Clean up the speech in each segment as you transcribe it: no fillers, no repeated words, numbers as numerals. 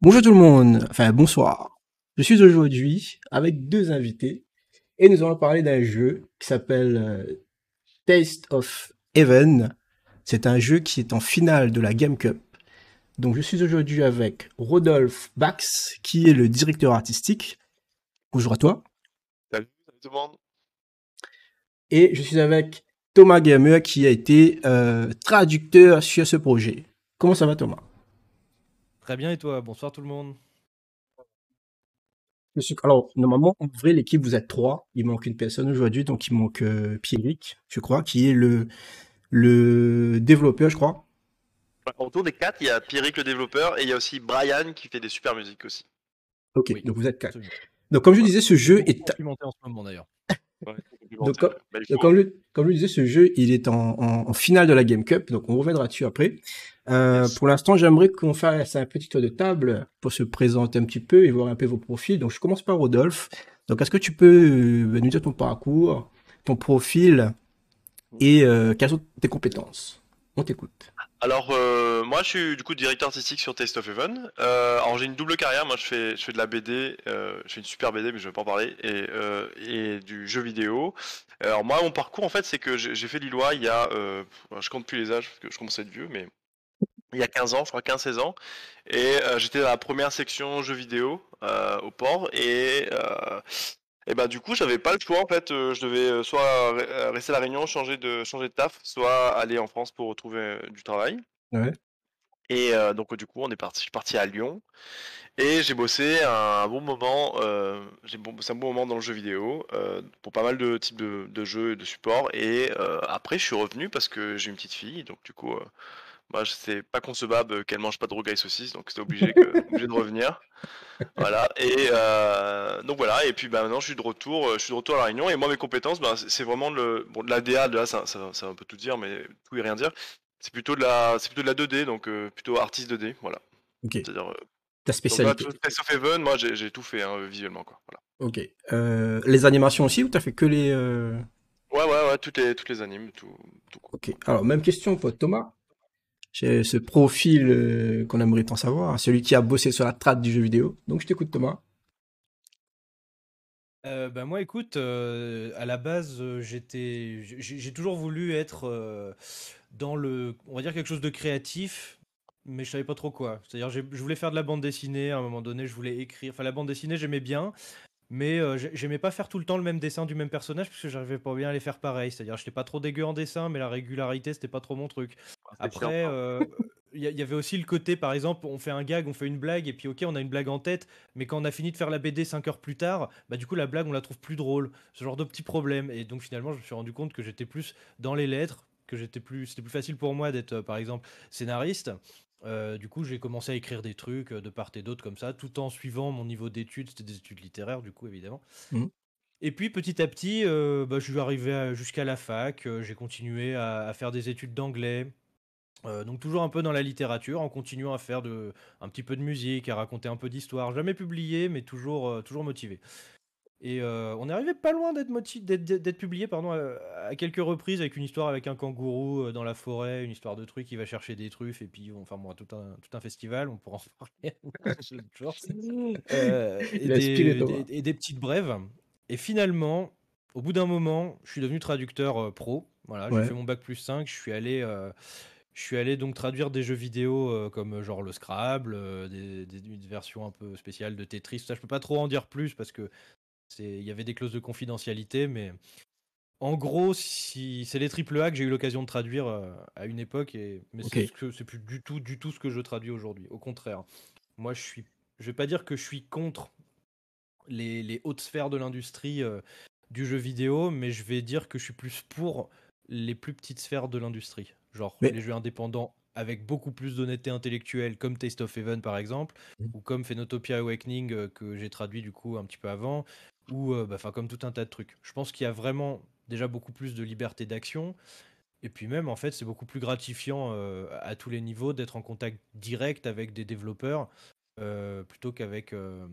Bonjour tout le monde, enfin bonsoir. Je suis aujourd'hui avec deux invités et nous allons parler d'un jeu qui s'appelle Taste of Heaven. C'est un jeu qui est en finale de la Game Cup. Donc je suis aujourd'hui avec Rodolphe Bax qui est le directeur artistique. Bonjour à toi. Salut tout le monde. Et je suis avec Thomas Gamer qui a été traducteur sur ce projet. Comment ça va Thomas? Très bien, et toi? Bonsoir tout le monde. Alors, normalement, en vrai, l'équipe, vous êtes trois. Il manque une personne aujourd'hui, donc il manque Pierrick, je crois, qui est le développeur, je crois. Autour des quatre, il y a Pierrick le développeur et il y a aussi Brian qui fait des super musiques aussi. Ok, Oui, donc vous êtes quatre. absolument. Donc, comme je Voilà. disais, ce jeu Beaucoup est... complimenté en ce moment d'ailleurs. Ouais, faut Donc, complimenter, comme, ouais. Bah, il donc, faut, hein. comme je disais, ce jeu, il est en finale de la Game Cup, donc on reviendra dessus après. Yes. Pour l'instant, j'aimerais qu'on fasse un petit tour de table pour se présenter un petit peu et voir un peu vos profils. Donc, je commence par Rodolphe. Donc, est-ce que tu peux nous dire ton parcours, ton profil et quelles sont tes compétences? On t'écoute. Alors, moi, je suis du coup directeur artistique sur Taste of Heaven. Alors, j'ai une double carrière. Moi, je fais de la BD. Je fais une super BD, mais je vais pas en parler. Et du jeu vidéo. Alors, moi, mon parcours, en fait, c'est que j'ai fait Lillois il y a. Je compte plus les âges parce que je commence à être vieux, mais il y a 15 ans, je crois 15-16 ans. Et j'étais dans la première section jeux vidéo au port. Et bah du coup j'avais pas le choix en fait, je devais soit rester à La Réunion, changer de taf, soit aller en France pour retrouver du travail. Ouais. Et donc du coup je suis parti à Lyon et j'ai bossé un bon moment, bossé un bon moment dans le jeu vidéo pour pas mal de types de jeux et de supports. Et après je suis revenu parce que j'ai une petite fille, donc du coup moi c'est pas concevable qu'elle mange pas de rogaille saucisse, donc c'était obligé de revenir. Voilà. Et donc voilà. Et puis bah, maintenant je suis de retour à la Réunion. Et moi mes compétences, bah, c'est vraiment de l'ADA. Là, ça va un peu tout dire, mais tout et rien dire. C'est plutôt de la 2D, donc plutôt artiste 2D. Voilà. Ok. C'est-à-dire, Ta donc là, spécialité. tout Test of Heaven, moi j'ai tout fait hein, visuellement quoi. Voilà. Ok. Les animations aussi ou t'as fait que les... Ouais, toutes les animes, tout quoi. Ok. Alors, même question pour Thomas. J'ai ce profil qu'on aimerait tant savoir, celui qui a bossé sur la trad du jeu vidéo. Donc, je t'écoute, Thomas. Bah moi écoute, à la base j'ai toujours voulu être dans on va dire quelque chose de créatif, mais je savais pas trop quoi. C'est-à-dire je voulais faire de la bande dessinée à un moment donné, je voulais écrire. Enfin la bande dessinée j'aimais bien, mais j'aimais pas faire tout le temps le même dessin du même personnage parce que j'arrivais pas bien à les faire pareil. C'est-à-dire j'étais pas trop dégueu en dessin, mais la régularité c'était pas trop mon truc. C'est chiant Après, ça. il y avait aussi le côté, par exemple, on fait un gag, on fait une blague, et puis ok, on a une blague en tête, mais quand on a fini de faire la BD 5 heures plus tard, bah du coup la blague on la trouve plus drôle. Ce genre de petits problèmes. Et donc finalement je me suis rendu compte que j'étais plus dans les lettres, c'était plus facile pour moi d'être par exemple scénariste. Du coup, j'ai commencé à écrire des trucs de part et d'autre comme ça, tout en suivant mon niveau d'études. C'était des études littéraires, du coup, évidemment. Mhm. Et puis, petit à petit, bah, je suis arrivé jusqu'à la fac. J'ai continué à faire des études d'anglais. Donc, toujours un peu dans la littérature, en continuant à faire un petit peu de musique, à raconter un peu d'histoire. Jamais publié, mais toujours motivé. Et on est arrivé pas loin d'être publié pardon, à quelques reprises avec une histoire avec un kangourou dans la forêt, une histoire de truc qui va chercher des truffes et puis enfin bon, tout un festival, on pourra en parler un autre jour. Et Il a inspiré Thomas. des petites brèves. Et finalement, au bout d'un moment, je suis devenu traducteur pro. Voilà, j'ai Ouais. fait mon bac plus 5, je suis allé donc traduire des jeux vidéo comme genre le Scrabble, une version un peu spéciale de Tetris. Ça, je peux pas trop en dire plus parce que il y avait des clauses de confidentialité, mais en gros, si c'est les triple A que j'ai eu l'occasion de traduire à une époque, mais Ok. c'est plus du tout ce que je traduis aujourd'hui. Au contraire, moi, je vais pas dire que je suis contre les hautes sphères de l'industrie du jeu vidéo, mais je vais dire que je suis plus pour les plus petites sphères de l'industrie, genre Mais... les jeux indépendants avec beaucoup plus d'honnêteté intellectuelle, comme Taste of Heaven par exemple, ou comme Phenotopia Awakening que j'ai traduit du coup un petit peu avant, ou bah, enfin comme tout un tas de trucs. Je pense qu'il y a vraiment déjà beaucoup plus de liberté d'action. Et puis même, en fait, c'est beaucoup plus gratifiant à tous les niveaux d'être en contact direct avec des développeurs plutôt qu'avec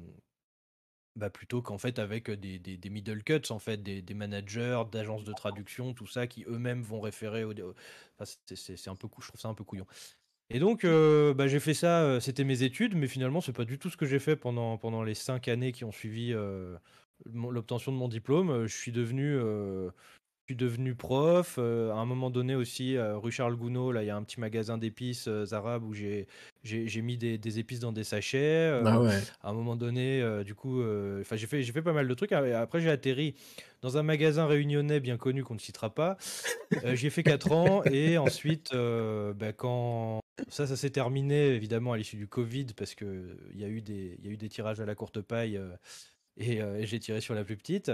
bah, plutôt qu'en fait avec des middle cuts en fait des managers d'agences de traduction tout ça qui eux-mêmes vont référer enfin, c'est un peu je trouve ça un peu couillon. Et donc, bah, j'ai fait ça, c'était mes études, mais finalement, c'est pas du tout ce que j'ai fait pendant les 5 années qui ont suivi l'obtention de mon diplôme. Je suis devenu prof. À un moment donné aussi, rue Charles Gounod, là, il y a un petit magasin d'épices arabes où j'ai mis des épices dans des sachets. Bah ouais. À un moment donné, du coup, enfin, j'ai fait pas mal de trucs. Après, j'ai atterri dans un magasin réunionnais bien connu qu'on ne citera pas. J'y ai fait 4 ans et ensuite, bah, quand ça s'est terminé évidemment à l'issue du Covid parce que il y a eu des tirages à la courte paille et j'ai tiré sur la plus petite.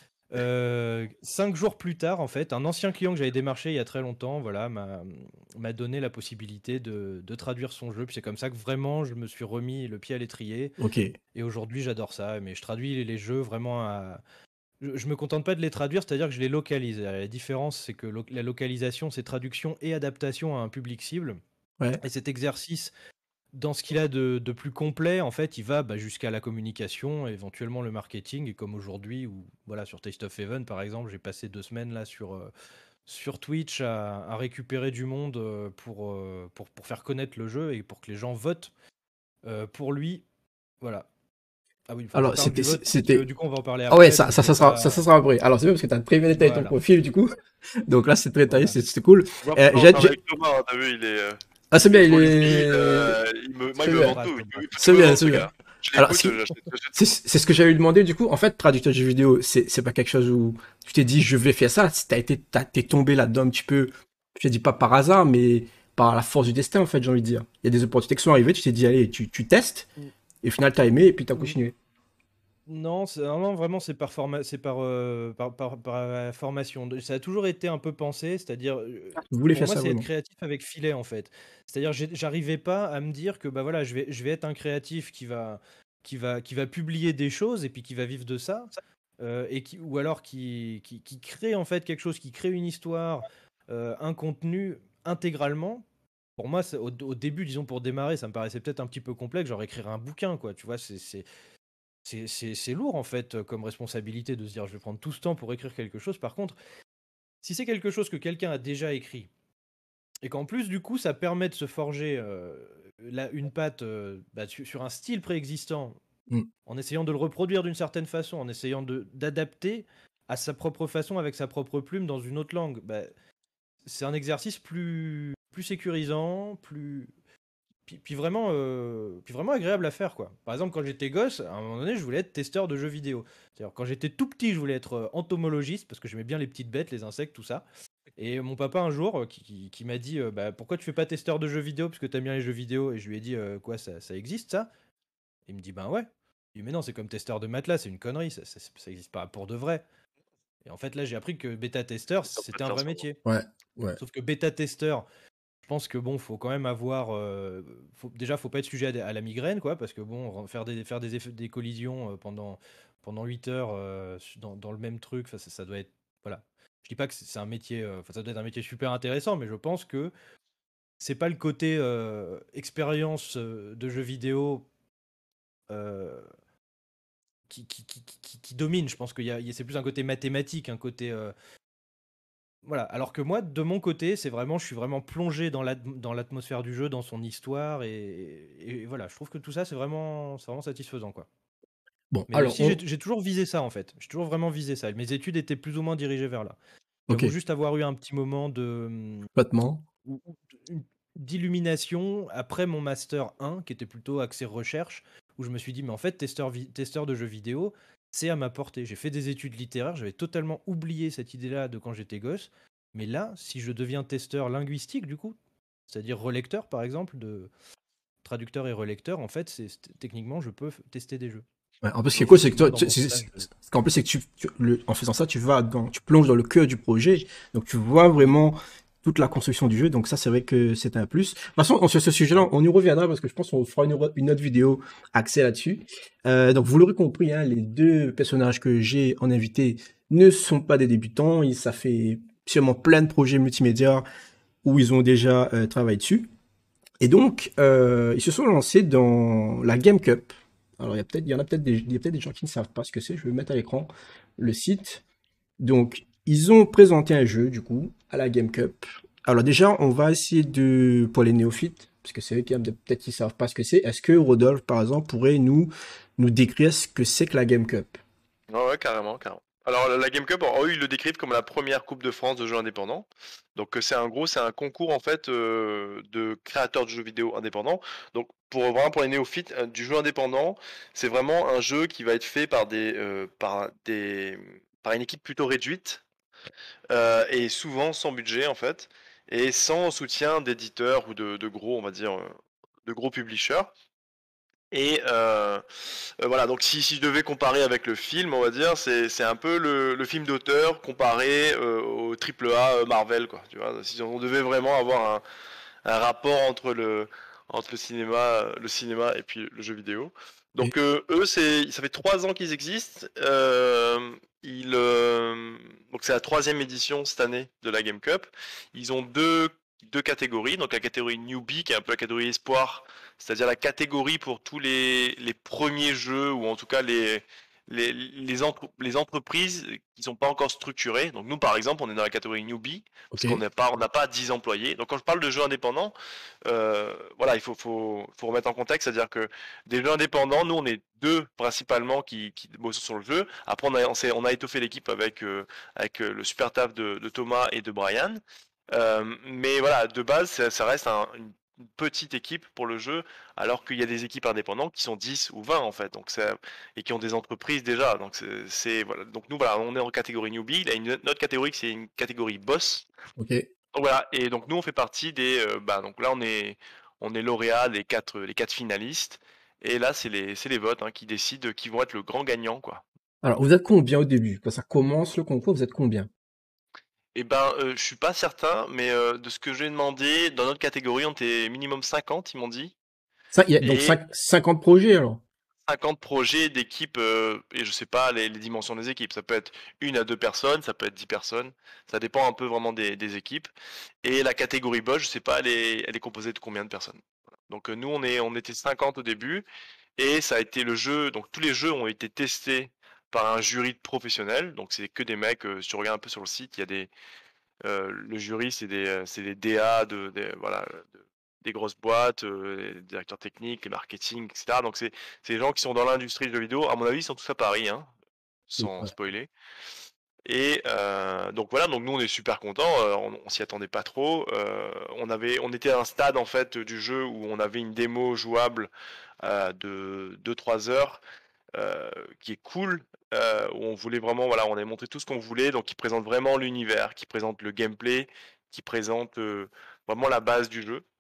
5 jours plus tard, en fait, un ancien client que j'avais démarché il y a très longtemps, voilà, m'a donné la possibilité de traduire son jeu. Puis c'est comme ça que vraiment je me suis remis le pied à l'étrier. Ok. Et aujourd'hui, j'adore ça. Mais je traduis les jeux vraiment à. Je me contente pas de les traduire, c'est-à-dire que je les localise. La différence, c'est que la localisation, c'est traduction et adaptation à un public cible. Ouais. Et cet exercice, dans ce qu'il a de plus complet, en fait, il va bah, jusqu'à la communication, éventuellement le marketing. Et comme aujourd'hui, ou voilà, sur Taste of Heaven, par exemple, j'ai passé 2 semaines là sur Twitch à récupérer du monde pour faire connaître le jeu et pour que les gens votent pour lui. Voilà. Ah oui, il faut que je Alors, parle du vote parce que c'était. du coup, on va en parler Ah ouais, après, donc je vais ça pas. sera après. Alors, c'est bien parce que t'as très bien détaillé ton Voilà, profil, du coup. Donc là, c'est très détaillé, voilà. c'est cool. Tu vois, faut en J'ai, parler avec Thomas, hein, t'as vu, ah, c'est il bien, est il prolifique, est. moi C'est il me bien. vend Thomas, tout, Thomas. il C'est me bien, vend c'est ce bien. gars. Je Alors, l'écoute, j'achète tout. c'est ce que j'avais demandé, du coup. En fait, traducteur de jeux vidéo, c'est pas quelque chose où tu t'es dit, je vais faire ça. T'es tombé là-dedans un petit peu, je te dis pas par hasard, mais par la force du destin, en fait, j'ai envie de dire. Il y a des opportunités qui sont arrivées, tu t'es dit, allez, tu testes, et au final, t'as aimé, et puis t'as continué. Non, non, vraiment, c'est par formation. Ça a toujours été un peu pensé, c'est-à-dire, Vous voulez pour faire moi, ça c'est être vraiment. créatif avec filet, en fait. C'est-à-dire, j'arrivais pas à me dire que bah voilà, je vais être un créatif qui va publier des choses et puis qui va vivre de ça, ou alors qui crée en fait quelque chose, qui crée une histoire, un contenu intégralement. Pour moi, au début, disons pour démarrer, ça me paraissait peut-être un petit peu complexe, genre écrire un bouquin, quoi. Tu vois, c'est lourd en fait comme responsabilité de se dire je vais prendre tout ce temps pour écrire quelque chose. Par contre, si c'est quelque chose que quelqu'un a déjà écrit et qu'en plus du coup ça permet de se forger une patte bah, sur un style préexistant Mm. en essayant de le reproduire d'une certaine façon, en essayant d'adapter à sa propre façon avec sa propre plume dans une autre langue, bah, c'est un exercice plus sécurisant, puis vraiment agréable à faire, quoi. Par exemple, quand j'étais gosse, à un moment donné, je voulais être testeur de jeux vidéo. C'est-à-dire, quand j'étais tout petit, je voulais être entomologiste parce que j'aimais bien les petites bêtes, les insectes, tout ça. Et mon papa, un jour, qui m'a dit bah, pourquoi tu fais pas testeur de jeux vidéo parce que t'aimes bien les jeux vidéo. Et je lui ai dit quoi, ça existe ça? Il me dit ben ouais. Je lui ai dit mais non, c'est comme testeur de matelas, c'est une connerie, ça existe pas pour de vrai. Et en fait, là, j'ai appris que bêta-testeur, C'est top c'était un matin, vrai sûrement. métier. Ouais, ouais. Sauf que bêta-testeur, je pense que bon, faut quand même avoir. Déjà, faut pas être sujet à la migraine, quoi, parce que bon, faire des collisions pendant 8 heures dans le même truc, ça doit être. Voilà. Je dis pas que c'est un métier. Enfin, ça doit être un métier super intéressant, mais je pense que c'est pas le côté expérience de jeux vidéo euh, qui domine. Je pense c'est plus un côté mathématique, un côté. Voilà, alors que moi, de mon côté, je suis vraiment plongé dans l'atmosphère du jeu, dans son histoire, et voilà, je trouve que tout ça, c'est vraiment satisfaisant, quoi. Bon, Mais alors, aussi, j'ai toujours visé ça, en fait. J'ai toujours vraiment visé ça. Mes études étaient plus ou moins dirigées vers là. ok, J'avoue juste avoir eu un petit moment complètement. d'illumination après mon master 1, qui était plutôt axé recherche, où je me suis dit, mais en fait, testeur de jeux vidéo, c'est à ma portée. J'ai fait des études littéraires, j'avais totalement oublié cette idée-là de quand j'étais gosse. Mais là, si je deviens testeur linguistique, du coup, c'est-à-dire relecteur, par exemple, de traducteur et relecteur, en fait, techniquement, je peux tester des jeux. Ouais, en plus, ce qui est Et cool, c'est que effectivement, toi, dans mon stage qu'en plus, c'est que en faisant ça, tu plonges dans le cœur du projet. Donc, tu vois vraiment toute la construction du jeu. Donc, ça, c'est vrai que c'est un plus. De toute façon, sur ce sujet-là, on y reviendra parce que je pense qu'on fera une autre vidéo axée là-dessus. Donc, vous l'aurez compris, hein, les deux personnages que j'ai en invité ne sont pas des débutants. Ça fait sûrement plein de projets multimédia où ils ont déjà travaillé dessus. Et donc, ils se sont lancés dans la Game Cup. Alors, il y a peut-être des gens qui ne savent pas ce que c'est. Je vais mettre à l'écran le site. Donc, ils ont présenté un jeu, du coup, à la Game Cup. Alors, déjà, on va essayer pour les néophytes, parce que c'est eux qui peut-être qui savent pas ce que c'est. Est-ce que Rodolphe, par exemple, pourrait nous décrire ce que c'est que la Game Cup? Ouais, carrément, carrément. Alors la Game Cup, eux, ils le décrivent comme la première Coupe de France de jeux indépendants. Donc c'est un concours en fait de créateurs de jeux vidéo indépendants. Donc pour les néophytes du jeu indépendant, c'est vraiment un jeu qui va être fait par une équipe plutôt réduite et souvent sans budget en fait et sans soutien d'éditeurs ou de gros, on va dire, de gros publishers. Et voilà, donc si je devais comparer avec le film, on va dire, c'est un peu le film d'auteur comparé au triple A Marvel, quoi. Tu vois, si on devait vraiment avoir un rapport entre le cinéma et puis le jeu vidéo. Et- Donc eux, ça fait 3 ans qu'ils existent. Donc c'est la 3e édition cette année de la Game Cup. Ils ont deux catégories. Donc la catégorie newbie, qui est un peu la catégorie espoir, c'est-à-dire la catégorie pour tous les premiers jeux ou en tout cas les entreprises qui sont pas encore structurées. Donc nous, par exemple, on est dans la catégorie newbie parce Ok. on n'a pas 10 employés. Donc quand je parle de jeux indépendants, voilà, faut remettre en contexte, c'est-à-dire que des jeux indépendants, nous on est deux principalement qui bossent sur le jeu. Après on a étoffé l'équipe avec le super taf de Thomas et de Brian. Mais voilà, de base, ça reste une petite équipe pour le jeu, alors qu'il y a des équipes indépendantes qui sont 10 ou 20 en fait, et qui ont des entreprises déjà. Donc voilà. Donc nous voilà, on est en catégorie newbie. Il y a une autre catégorie qui c'est une catégorie boss. Ok. Donc voilà, et donc nous on fait partie donc là on est lauréat les quatre finalistes, et là c'est les votes hein, qui décident qui vont être le grand gagnant quoi. Alors, vous êtes combien au début? Quand ça commence le concours, vous êtes combien? Et ben je suis pas certain, mais de ce que j'ai demandé, dans notre catégorie on était minimum 50 ils m'ont dit, Il y a donc et 50 projets alors. 50 projets d'équipes, et je sais pas les dimensions des équipes, ça peut être 1 à 2 personnes, ça peut être 10 personnes, ça dépend un peu vraiment des équipes. Et la catégorie boss, je sais pas, elle est composée de combien de personnes. Voilà. Donc nous on était 50 au début, et ça a été le jeu, donc tous les jeux ont été testés par un jury de professionnels, donc c'est que des mecs, si tu regardes un peu sur le site, il y a le jury c'est des DA voilà, des grosses boîtes, les directeurs techniques, les marketing, etc. Donc c'est des gens qui sont dans l'industrie du jeu vidéo. À mon avis, ils sont tous à Paris, hein, sans Ouais. spoiler. Et donc voilà, donc nous on est super contents, on s'y attendait pas trop. On était à un stade en fait du jeu où on avait une démo jouable de 2-3 heures qui est cool, où on voulait vraiment, voilà, on avait montré tout ce qu'on voulait, donc qui présente vraiment l'univers, qui présente le gameplay, qui présente vraiment la base du jeu.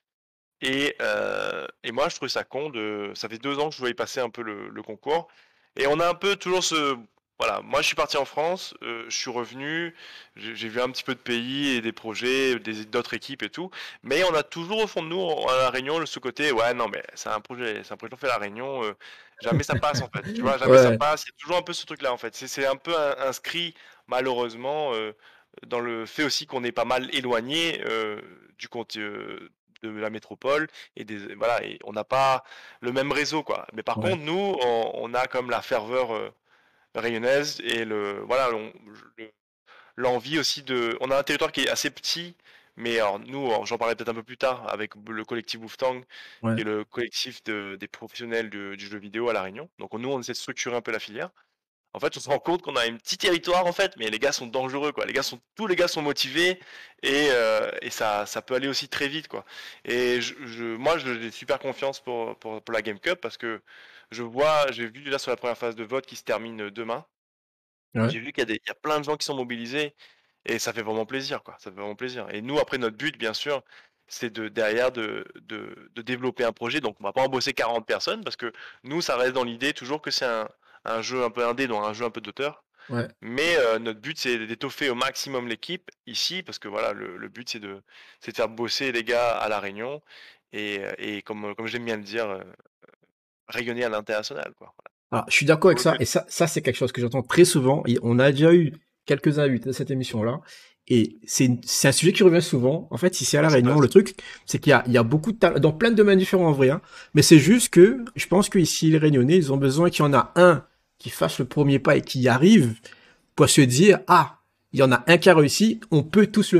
Et moi, je trouvais ça con ça fait 2 ans que je voulais passer un peu le concours. Et on a un peu toujours voilà, moi je suis parti en France, je suis revenu, j'ai vu un petit peu de pays et des projets, d'autres équipes et tout. Mais on a toujours au fond de nous, à La Réunion, ce côté, ouais, non, mais c'est un projet qu'on fait à La Réunion, jamais ça passe en fait. Tu vois, jamais ça Ouais. passe, il y a toujours un peu ce truc-là en fait. C'est un peu inscrit, malheureusement, dans le fait aussi qu'on est pas mal éloigné du compte de la métropole voilà, et on n'a pas le même réseau quoi. Mais par Ouais. contre nous on a comme la ferveur rayonnaise et voilà l'envie aussi on a un territoire qui est assez petit, mais alors nous j'en parlerai peut-être un peu plus tard avec le collectif Bouftang Ouais. qui est le collectif des professionnels du jeu vidéo à La Réunion. Donc nous on essaie de structurer un peu la filière. En fait, on se rend compte qu'on a un petit territoire en fait, mais les gars sont dangereux quoi. Tous les gars sont motivés et ça peut aller aussi très vite quoi. Et moi, j'ai super confiance pour la Game Cup parce que j'ai vu déjà sur la première phase de vote qui se termine demain. Ouais. J'ai vu il y a plein de gens qui sont mobilisés et ça fait vraiment plaisir quoi. Ça fait vraiment plaisir. Et nous, après, notre but, bien sûr, c'est derrière de développer un projet. Donc, on va pas embaucher 40 personnes parce que nous, ça reste dans l'idée toujours que c'est un jeu un peu indé, donc un jeu un peu d'auteur. Ouais. Mais notre but, c'est d'étoffer au maximum l'équipe ici, parce que voilà, le but, c'est de faire bosser les gars à La Réunion et comme j'aime bien le dire, rayonner à l'international, quoi. Alors, je suis d'accord avec Voilà. ça, et ça c'est quelque chose que j'entends très souvent, et on a déjà eu quelques invités de cette émission-là, et c'est un sujet qui revient souvent. En fait, ici à La Ouais, c'est Réunion, classe. le truc, c'est il y a beaucoup de talents, dans plein de domaines différents en vrai, hein, mais c'est juste que, je pense qu'ici, les Réunionnais, ils ont besoin qu'il y en a un qui fasse le premier pas et qui y arrive, pour se dire, ah, il y en a un qui a réussi, on peut tous le faire.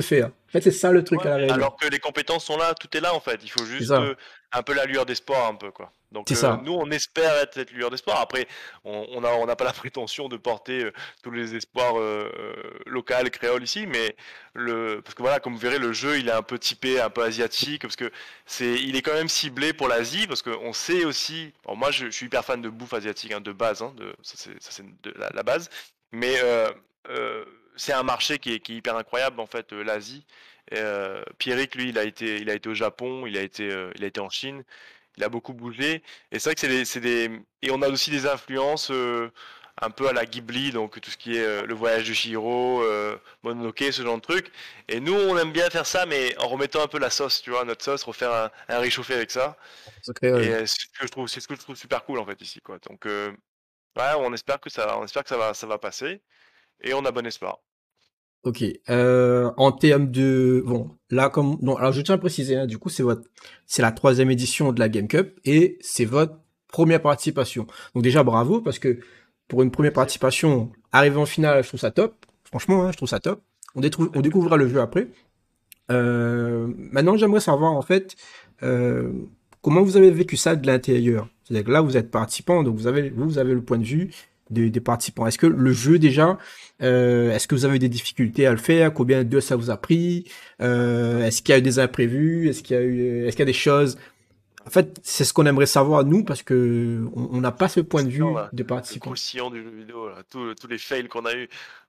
En fait, c'est ça le truc Ouais, à la réunion. alors que les compétences sont là, tout est là en fait. Il faut C'est juste ça. un peu la lueur d'espoir, un peu quoi. Donc C'est ça. nous, on espère être cette lueur d'espoir. Après, on n'a pas la prétention de porter tous les espoirs locaux, créoles ici, mais parce que voilà, comme vous verrez, le jeu, il est un peu typé, un peu asiatique, parce que il est quand même ciblé pour l'Asie, parce qu'on sait aussi. Bon, moi, je suis hyper fan de bouffe asiatique, hein, de base, hein, ça c'est la base, mais euh, c'est un marché qui est hyper incroyable en fait, l'Asie. Pierrick, lui, il a été au Japon, il a été en Chine, il a beaucoup bougé. Et c'est vrai que et on a aussi des influences un peu à la Ghibli, donc tout ce qui est le voyage de Chihiro, Mononoke, ce genre de trucs. Et nous, on aime bien faire ça, mais en remettant un peu la sauce, tu vois, notre sauce, refaire un réchauffé avec ça. C'est Et créole. c'est ce que je trouve super cool en fait ici, quoi. Donc, ouais, on espère que ça va passer, et on a bon espoir. Ok. En termes de, bon, là comme, non, alors je tiens à préciser, hein, du coup c'est la troisième édition de la Game Cup et c'est votre première participation. Donc déjà bravo parce que pour une première Merci. participation, arriver en finale, je trouve ça top. Franchement, hein, je trouve ça top. On découvrira le jeu après. Maintenant, j'aimerais savoir en fait euh, comment vous avez vécu ça de l'intérieur. C'est-à-dire que là, vous êtes participant, donc vous avez le point de vue des participants. Est-ce que le jeu déjà, est-ce que vous avez des difficultés à le faire? Combien d'heures ça vous a pris? Est-ce qu'il y a eu des imprévus? Est-ce qu'il y a des choses? En fait, c'est ce qu'on aimerait savoir nous parce que on n'a pas ce point de Croustillant, vue là. des Le participants. croustillant du jeu vidéo, là. Tous les fails qu'on a eu.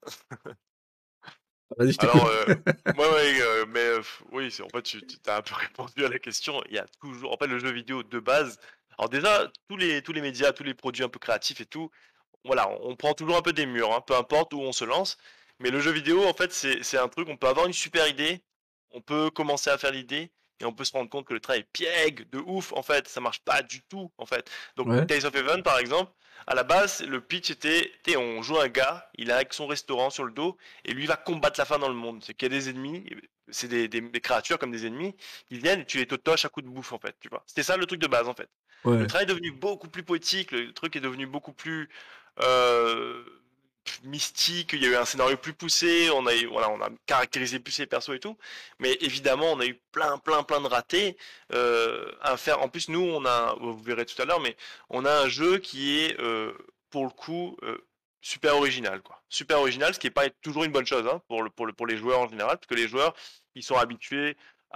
Vas-y, je t'écoute. Alors, ouais, mais oui, en fait, tu as un peu répondu à la question. Il y a toujours, en fait, le jeu vidéo de base. Alors déjà, tous les médias, tous les produits un peu créatifs et tout, voilà, on prend toujours un peu des murs, hein, peu importe où on se lance. Mais le jeu vidéo, en fait, c'est un truc, on peut avoir une super idée, on peut commencer à faire l'idée, et on peut se rendre compte que le travail est piègue, de ouf, en fait, ça marche pas du tout, en fait. Donc, Ouais, Tales of Heaven, par exemple, à la base, le pitch était, on joue un gars, il a avec son restaurant sur le dos, et lui va combattre la faim dans le monde. C'est qu'il y a des ennemis, c'est des créatures comme des ennemis, qui viennent et tu les totoches à coups de bouffe, en fait, tu vois. C'était ça le truc de base, en fait. Le ouais, travail est devenu beaucoup plus poétique, le truc est devenu beaucoup plus euh, mystique, il y a eu un scénario plus poussé, voilà, on a caractérisé plus les persos et tout, mais évidemment on a eu plein de ratés à faire. En plus nous vous verrez tout à l'heure, mais on a un jeu qui est pour le coup super original, quoi. Super original, ce qui n'est pas toujours une bonne chose, hein, pour les joueurs en général, parce que les joueurs ils sont habitués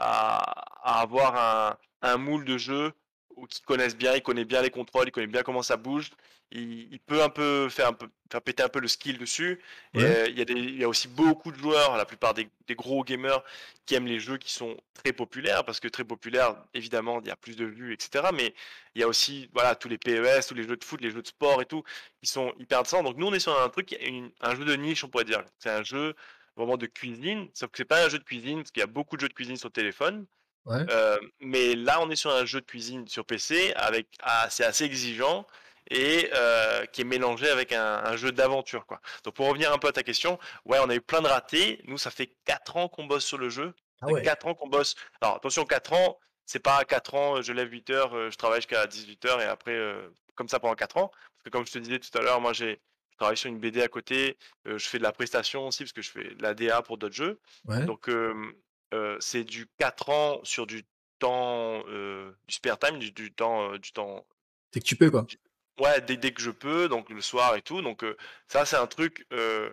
à avoir un moule de jeu qui connaissent bien, ils connaissent bien les contrôles, ils connaissent bien comment ça bouge, il peut faire péter un peu le skill dessus. Et ouais, il y a aussi beaucoup de joueurs, la plupart des gros gamers, qui aiment les jeux qui sont très populaires, parce que très populaires, évidemment, il y a plus de vues, etc. Mais il y a aussi, voilà, tous les PES, tous les jeux de foot, les jeux de sport et tout, qui sont hyper intéressants. Donc nous, on est sur un truc, un jeu de niche, on pourrait dire. C'est un jeu vraiment de cuisine, sauf que c'est pas un jeu de cuisine, parce qu'il y a beaucoup de jeux de cuisine sur téléphone. ouais. Mais là, on est sur un jeu de cuisine sur PC c'est assez exigeant et qui est mélangé avec un jeu d'aventure, quoi. Donc pour revenir un peu à ta question, ouais, on a eu plein de ratés. Nous, ça fait 4 ans qu'on bosse sur le jeu. Ah Ça fait ouais. 4 ans qu'on bosse. Alors attention, 4 ans, c'est pas 4 ans, je lève 8 heures, je travaille jusqu'à 18 heures et après, comme ça pendant 4 ans. Parce que comme je te disais tout à l'heure, je travaille sur une BD à côté, je fais de la prestation aussi parce que je fais de la DA pour d'autres jeux. Ouais. Donc c'est du 4 ans sur du temps, du spare time, du temps, C'est que tu peux, quoi. ouais, dès que je peux, donc le soir et tout. Donc ça, c'est un truc,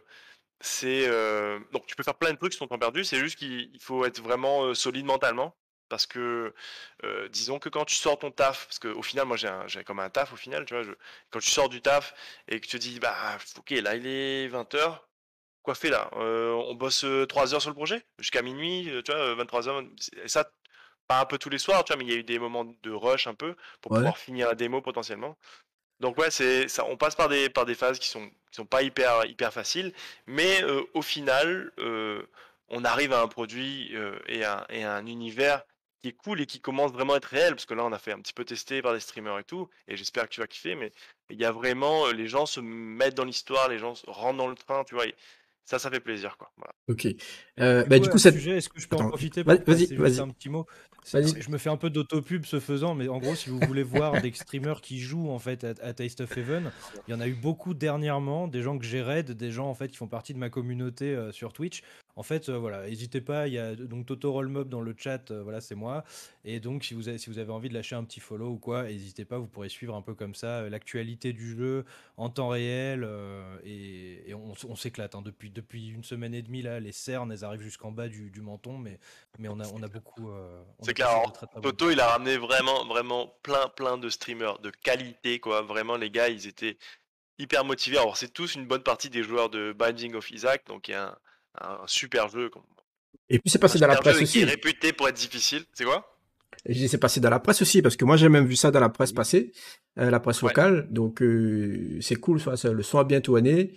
donc tu peux faire plein de trucs sur ton temps perdu. C'est juste qu'il faut être vraiment solide mentalement. Parce que, disons que quand tu sors ton taf, parce qu'au final, moi j'ai comme un taf au final, tu vois, quand tu sors du taf et que tu te dis, bah, ok, là il est 20 h, quoi fait là? On bosse 3 heures sur le projet, jusqu'à minuit, tu vois, 23 h. Et ça, pas un peu tous les soirs, tu vois, mais il y a eu des moments de rush un peu pour Ouais. pouvoir finir la démo potentiellement. Donc ouais, c'est ça, on passe par des phases qui sont pas hyper faciles, mais au final, on arrive à un produit et à un univers qui est cool et qui commence vraiment à être réel, parce que là, on a fait un petit peu tester par des streamers et tout, et j'espère que tu vas kiffer, mais il y a vraiment, les gens se mettent dans l'histoire, les gens rentrent dans le train, tu vois, et ça fait plaisir, quoi. Voilà. Ok. Et du Bah, coup, du coup, à ce cette... sujet, est-ce que je peux en Attends, profiter pour vas-y, passer juste vas-y, un petit mot? vas-y. Je me fais un peu d'autopub ce faisant, mais en gros, si vous voulez voir des streamers qui jouent en fait à Taste of Heaven, il y en a eu beaucoup dernièrement, des gens que j'ai raid, des gens en fait qui font partie de ma communauté sur Twitch. En fait, voilà, n'hésitez pas, il y a donc Toto Rollmob dans le chat, voilà, c'est moi. Et donc, si vous avez envie de lâcher un petit follow ou quoi, n'hésitez pas, vous pourrez suivre un peu comme ça l'actualité du jeu en temps réel. Et on s'éclate, hein. Depuis une semaine et demie, là, les cernes, elles arrivent jusqu'en bas du menton, mais on a beaucoup, on C'est est clair, passé de alors, très très bonnes Toto, il choses. a ramené vraiment, vraiment plein de streamers de qualité, quoi. Vraiment, les gars, ils étaient hyper motivés. Alors, c'est tous une bonne partie des joueurs de Binding of Isaac, donc il y a un super jeu, Et puis c'est un passé dans la super jeu presse et qui est aussi. réputé pour être difficile. C'est quoi? Et je dis, c'est passé dans la presse aussi, parce que moi j'ai même vu ça dans la presse Oui. passée, la presse Ouais. locale. Donc c'est cool, le son a bien tourné.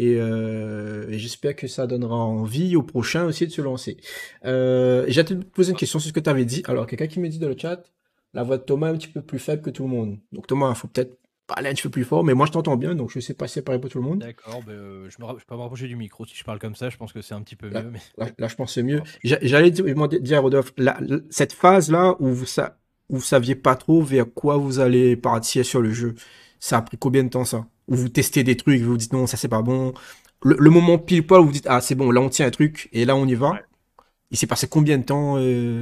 Et j'espère que ça donnera envie au prochain aussi de se lancer. J'ai te poser une question sur ce que tu avais dit. Alors, quelqu'un qui me dit dans le chat, la voix de Thomas est un petit peu plus faible que tout le monde. Donc Thomas, il faut peut-être parler un petit peu plus fort, mais moi je t'entends bien, donc je sais pas si c'est pareil pour tout le monde. D'accord, ben, je peux me rapprocher du micro. Si je parle comme ça, je pense que c'est un petit peu Là, mieux, mais là, je pense que c'est je me mieux. rapproche. J'allais dire à Rodolphe, cette phase-là où vous saviez pas trop vers quoi vous allez partir sur le jeu, ça a pris combien de temps ça? Où vous testez des trucs, vous vous dites non, ça c'est pas bon. Le moment pile poil où vous dites ah c'est bon, là on tient un truc et là on y va. Ouais. Il s'est passé combien de temps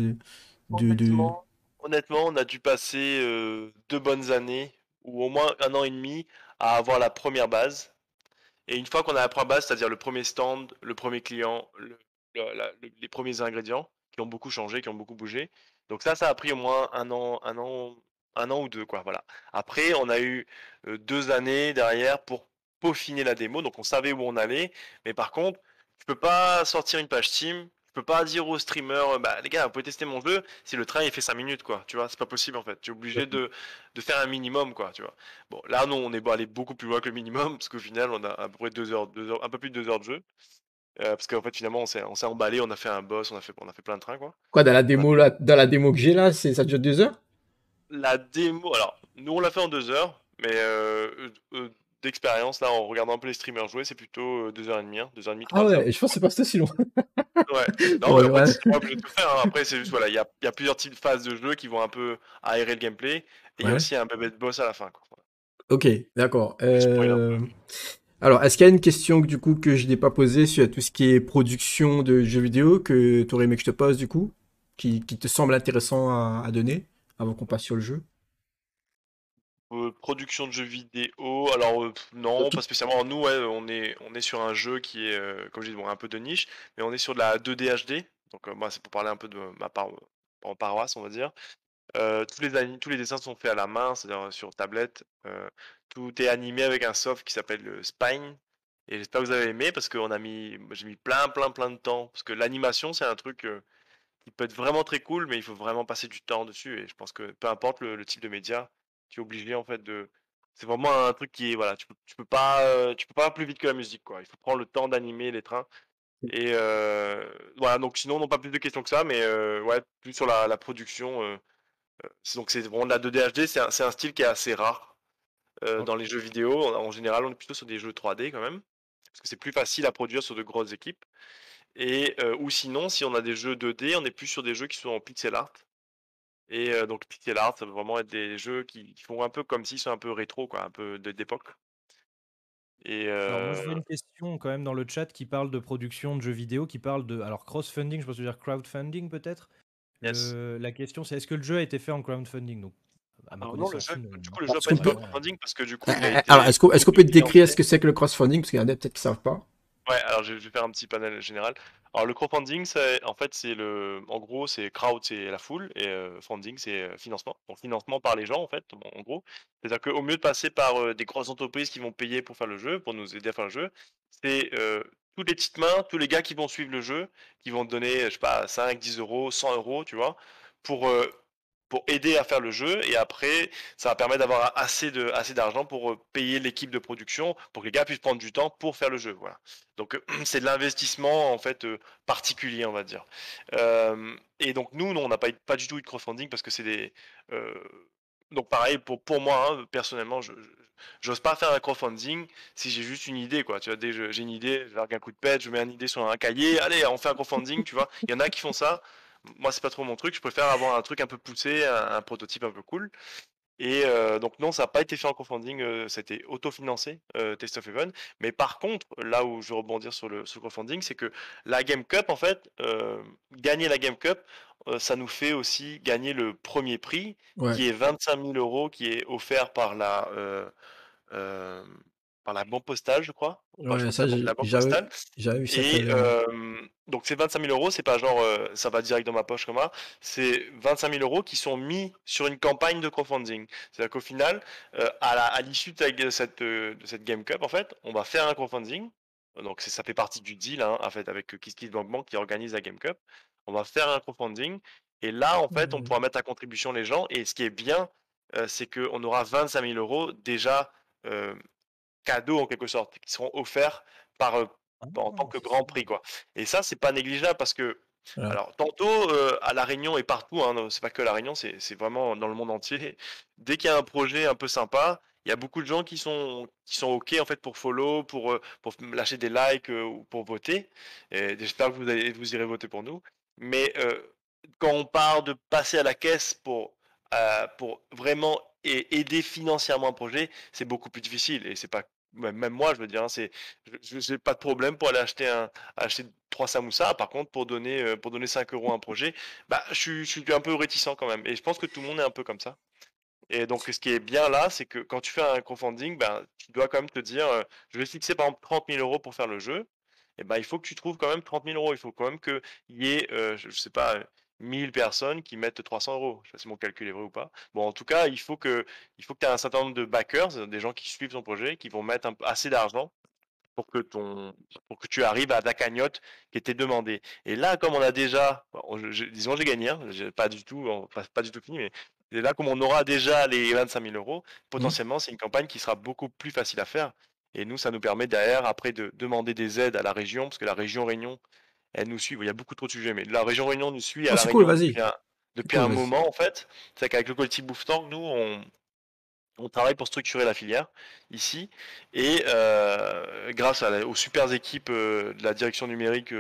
de... Honnêtement, on a dû passer 2 bonnes années, ou au moins 1 an et demi, à avoir la première base. Et une fois qu'on a la première base, c'est-à-dire le premier stand, le premier client, les premiers ingrédients, qui ont beaucoup changé, qui ont beaucoup bougé. Donc ça a pris au moins un an ou deux, quoi. Voilà. Après, on a eu 2 années derrière pour peaufiner la démo, donc on savait où on allait. Mais par contre, je peux pas sortir une page Steam. Je peux pas dire aux streamers, bah les gars, vous pouvez tester mon jeu si le train il fait 5 minutes, quoi. Tu vois, c'est pas possible en fait. Tu es obligé de faire un minimum, quoi. Tu vois. Bon, là, non, on est allé beaucoup plus loin que le minimum, parce qu'au final, on a à peu près 2 heures, un peu plus de 2 heures de jeu. Parce qu'en fait, finalement, on s'est emballé, on a fait un boss, on a fait plein de trains, quoi. Quoi, dans la On a démo fait là, dans la démo que j'ai là, ça dure 2 heures? la démo. Alors, nous, on l'a fait en 2 heures, mais d'expérience, là, en regardant un peu les streamers jouer, c'est plutôt 2 heures et demie, hein, 2 heures et demie, Ah 3 heures. ouais, je pense que c'est pas c'était si long. Ouais. Non, mais Ouais, après, ouais. c'est pas obligé de tout faire, hein. Après, c'est juste, voilà, il y a plusieurs types de phases de jeu qui vont un peu aérer le gameplay, et il y a Ouais. aussi un bébé de boss à la fin, quoi. Voilà. Ok, d'accord. Je spoil un peu. Alors, est-ce qu'il y a une question du coup que je n'ai pas posée sur tout ce qui est production de jeux vidéo que tu aurais aimé que je te pose du coup, qui te semble intéressant à donner avant qu'on passe sur le jeu? Production de jeux vidéo, alors non, Tout- pas spécialement. Nous, ouais, on est sur un jeu qui est, comme je dis, bon, un peu de niche, mais on est sur de la 2D HD. Donc, moi, c'est pour parler un peu de ma part en paroisse, on va dire. Tous les dessins sont faits à la main, c'est-à-dire sur tablette. Tout est animé avec un soft qui s'appelle le Spine. Et j'espère que vous avez aimé parce que j'ai mis plein de temps. Parce que l'animation, c'est un truc qui peut être vraiment très cool, mais il faut vraiment passer du temps dessus. Et je pense que peu importe le type de média, tu es obligé en fait de. C'est vraiment un truc qui est voilà, tu peux pas plus vite que la musique quoi. Il faut prendre le temps d'animer les trains. Et voilà, donc sinon non pas plus de questions que ça, mais ouais plus sur la production. Donc c'est vraiment de la 2D HD, c'est un style qui est assez rare dans les jeux vidéo. En général, on est plutôt sur des jeux 3D quand même, parce que c'est plus facile à produire sur de grosses équipes. Et ou sinon, si on a des jeux 2D, on est plus sur des jeux qui sont en pixel art. Et donc pixel art, ça veut vraiment être des jeux qui font un peu comme s'ils sont un peu rétro, quoi, un peu d'époque. Et Alors moi je vois une question quand même dans le chat qui parle de production de jeux vidéo, qui parle de alors crowdfunding, je pense que dire crowdfunding peut-être. yes. La question c'est est-ce que le jeu a été fait en crowdfunding? Donc à ma Alors non, le connaissance, jeu, non. du coup, le jeu Alors, n'a est-ce pas qu'on été fait peut... en crowdfunding parce que du coup, il a Alors, été est-ce qu'on peut te décrire ce financé. que c'est que le crowdfunding? Parce qu'il y en a peut-être qui savent pas. Ouais, alors je vais faire un petit panel général. Alors le crowdfunding, en fait, en gros, c'est crowd, c'est la foule, et funding, c'est financement. Donc financement par les gens, en fait, bon, en gros. C'est-à-dire qu'au mieux de passer par des grosses entreprises qui vont payer pour faire le jeu, pour nous aider à faire le jeu, c'est toutes les petites mains, tous les gars qui vont suivre le jeu, qui vont te donner, je sais pas, 5, 10 euros, 100 euros, tu vois, pour, euh, pour aider à faire le jeu. Et après, ça va permettre d'avoir assez d'argent pour payer l'équipe de production, pour que les gars puissent prendre du temps pour faire le jeu. Voilà. Donc c'est de l'investissement en fait particulier, on va dire. Et donc nous, non, on n'a pas du tout eu de crowdfunding parce que c'est des. euh, donc pareil pour moi hein, personnellement, j'ose pas faire un crowdfunding si j'ai juste une idée quoi. Tu vois, j'ai une idée, je largue un coup de pelle, je mets une idée sur un cahier, allez, on fait un crowdfunding, tu vois. Il y en a qui font ça. Moi, c'est pas trop mon truc. Je préfère avoir un truc un peu poussé, un prototype un peu cool. Et donc non, ça n'a pas été fait en crowdfunding, ça a été autofinancé, Taste of Heaven. Mais par contre, là où je veux rebondir sur le crowdfunding, c'est que la Game Cup, en fait, gagner la Game Cup, ça nous fait aussi gagner le premier prix, Ouais, qui est 25 000 euros, qui est offert euh, par la banque postale, je crois. Enfin, je ouais, crois que ça, c'est la banque j'avais, postale. j'avais vu ça tout à Et l'heure. Ouais. donc ces 25 000 euros, c'est pas genre ça va direct dans ma poche comme ça. C'est 25 000 euros qui sont mis sur une campagne de crowdfunding. C'est-à-dire qu'au final, à l'issue de cette Game Cup, en fait, on va faire un crowdfunding. Donc ça fait partie du deal, hein, en fait, avec KissKissBankBank qui organise la Game Cup. On va faire un crowdfunding. Et là, en fait, on pourra mettre à contribution les gens. Et ce qui est bien, c'est qu'on aura 25 000 euros déjà euh, cadeaux en quelque sorte, qui seront offerts par, Ah, en tant que c'est ça. grand prix, quoi. Et ça, c'est pas négligeable parce que, Voilà. alors, tantôt, à La Réunion et partout, hein, c'est pas que à La Réunion, c'est vraiment dans le monde entier. Dès qu'il y a un projet un peu sympa, il y a beaucoup de gens qui sont OK, en fait, pour follow, pour lâcher des likes, ou pour voter. Et j'espère que vous irez voter pour nous. Mais quand on parle de passer à la caisse pour vraiment aider financièrement un projet, c'est beaucoup plus difficile. Et c'est pas même moi, je veux dire, hein, j'ai pas de problème pour aller acheter 3 samoussas. Par contre, pour donner 5 euros à un projet, bah, je suis un peu réticent quand même. Et je pense que tout le monde est un peu comme ça. Et donc, ce qui est bien là, c'est que quand tu fais un crowdfunding, ben, tu dois quand même te dire, je vais fixer par exemple 30 000 euros pour faire le jeu. Et ben, il faut que tu trouves quand même 30 000 euros. Il faut quand même qu'il y ait, je sais pas, 1000 personnes qui mettent 300 euros. Je sais pas si mon calcul est vrai ou pas. Bon, en tout cas, il faut que tu aies un certain nombre de backers, des gens qui suivent ton projet, qui vont mettre assez d'argent pour que tu arrives à ta cagnotte qui était demandée. Et là, comme on a déjà, bon, disons j'ai gagné, hein, j'ai pas du tout, pas du tout fini, mais et là, comme on aura déjà les 25 000 euros, Hmm. potentiellement, c'est une campagne qui sera beaucoup plus facile à faire. Et nous, ça nous permet derrière, après, de demander des aides à la région, parce que la région Réunion, elle nous suit. Il y a beaucoup trop de sujets, mais la région Réunion nous suit à Oh, la c'est cool, Réunion vas-y. C'est depuis cool, un vas-y. moment, en fait. C'est qu'avec le collectif Bouffetank, nous, on travaille pour structurer la filière ici et grâce aux super équipes de la direction numérique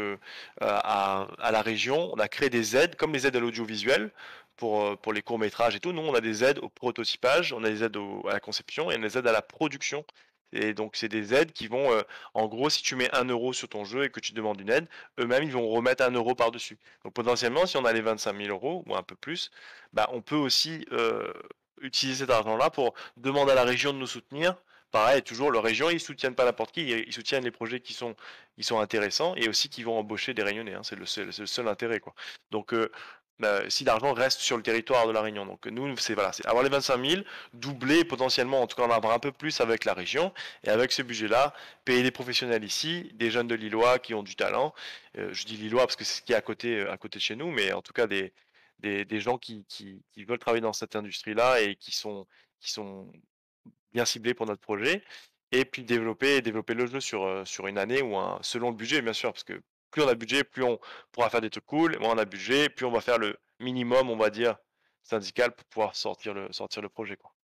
à la région, on a créé des aides comme les aides à l'audiovisuel pour les courts-métrages et tout. Nous, on a des aides au prototypage, on a des aides à la conception et on a des aides à la production. Et donc, c'est des aides qui vont, en gros, si tu mets 1 euro sur ton jeu et que tu demandes une aide, eux-mêmes, ils vont remettre 1 euro par-dessus. Donc, potentiellement, si on a les 25 000 euros ou un peu plus, bah, on peut aussi utiliser cet argent-là pour demander à la région de nous soutenir. Pareil, toujours, la région, ils soutiennent pas n'importe qui, ils soutiennent les projets qui sont intéressants et aussi qui vont embaucher des Réunionnais, hein, c'est le seul intérêt, quoi. Donc, si l'argent reste sur le territoire de la Réunion. Donc, nous, c'est voilà, c'est avoir les 25 000, doubler potentiellement, en tout cas en avoir un peu plus avec la région, et avec ce budget-là, payer des professionnels ici, des jeunes de Lillois qui ont du talent. Je dis Lillois parce que c'est ce qui est à côté de chez nous, mais en tout cas des gens qui veulent travailler dans cette industrie-là et qui sont bien ciblés pour notre projet. Et puis développer le jeu sur une année ou selon le budget, bien sûr, parce que plus on a de budget, plus on pourra faire des trucs cool. Moins on a de budget, plus on va faire le minimum, on va dire, syndical pour pouvoir sortir le projet, quoi.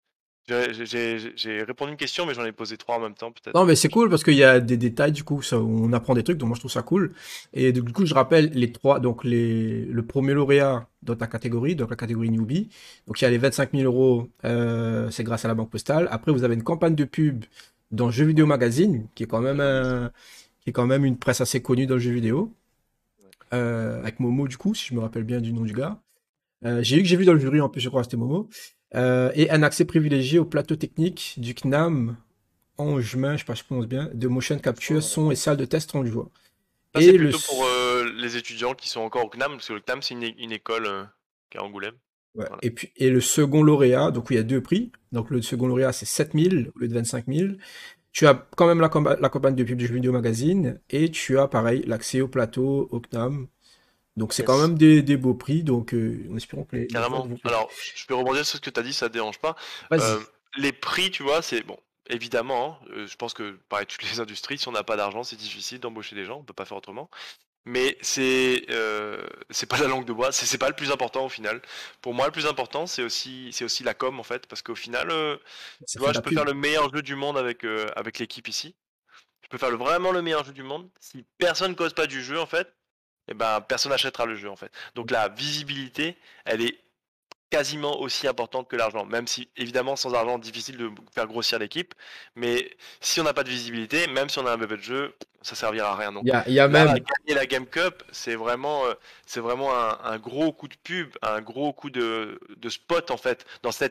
J'ai répondu à une question, mais j'en ai posé trois en même temps, peut-être. Non, mais c'est cool parce qu'il y a des détails, du coup, ça, on apprend des trucs, donc moi je trouve ça cool. Et du coup, je rappelle les trois, donc le premier lauréat dans ta catégorie, donc la catégorie newbie. Donc il y a les 25 000 euros, c'est grâce à la Banque Postale. Après, vous avez une campagne de pub dans Jeux Vidéo Ouais, Magazine, qui est quand j'ai même bien vu ça. qui est quand même une presse assez connue dans le jeu vidéo, Ouais. avec Momo, du coup, si je me rappelle bien du nom du gars. J'ai vu dans le jury, en plus, je crois, que c'était Momo. Et un accès privilégié au plateau technique du CNAM en juin, je sais pas si je prononce bien, de motion capture, Ouais. son et salle de test en joie. Ça, c'est Et le, plutôt pour les étudiants qui sont encore au CNAM, parce que le CNAM, c'est une école qui est à Angoulême. ouais, Voilà. et le second lauréat, donc oui, il y a deux prix. Donc le second lauréat, c'est 7 000 au lieu de 25 000. Tu as quand même la campagne de pub du jeu vidéo magazine et tu as pareil l'accès au plateau, au CNAM. Donc c'est quand Yes. même des beaux prix. Donc en espérant que les votes Carrément. vont plaire. Alors, je peux rebondir sur ce que tu as dit, ça te dérange pas. Vas-y. Euh, les prix, tu vois, c'est bon. Évidemment, hein, je pense que pareil, toutes les industries, si on n'a pas d'argent, c'est difficile d'embaucher des gens, on peut pas faire autrement. Mais c'est pas la langue de bois, c'est pas le plus important au final. Pour moi, le plus important, c'est aussi la com en fait, parce qu'au final, Ça tu fait vois, de je la peux faire pub. le meilleur jeu du monde avec l'équipe ici. Je peux faire vraiment le meilleur jeu du monde. Si personne cause pas du jeu en fait, eh ben personne n'achètera le jeu en fait. Donc la visibilité, elle est quasiment aussi important que l'argent. Même si, évidemment, sans argent, difficile de faire grossir l'équipe. Mais si on n'a pas de visibilité, même si on a un bébé de jeu, ça servira à rien. Donc Il y a là, même, gagner la Game Cup, c'est vraiment un gros coup de pub, un gros coup de spot en fait.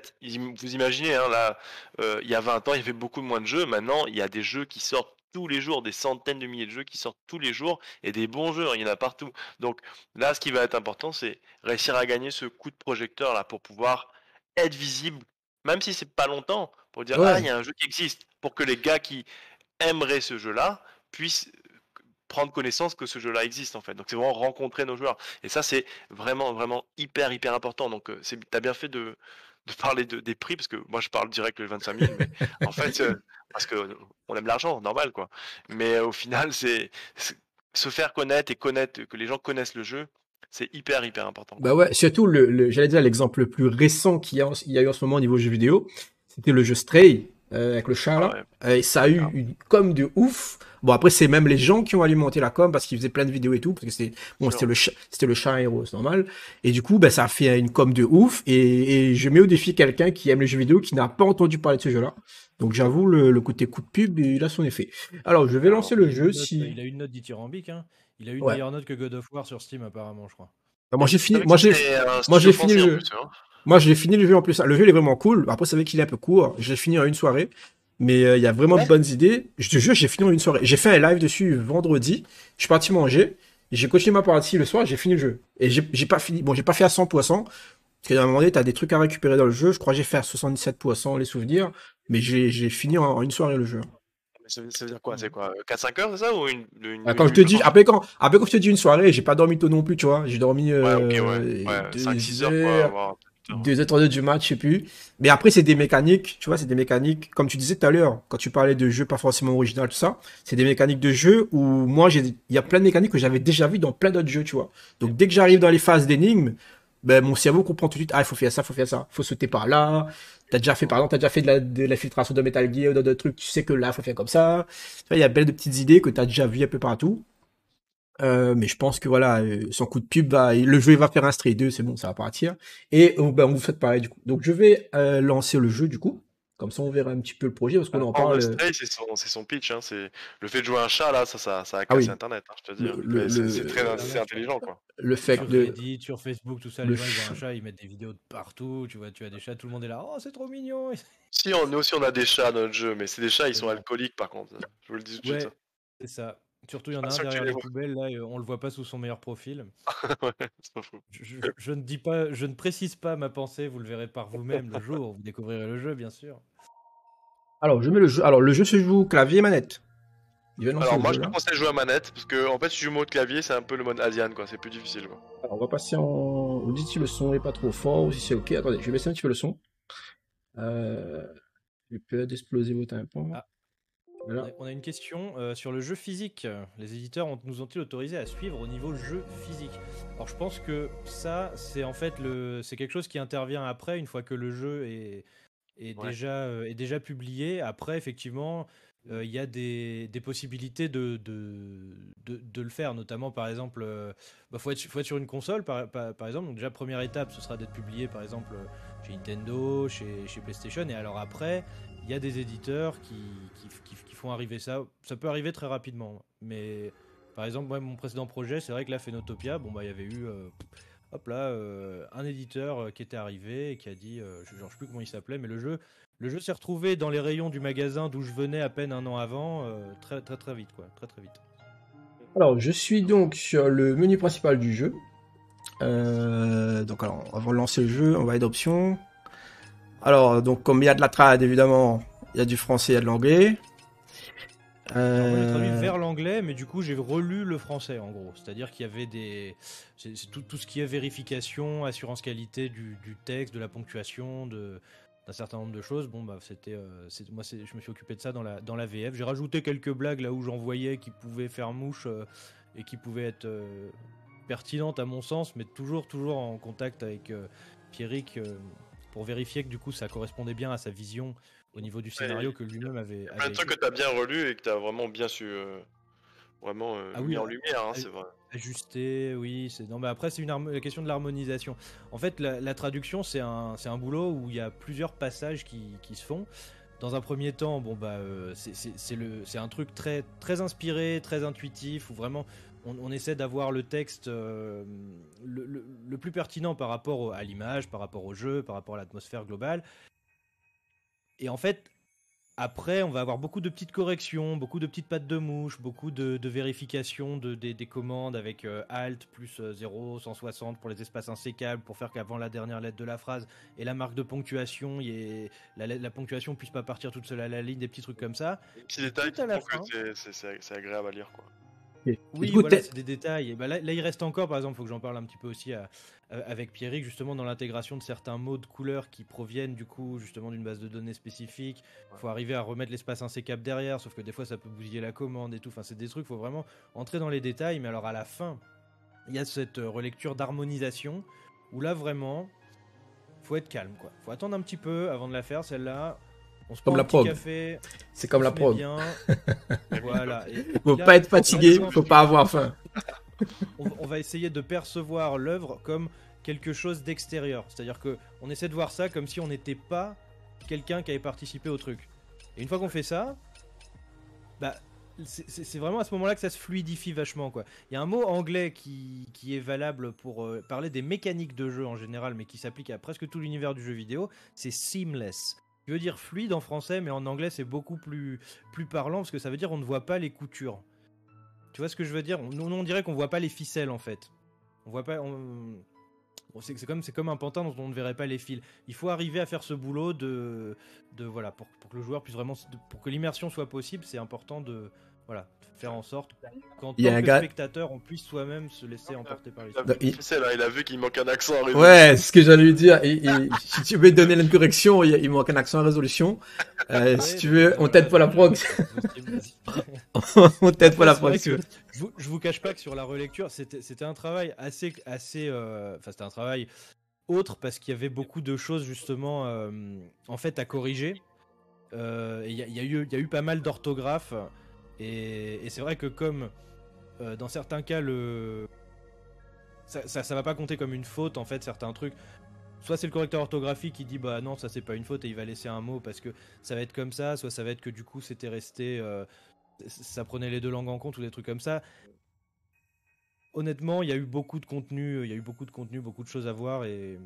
Vous imaginez, hein, là, il y a 20 ans, il y avait beaucoup moins de jeux. Maintenant, il y a des jeux qui sortent tous les jours, des centaines de milliers de jeux qui sortent tous les jours, et des bons jeux, il y en a partout. Donc là, ce qui va être important, c'est réussir à gagner ce coup de projecteur là pour pouvoir être visible, même si c'est pas longtemps, pour dire ah, il ouais. y a un jeu qui existe, pour que les gars qui aimeraient ce jeu-là puissent prendre connaissance que ce jeu-là existe en fait. Donc c'est vraiment rencontrer nos joueurs. Et ça c'est vraiment hyper important. Donc t'as bien fait de parler des prix, parce que moi je parle direct le 25 000, mais en fait parce que on aime l'argent, normal quoi. Mais au final c'est se faire connaître et connaître, que les gens connaissent le jeu, c'est hyper important Bah quoi. ouais, surtout j'allais dire l'exemple le plus récent il y a eu en ce moment au niveau jeux vidéo, c'était le jeu Stray, avec le chat Ah là. ouais, Et ça a eu clairement. une com de ouf. Bon après c'est même les gens qui ont alimenté la com parce qu'ils faisaient plein de vidéos et tout, parce que Sûr. c'était le chat héros, c'est normal. Et du coup bah ça a fait une com de ouf et je mets au défi quelqu'un qui aime les jeux vidéo qui n'a pas entendu parler de ce jeu-là. Donc j'avoue le côté coup de pub il a son effet. Alors je vais Clairement. lancer le jeu si Il a une note dithyrambique, hein. Il a eu une ouais. meilleure note que God of War sur Steam apparemment, je crois. Bah, Et je savais que c'était un moi studio j'ai fini le français en jeu. plus, hein. Moi, j'ai fini le jeu en plus. Le jeu, il est vraiment cool. Après, c'est vrai qu'il est un peu court. Je l'ai fini en une soirée. Mais il y a vraiment de Ouais. bonnes idées. Je te jure, j'ai fini en une soirée. J'ai fait un live dessus vendredi. Je suis parti manger. J'ai continué ma partie le soir. J'ai fini le jeu. Et j'ai pas fini. Bon, j'ai pas fait à 100%. Parce qu'à un moment donné, t'as des trucs à récupérer dans le jeu. Je crois que j'ai fait à 77% les souvenirs. Mais j'ai fini en une soirée le jeu. Mais ça veut dire quoi? C'est Mhm. quoi? 4-5 heures, c'est ça? Ou une Quand nuit je te blanche? dis, après quand je te dis une soirée, j'ai pas dormi tôt non plus, tu vois. J'ai dormi Ouais, ok, ouais. Ouais, 5-6 heures, quoi, heures, voire 8 heures. 2 heures du match, je sais plus. Mais après, c'est des mécaniques, tu vois, c'est des mécaniques, comme tu disais tout à l'heure, quand tu parlais de jeux pas forcément original, tout ça, c'est des mécaniques de jeu où moi, il y a plein de mécaniques que j'avais déjà vues dans plein d'autres jeux, tu vois. Donc, dès que j'arrive dans les phases d'énigmes, ben, mon cerveau comprend tout de suite, ah, il faut faire ça, faut sauter par là. T'as déjà fait de la filtration de Metal Gear ou d'autres trucs, tu sais que là, faut faire comme ça. Tu vois, il y a plein de petites idées que t'as déjà vues un peu partout. Mais je pense que voilà, son coup de pub le jeu il va faire un Stray 2, c'est bon, ça va partir. Et ben, on vous fait pareil du coup. Donc je vais lancer le jeu du coup. Comme ça on verra un petit peu le projet parce qu'on en Alors, parle. le Stray, c'est son pitch, hein. C'est le fait de jouer un chat là, ça a Ah cassé oui, Internet, hein, je te dis, le, hein. le, Mais c'est Internet, intelligent, quoi. le fait sur de Reddit, sur Facebook, tout ça, le les gens ils voient ch- un chat, ils mettent des vidéos de partout, tu as des chats, tout le monde est là, oh c'est trop mignon. Si, nous aussi on a des chats dans notre jeu, mais c'est des chats, ils Mais sont bon, alcooliques par contre. Je vous le dis tout de suite, ça. ouais, c'est ça. Surtout il Je y suis en pas a un sûr que tu derrière les les vois. poubelles, là, on le voit pas sous son meilleur profil. Ouais, c'est pas fou. Je ne dis pas, je ne précise pas ma pensée, vous le verrez par vous-même le jour où vous découvrirez le jeu, bien sûr. Alors je mets le jeu. Alors le jeu se joue clavier et manette. Je vais lancer Alors le moi jeu je te là. conseille de jouer à manette, parce que en fait si tu joues mode clavier, c'est un peu le mode Asian, quoi, c'est plus difficile, quoi. Alors on va passer en. Vous dites si le son est pas trop fort ou si c'est ok. Attendez, je vais baisser un petit peu le son. Je peux d'exploser vos tympans. Ah, Voilà. on a une question sur le jeu physique. Les éditeurs nous ont-ils autorisé à suivre au niveau jeu physique? Alors je pense que ça, c'est en fait c'est quelque chose qui intervient après, une fois que le jeu Ouais. est déjà publié. Après, effectivement, il y a des possibilités de le faire, notamment par exemple, faut être sur une console par exemple. Donc déjà, première étape, ce sera d'être publié par exemple chez Nintendo, chez PlayStation, et alors après, il y a des éditeurs qui font arriver ça. Ça peut arriver très rapidement, mais par exemple, moi, mon précédent projet, c'est vrai que là, Phenotopia, bon bah il y avait eu hop là, un éditeur qui était arrivé et qui a dit, je ne sais plus comment il s'appelait, mais le jeu s'est retrouvé dans les rayons du magasin d'où je venais à peine un an avant, très très très vite quoi, très très vite. Alors je suis donc sur le menu principal du jeu. Donc alors, avant de lancer le jeu, on va aller d'options. Alors, donc comme il y a de la trad, évidemment, il y a du français, il y a de l'anglais. Alors moi j'ai traduit Euh, vers l'anglais, mais du coup j'ai relu le français en gros. C'est-à-dire qu'il y avait c'est tout ce qui est vérification, assurance qualité du texte, de la ponctuation, d'un certain nombre de choses. Bon bah je me suis occupé de ça dans la VF. J'ai rajouté quelques blagues là où j'en voyais qui pouvaient faire mouche et qui pouvaient être pertinentes à mon sens, mais toujours en contact avec Pierrick pour vérifier que du coup ça correspondait bien à sa vision au niveau du Ouais, scénario que lui-même il y a plein avait de trucs écrit. que t'as bien relu et que t'as vraiment bien su vraiment Ah mis oui, en lumière, hein, a- c'est vrai. ajusté, oui. Non, mais après, c'est la question de l'harmonisation. En fait, la traduction, c'est un boulot où il y a plusieurs passages qui se font. Dans un premier temps, bon bah, c'est un truc très très inspiré, très intuitif, où vraiment on essaie d'avoir le texte le plus pertinent par rapport à l'image, par rapport au jeu, par rapport à l'atmosphère globale. Et en fait, après, on va avoir beaucoup de petites corrections, beaucoup de petites pattes de mouche, beaucoup de vérifications des commandes avec Alt plus 0, 160 pour les espaces insécables, pour faire qu'avant la dernière lettre de la phrase et la marque de ponctuation, la ponctuation puisse pas partir toute seule à la ligne, des petits trucs comme ça. Des petits Et détails tout qui à la font que fin, c'est agréable à lire, quoi. Et du oui, coup, voilà, c'est des détails. Et bah là, il reste encore, par exemple, il faut que j'en parle un petit peu aussi avec Pierrick, justement, dans l'intégration de certains mots de couleurs qui proviennent, du coup, justement, d'une base de données spécifique. Il faut arriver à remettre l'espace insécable derrière, sauf que des fois, ça peut bousiller la commande et tout. Enfin, c'est des trucs, il faut vraiment entrer dans les détails. Mais alors, à la fin, il y a cette relecture d'harmonisation où là, vraiment, faut être calme, quoi. Faut attendre un petit peu avant de la faire, celle-là. On se comme prend la un petit prog. café, C'est on comme la se met prog. bien. Voilà. Et Faut là, pas être on va fatigué, essayer faut pas avoir faim. on va essayer de percevoir l'œuvre comme quelque chose d'extérieur. C'est-à-dire que on essaie de voir ça comme si on n'était pas quelqu'un qui avait participé au truc. Et une fois qu'on fait ça, bah, c'est vraiment à ce moment-là que ça se fluidifie vachement, quoi. Il y a un mot anglais qui est valable pour parler des mécaniques de jeu en général, mais qui s'applique à presque tout l'univers du jeu vidéo, c'est seamless. Qui veut dire fluide en français, mais en anglais c'est beaucoup plus parlant, parce que ça veut dire on ne voit pas les coutures. Tu vois ce que je veux dire? On dirait qu'on voit pas les ficelles en fait. On voit pas. Bon, c'est comme un pantin dont on ne verrait pas les fils. Il faut arriver à faire ce boulot voilà, pour que le joueur puisse vraiment, pour que l'immersion soit possible, c'est important de voilà, faire en sorte qu'en Il y a tant un que gars. spectateur, on puisse soi-même se laisser emporter par Il a l'histoire. vu, tu sais, là, il a vu qu'il manque un accent en Ouais, résolution. c'est ce que j'allais lui dire. Si tu veux donner une correction, il manque un accent à résolution. Si Ouais, tu donc veux, on t'aide pour la prog. On t'aide pour Après, la c'est vrai prog. que je vous cache pas que sur la relecture, c'était un travail enfin c'était un travail autre parce qu'il y avait beaucoup de choses justement en fait à corriger. Il y a eu pas mal d'orthographes et c'est vrai que comme dans certains cas ça va pas compter comme une faute en fait certains trucs. Soit c'est le correcteur orthographique qui dit bah non ça c'est pas une faute et il va laisser un mot parce que ça va être comme ça, soit ça va être que du coup c'était resté ça prenait les deux langues en compte ou des trucs comme ça. Honnêtement, il y a eu beaucoup de contenu, beaucoup de choses à voir et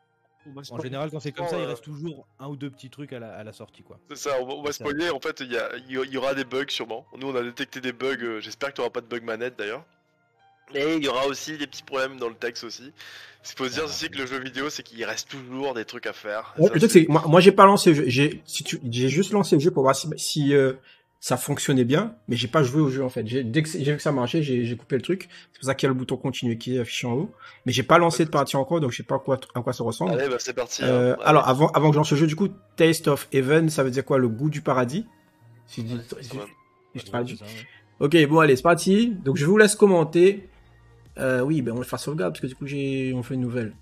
en général quand c'est comme ça, il reste toujours un ou deux petits trucs à la sortie quoi. C'est ça, on va Et ça, spoiler, en fait, il y aura des bugs sûrement. Nous, on a détecté des bugs, j'espère que tu auras pas de bug manette d'ailleurs. Et il y aura aussi des petits problèmes dans le texte aussi. Ce qu'il faut se dire aussi que le jeu vidéo, c'est qu'il reste toujours des trucs à faire. Et Ouais, ça, le truc, c'est que moi, j'ai pas lancé le jeu. J'ai juste lancé le jeu pour voir si ça fonctionnait bien, mais j'ai pas joué au jeu en fait. Dès que j'ai vu que ça marchait, j'ai coupé le truc. C'est pour ça qu'il y a le bouton continuer qui est affiché en haut. Mais j'ai pas lancé de partie encore, donc je sais pas à quoi ça ressemble. Allez, bah c'est parti, hein. Alors avant que je lance le jeu, du coup, Taste of Heaven, ça veut dire quoi? Le goût du paradis? Si je, Quand même. je traduis. c'est ça, ouais. Ok, bon allez, c'est parti. Donc je vous laisse commenter. Oui, ben on va faire sauvegarde parce que du coup on fait une nouvelle.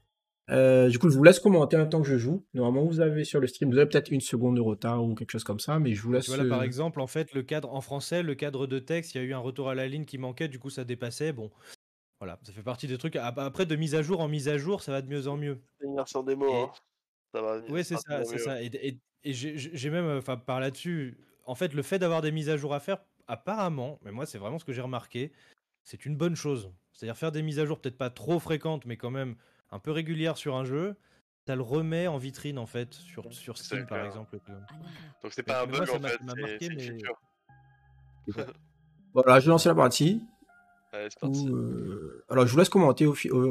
Du coup, je vous laisse commenter en même temps que je joue. Normalement, vous avez sur le stream, vous avez peut-être une seconde de retard ou quelque chose comme ça, mais je vous Tu laisse. vois là par exemple, en fait, le cadre en français, le cadre de texte, il y a eu un retour à la ligne qui manquait, du coup ça dépassait. Bon, voilà, ça fait partie des trucs. Après, de mise à jour en mise à jour, ça va de mieux en mieux. C'est une version démo, Et hein. Ça va ouais, c'est ça, rapidement c'est mieux. ça. Et j'ai même, enfin, par là-dessus, en fait, le fait d'avoir des mises à jour à faire, apparemment, mais moi, c'est vraiment ce que j'ai remarqué, c'est une bonne chose. C'est-à-dire faire des mises à jour, peut-être pas trop fréquentes, mais quand même un peu régulières sur un jeu, ça le remet en vitrine, en fait, sur C'est Steam, par clair. exemple. Donc c'est Mais, pas un mais moi, bug en fait, ça m'a marqué, c'est une mais feature. Voilà, je vais lancer la partie. Allez, c'est parti. Alors, je vous laisse commenter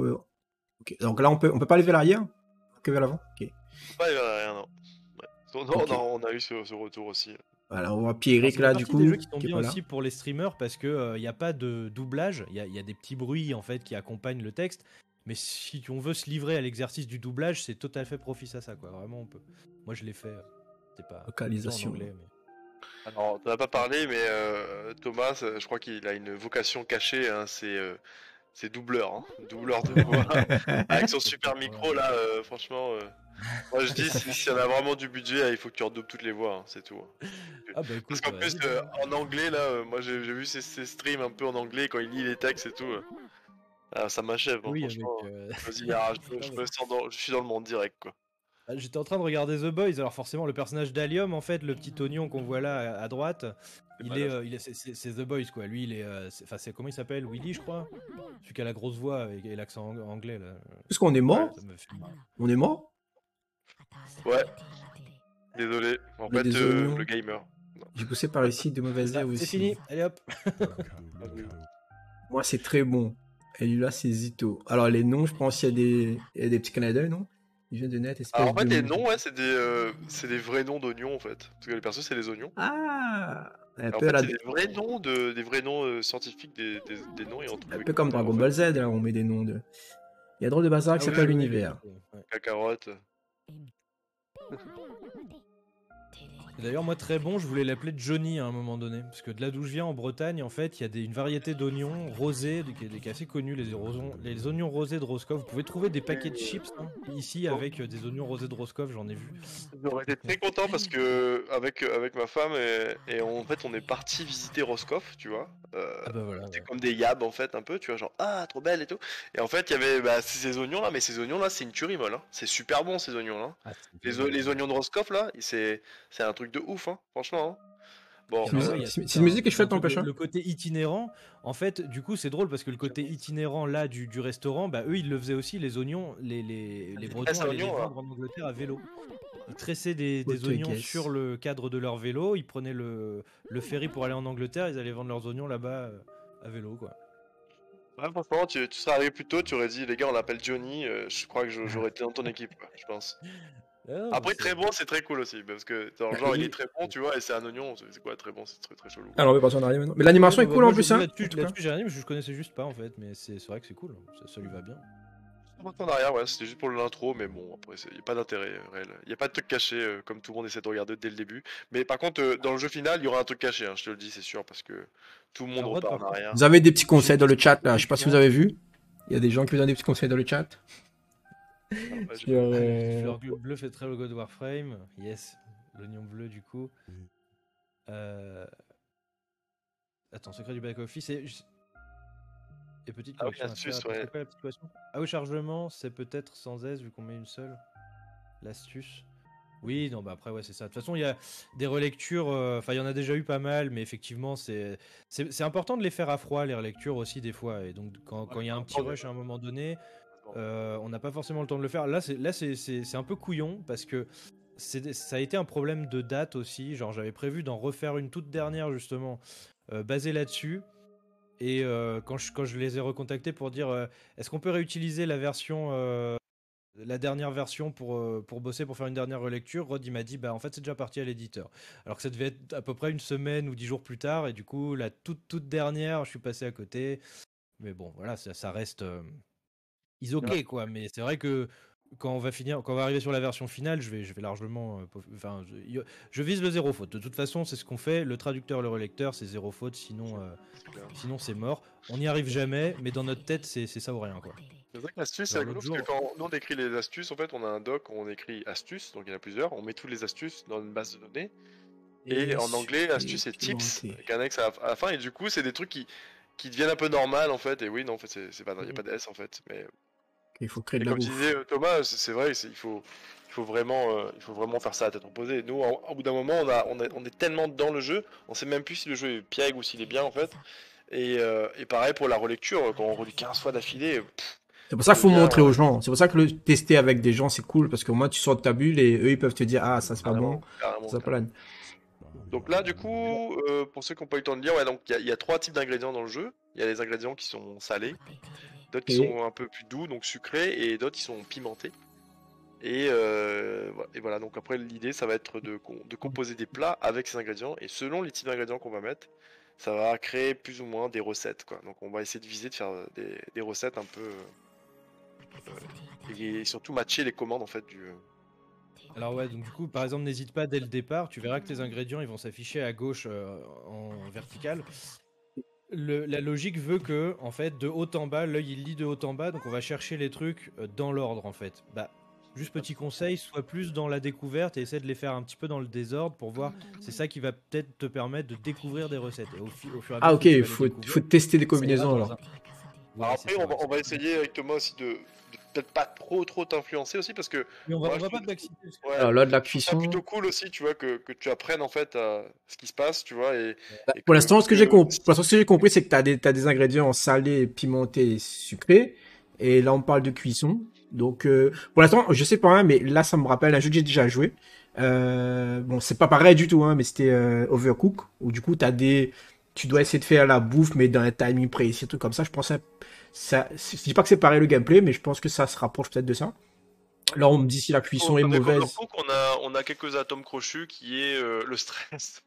ok. Donc là, on peut pas aller vers l'arrière? Que vers l'avant? Ok. Pas rien, non. Ouais. Non, Ok. non, on a eu ce retour aussi. Voilà, on voit Alors, Pierrick ça fait là, du partie des coup, jeux qui sont qui est bien pas là. aussi pour les streamers parce que il n'y a pas de doublage, il y a des petits bruits en fait qui accompagnent le texte. Mais si on veut se livrer à l'exercice du doublage, c'est tout à fait propice à ça, quoi. Vraiment, on peut. Moi, je l'ai fait. C'est pas plutôt en Localisation. anglais, mais. Alors, t'en as pas parlé, mais Thomas, je crois qu'il a une vocation cachée, hein, c'est c'est doubleur, hein. Doubleur de voix. Avec son super micro là, franchement. Moi je dis, s'il y en a vraiment du budget, il faut que tu redoubles toutes les voix, hein, c'est tout. Hein. Ah bah Parce écoute, qu'en plus, en anglais là, moi j'ai vu ses streams un peu en anglais quand il lit les textes et tout. Ça m'achève, hein, oui, avec. franchement. Vas-y, ah, Ah, je bah, me sens je suis dans le monde direct, quoi. j'étais en train de regarder The Boys, alors forcément le personnage d'Allium, en fait, le petit oignon qu'on voit là à droite, c'est The Boys quoi. Lui, il est, enfin c'est comment il s'appelle, Willy, je crois, celui qui a la grosse voix et l'accent anglais là. Est-ce qu'on est mort? Ça me fait marrer. On est mort? Ouais, désolé. En Mais fait, des oignons. le gamer. J'ai poussé par ici de mauvaises herbes C'est aussi. fini, allez hop. Moi, c'est très bon. Et lui là, c'est Zito. Alors, les noms, je pense qu'il y a des petits Canadiens, non? Ils viennent de net, espèce Alors en fait, de... les noms, ouais, c'est des vrais noms d'oignons en fait. Parce que les persos, c'est les oignons. Ah! Un En peu, fait, la- c'est des vrais noms scientifiques des noms et on trouve un peu comme Dragon Ball Z, là, on met des noms de... Il y a drôle de bazar qui Ah oui, s'appelle oui, l'univers. ouais. Cacarotte. Et d'ailleurs, moi, très bon, je voulais l'appeler Johnny à un moment donné. Parce que de là d'où je viens, en Bretagne, en fait, il y a une variété d'oignons rosés, qui est assez connue, les oignons rosés de Roscoff. Vous pouvez trouver des paquets de chips hein, ici avec des oignons rosés de Roscoff, j'en ai vu. J'aurais été très content parce que avec ma femme et en fait on est parti visiter Roscoff, tu vois. Ah bah voilà. C'était Ouais. comme des yabs en fait un peu, tu vois, genre ah trop belle et tout. Et en fait il y avait ces oignons là, mais ces oignons là c'est une tuerie molle, hein. C'est super bon ces oignons là. Ah, Les oignons de Roscoff là, c'est un truc de ouf, hein, franchement. Hein. Bon, alors, ouais, C'est une musique que je fais ton pêcheur. le côté itinérant, en fait, du coup, c'est drôle parce que le côté itinérant là du restaurant, bah eux, ils le faisaient aussi, les oignons, les Bretons tresse à allaient les oignons, vendre en Angleterre à vélo. Ils tressaient des Auto oignons guess. sur le cadre de leur vélo, ils prenaient le ferry pour aller en Angleterre, ils allaient vendre leurs oignons là-bas à vélo, quoi. ouais, franchement tu serais arrivé plus tôt, tu aurais dit les gars on l'appelle Johnny, je crois que j'aurais été dans ton équipe, quoi, je pense. Ah non, Après, mais très bon, c'est très cool aussi. Parce que, genre, il est très bon, tu vois, et c'est un oignon. C'est quoi, très bon, c'est très très chelou. Alors, on va passer en arrière maintenant. Mais l'animation Ouais, est bah, cool moi, en plus, hein. là-dessus, en tout cas. là-dessus, j'ai rien, mais je connaissais juste pas en fait, mais c'est vrai que c'est cool, ça lui va bien. En arrière, ouais, c'était juste pour l'intro, mais bon, après, il n'y a pas d'intérêt réel. Il n'y a pas de truc caché, comme tout le monde essaie de regarder dès le début. Mais par contre, dans le jeu final, il y aura un truc caché, hein, je te le dis, c'est sûr, parce que tout le monde Alors, repart par en contre, arrière. Vous avez des petits conseils dans le J'ai- chat, là. Je sais pas si vous avez vu. Il y a des gens qui vous donnent des petits conseils dans le chat. Ah, ouais, Sur, Fleur bleu fait très logo de Warframe. Yes, l'oignon bleu du coup. Euh... Attends, secret du back-office et petite Ah oui, correction à faire. astuce, Attends, ouais. c'est quoi la petite correction? Ah oui, chargement, c'est peut-être sans S vu qu'on met une seule. L'astuce. Oui, non, bah après, ouais, c'est ça. De toute façon, il y a des relectures, enfin, il y en a déjà eu pas mal, mais effectivement, c'est important de les faire à froid, les relectures aussi, des fois. Et donc, quand il y a un petit rush à un moment donné, on n'a pas forcément le temps de le faire. Là, c'est un peu couillon parce que ça a été un problème de date aussi. Genre, j'avais prévu d'en refaire une toute dernière, justement, basée là-dessus. Et quand je les ai recontactés pour dire est-ce qu'on peut réutiliser la dernière version pour bosser, pour faire une dernière relecture, Rod il m'a dit bah en fait c'est déjà parti à l'éditeur. Alors que ça devait être à peu près une semaine ou 10 jours plus tard, et du coup la toute dernière je suis passé à côté. Mais bon voilà, ça reste is ok quoi, mais c'est vrai que quand on va arriver sur la version finale, je vais largement enfin je vise le zéro faute. De toute façon, c'est ce qu'on fait, le traducteur, le relecteur, c'est zéro faute, sinon c'est mort. On n'y arrive jamais, mais dans notre tête, c'est ça ou rien quoi. C'est vrai que l'astuce, c'est Genre rigolo l'autre parce que jour, quand nous on écrit les astuces, en fait, on a un doc où on écrit astuces, donc il y en a plusieurs, on met toutes les astuces dans une base de données. Et en anglais, astuce c'est tips, avec un X à la fin, et du coup, c'est des trucs qui deviennent un peu normal en fait. Et oui, non, en fait, c'est pas, il n'y a pas de S en fait. Mais Il faut créer de et la comme tu bouffe. disais, Thomas, c'est vrai, il faut vraiment faire ça à tête reposée. Nous, au bout d'un moment, on est tellement dans le jeu, on sait même plus si le jeu est piègue ou s'il est bien en fait. Et pareil pour la relecture, quand on relit 15 fois d'affilée. C'est pour ça qu'il faut devient, montrer aux gens. C'est pour ça que le tester avec des gens, c'est cool. Parce que moi, tu sors de ta bulle et eux, ils peuvent te dire, ah, ça, c'est pas bon. Carrément, Ça, pas la... Donc là, du coup, pour ceux qui n'ont pas eu le temps de lire, ouais, donc il y a trois types d'ingrédients dans le jeu. Il y a les ingrédients qui sont salés, d'autres qui sont un peu plus doux, donc sucrés, et d'autres qui sont pimentés. Et voilà, donc après l'idée, ça va être de composer des plats avec ces ingrédients, et selon les types d'ingrédients qu'on va mettre, ça va créer plus ou moins des recettes, quoi. Donc on va essayer de viser de faire des recettes un peu et surtout matcher les commandes en fait du. alors ouais, donc du coup, par exemple, n'hésite pas dès le départ, tu verras que tes ingrédients, ils vont s'afficher à gauche en vertical. La logique veut que, en fait, de haut en bas, l'œil il lit de haut en bas, donc on va chercher les trucs dans l'ordre, en fait. Bah, juste petit conseil, sois plus dans la découverte et essaie de les faire un petit peu dans le désordre pour voir. C'est ça qui va peut-être te permettre de découvrir des recettes. Et au fur et à Ah mesure ok, que tu il vas les faut découvrir, tester des ça ira combinaisons dans alors. un. Ouais, Alors c'est après, ça, on va, ouais, on va c'est ça. essayer avec Thomas aussi de peut-être pas trop t'influencer aussi, parce que Mais on moi, va je pas trouve, te backseater, parce que ouais, Alors là, de la je trouve ça plutôt cuisson. cool aussi, tu vois, que tu apprennes en fait ce qui se passe, tu vois, et Pour que, l'instant, parce ce que j'ai que compris, pour l'instant, ce que j'ai compris, c'est que t'as des ingrédients salés, pimentés et sucrés. Et là, on parle de cuisson. Donc, pour l'instant, je sais pas, hein, mais là, ça me rappelle un jeu que j'ai déjà joué. Bon, c'est pas pareil du tout, hein, mais c'était Overcook, où du coup, tu dois essayer de faire la bouffe, mais dans un timing précis, un truc comme ça. Je pense que je dis pas que c'est pareil le gameplay, mais je pense que ça se rapproche peut-être de ça. ouais. Là, on me dit si la cuisson est Avec mauvaise. Overcook, on a quelques atomes crochus qui est le stress.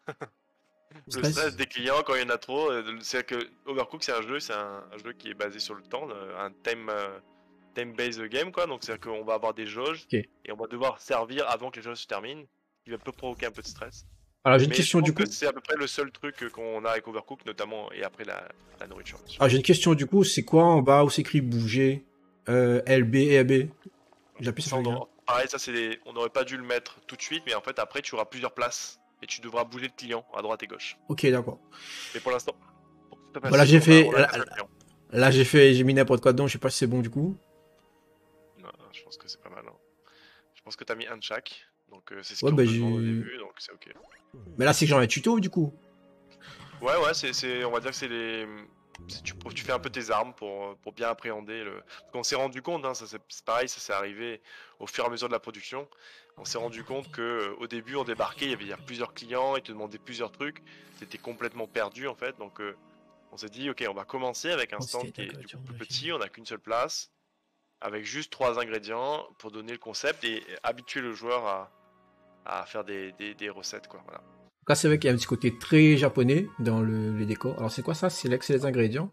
Le stress Stress. des clients quand il y en a trop. C'est que Overcook, c'est un jeu qui est basé sur le temps, un time-based game, quoi. Donc c'est-à-dire qu'on va avoir des jauges Ok. et on va devoir servir avant que les jauges se terminent, ce qui peut provoquer un peu de stress. Alors, j'ai une Mais je question pense du que coup. c'est à peu près le seul truc qu'on a avec Overcook, notamment, et après la nourriture, bien sûr. Alors, j'ai une question du coup. C'est quoi en bas où c'est écrit bouger? LB et AB. J'appuie, ça Ça, fait rien. pareil, on n'aurait pas dû le mettre tout de suite, mais en fait, après, tu auras plusieurs places et tu devras bouger le client à droite et gauche. Ok, d'accord. Mais pour l'instant, c'est pas Voilà, facile, on a qu'un seul client. là, j'ai mis n'importe quoi dedans. Je sais pas si c'est bon du coup. Non, je pense que c'est pas mal, hein. Je pense que t'as mis un de chaque, donc c'est ce Ouais, qu'on bah te demande au j'ai. début, donc c'est ok. Mais là, c'est que j'ai un tuto du coup. Ouais, ouais, on va dire que c'est tu fais un peu tes armes pour bien appréhender le. Parce qu'on s'est rendu compte, hein, c'est pareil, ça s'est arrivé au fur et à mesure de la production. On s'est rendu compte que au début, on débarquait, il y a plusieurs clients, ils te demandaient plusieurs trucs, c'était complètement perdu en fait. Donc on s'est dit, ok, on va commencer avec un stand qui est du coup plus petit, on n'a qu'une seule place, avec juste 3 ingrédients pour donner le concept et habituer le joueur à faire des recettes, quoi. Voilà. Là, c'est vrai qu'il y a un petit côté très japonais dans les décors. Alors, c'est quoi ça? C'est les ingrédients.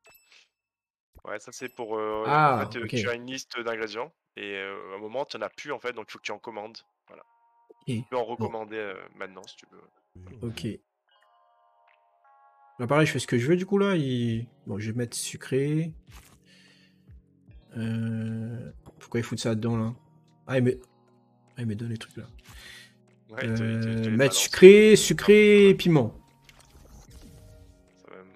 Ouais, ça c'est pour. En Ah, fait, ok. tu as une liste d'ingrédients et à un moment, tu n'en as plus en fait, donc il faut que tu en commandes. Voilà. Ok. Tu peux en Bon, recommander maintenant si tu veux. ok. Là, pareil, je fais ce que je veux du coup là. Bon, je vais mettre sucré. Pourquoi il fout ça dedans là? Il me donne les trucs là. Ouais, il te les Mettre balance. sucré, piment. Ça va-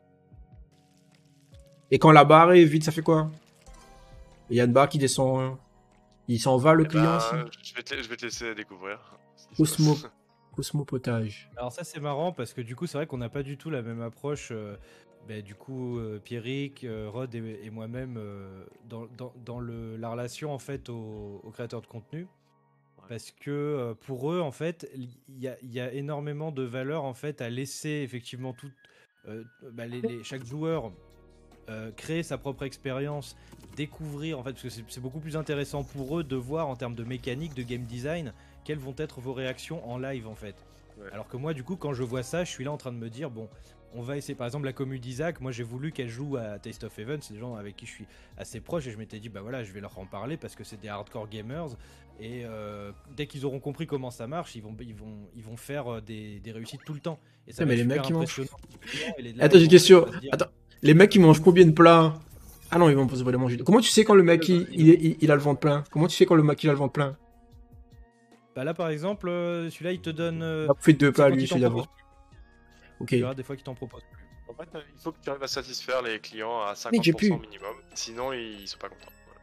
Et quand la barre est vide, ça fait quoi? Il y a une barre qui descend. Il s'en va le Eh client aussi? ben, je vais te laisser découvrir ce qui se Cosmo, passe. Cosmopotage. Alors ça c'est marrant parce que du coup c'est vrai qu'on n'a pas du tout la même approche. Du coup Pierrick, Rod et moi-même dans la relation en fait aux créateurs de contenu. Parce que pour eux en fait il y a énormément de valeur en fait à laisser effectivement tout chaque joueur créer sa propre expérience, découvrir en fait parce que c'est beaucoup plus intéressant pour eux de voir en termes de mécanique, de game design quelles vont être vos réactions en live en fait. Ouais. Alors que moi, du coup, quand je vois ça, je suis là en train de me dire, bon, on va essayer. Par exemple, la commu d'Isaac, moi j'ai voulu qu'elle joue à Taste of Heaven, c'est des gens avec qui je suis assez proche et je m'étais dit, bah voilà, je vais leur en parler parce que c'est des hardcore gamers et dès qu'ils auront compris comment ça marche, ils vont faire des réussites tout le temps. Et ça Putain, va mais être les super mecs qui mangent. impressionnant. Et les Attends, j'ai lives, une en fait, question. on va se dire, Attends, les mecs qui mangent combien de plats? Ah non, ils vont pas les manger. Comment tu sais quand le mec il a le ventre plein? Comment tu sais quand le mec il a le ventre plein? bah là par exemple, celui-là il te donne. Il a fait deux C'est plats quand lui, il t'en celui propose d'avant. plus. Ok. Tu verras des fois qu'il t'en propose plus. En fait, il faut que tu arrives à satisfaire les clients à Mec, j'ai 50% plus. minimum, sinon ils sont pas contents. Voilà.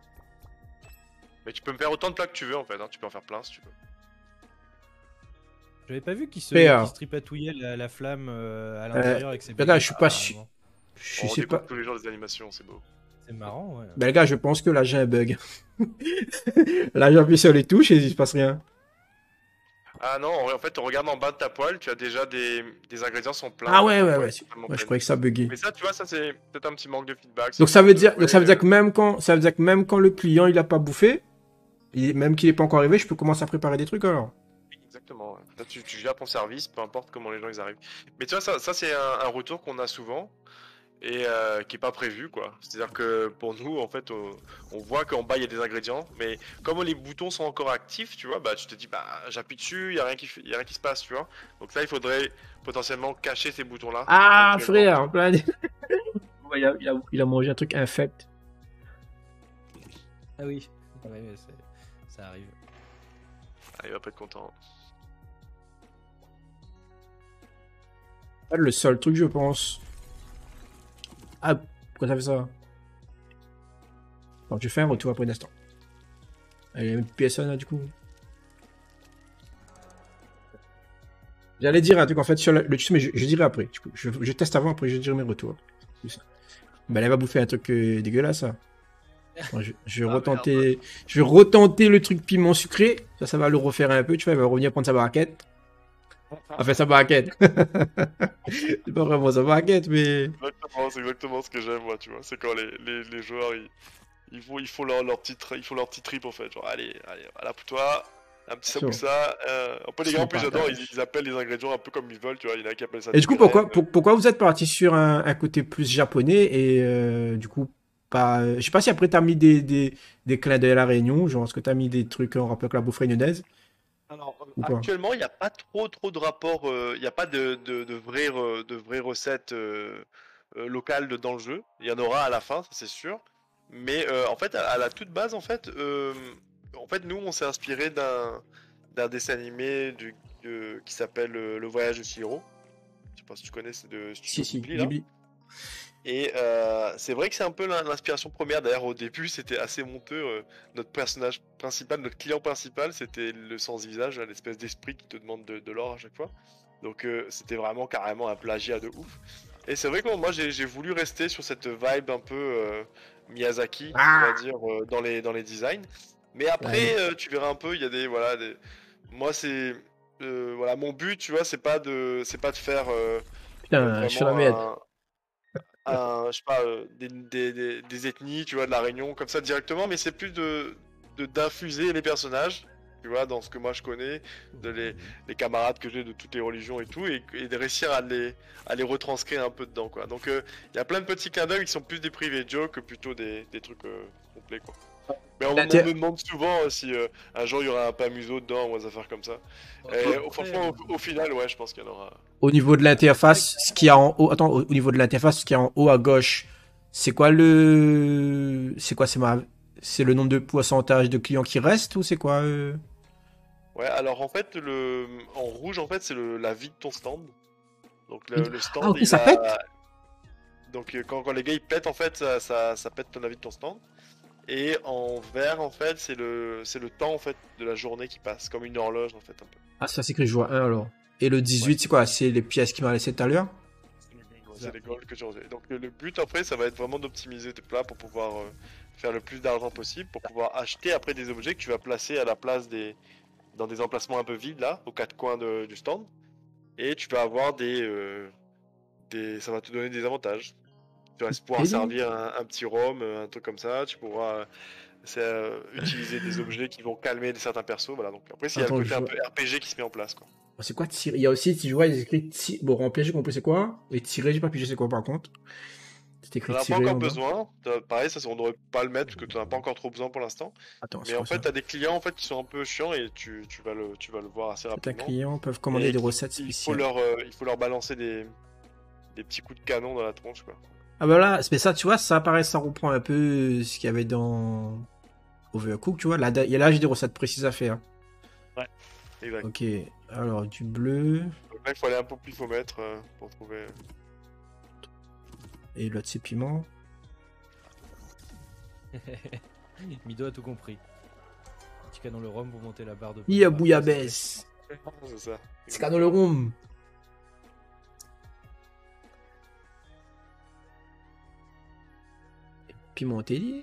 Mais tu peux me faire autant de plats que tu veux en fait, hein. Tu peux en faire plein si tu veux. J'avais pas vu qu'il PA. se tripatouillait la flamme à l'intérieur avec ses Ben là, baguettes. je suis pas sûr. apparemment. Je On sais découvre pas. tous les jours des animations, c'est beau. C'est marrant, ouais. Ben les gars, je pense que là j'ai un bug. Là, j'appuie sur les touches et il se passe rien. Ah non, en fait, en regardant en bas de ta poêle, tu as déjà des ingrédients sont pleins. Ah en fait, ouais, ta ouais, poêle ouais. est totalement Ouais, je pleine. croyais que ça buguait. Mais ça, tu vois, ça c'est peut-être un petit manque de feedback. Donc c'est ça veut juste, dire, donc ça veut ouais, dire que même quand le client il a pas bouffé, même qu'il est pas encore arrivé, je peux commencer à préparer des trucs alors. exactement. Ouais. Là, tu gères ton service, peu importe comment les gens ils arrivent. Mais tu vois, ça c'est un retour qu'on a souvent. et qui est pas prévu quoi. C'est-à-dire que pour nous en fait on voit qu'en bas il y a des ingrédients, mais comme les boutons sont encore actifs, tu vois, bah tu te dis bah j'appuie dessus, il y a rien y a rien qui se passe, tu vois. Donc là il faudrait potentiellement cacher ces boutons là. Ah, frère, plein de- Ouais, il a mangé un truc infect. Ah oui, ouais, ça arrive. Ah, il va pas être content. Ah, le seul truc, je pense. Ah, pourquoi t'as fait ça? Bon, tu fais un retour après un instant. Il y a même personne là, du coup. J'allais dire un truc en fait sur le tuto, mais je dirai après. Du coup, je teste avant, après je dirai mes retours. Ben, elle va bouffer un truc dégueulasse, ça. Bon, je vais Ah, retenter, je vais retenter le truc piment sucré. Ça va le refaire un peu, tu vois. Il va revenir prendre sa barquette. Enfin, sa barquette. C'est pas vraiment sa barquette, mais. Exactement, c'est exactement ce que j'aime moi, tu vois. C'est quand les joueurs ils font leur petit trip en fait. Genre allez, voilà pour toi. Un petit samoussa. Un peu les gars en plus j'adore, ils appellent les ingrédients un peu comme ils veulent, tu vois. Il y en a qui appellent ça. Et du coup, pourquoi vous êtes parti sur un côté plus japonais et du coup, pas. Je sais pas si après t'as mis des clins d'œil à la Réunion, genre est-ce que t'as mis des trucs en rapport avec la bouffe réunionnaise Alors, ou pas? actuellement, il n'y a pas trop de rapports, il n'y a pas de vraies recettes locales dans le jeu. Il y en aura à la fin, ça c'est sûr. Mais en fait, à la toute base, en fait, nous, on s'est inspiré d'un dessin animé qui s'appelle Le Voyage de Chihiro. Je sais pas si tu connais, c'est de Studio Si, Ghibli là. Ghibli. Et c'est vrai que c'est un peu l'inspiration première. D'ailleurs, au début, c'était assez monteux. Notre personnage principal, notre client principal, c'était le sans-visage, hein, l'espèce d'esprit qui te demande de l'or à chaque fois. Donc, c'était vraiment carrément un plagiat de ouf. Et c'est vrai que moi, j'ai voulu rester sur cette vibe un peu Miyazaki, on va Ah dire, dans les designs. Mais Ouais. après, tu verras un peu, il y a voilà, moi, c'est voilà, mon but, tu vois, c'est pas de faire Putain, je suis la vraiment merde. je sais pas, des ethnies, tu vois, de la Réunion, comme ça directement, mais c'est plus d'infuser les personnages, tu vois, dans ce que moi je connais, les camarades que j'ai de toutes les religions et tout, et de réussir à les retranscrire un peu dedans, quoi. Donc il y a plein de petits clins d'œil qui sont plus des privés jokes que plutôt des trucs complets, quoi. Mais on me demande souvent si un jour il y aura un Pamuso dedans ou des affaires comme ça. Et franchement, au final, ouais, je pense qu'il y en aura. Au niveau de l'interface, ce qu'il y a en haut, attends, au niveau de l'interface, ce qu'il y a en haut à gauche, c'est quoi c'est le nombre de pourcentage de clients qui restent ou c'est quoi Ouais, alors en fait, en rouge, en fait, c'est la vie de ton stand. Donc le Ah, stand, ok, ça pète? Donc quand les gars ils pètent, en fait, ça pète ton avis de ton stand. Et en vert, en fait, c'est le temps en fait de la journée qui passe, comme une horloge en fait un peu. Ah, ça c'est que je vois un alors. Et le Ouais. 18, c'est quoi? C'est les pièces qu'il m'a laissé tout à l'heure? C'est les goals que j'ai osé. Donc le but après, ça va être vraiment d'optimiser tes plats pour pouvoir faire le plus d'argent possible, pour pouvoir acheter après des objets que tu vas placer à la place dans des emplacements un peu vides là, aux quatre coins du stand. Et tu vas avoir ça va te donner des avantages. Tu vas pouvoir Et servir un petit rhum, un truc comme ça. Tu pourras utiliser des objets qui vont calmer certains persos. Voilà. Donc après, il y a le attends, côté je un vois. peu RPG qui se met en place, quoi. C'est quoi tirer? Il y a aussi, si je vois, il y a écrit bon, remplir, j'ai compris c'est quoi? Et tirer, j'ai pas pigé c'est quoi par contre. C'est écrit T'en as pas tirer encore en bas. besoin. Pareil, ça, on devrait pas le mettre parce que tu n'en as pas encore trop besoin pour l'instant. Attends, c'est Mais en quoi fait, ça? tu as des clients en fait qui sont un peu chiants et tu vas le voir assez Certains rapidement. clients peuvent commander Et des recettes spéciales. il faut leur balancer des petits coups de canon dans la tronche, quoi. Ah bah là, mais ça, tu vois, ça paraît, ça reprend un peu ce qu'il y avait dans Overcooked, tu vois. Là, j'ai des recettes précises à faire. Ouais. Exact. Ok, alors du bleu. Donc là, il faut aller un peu plus fomètre pour trouver. Et l'autre, c'est piment. Mido a tout compris. Petit canon le rhum pour monter la barre de. Ia bouillabaisse. C'est ça. C'est canon le rhum. Pimenté.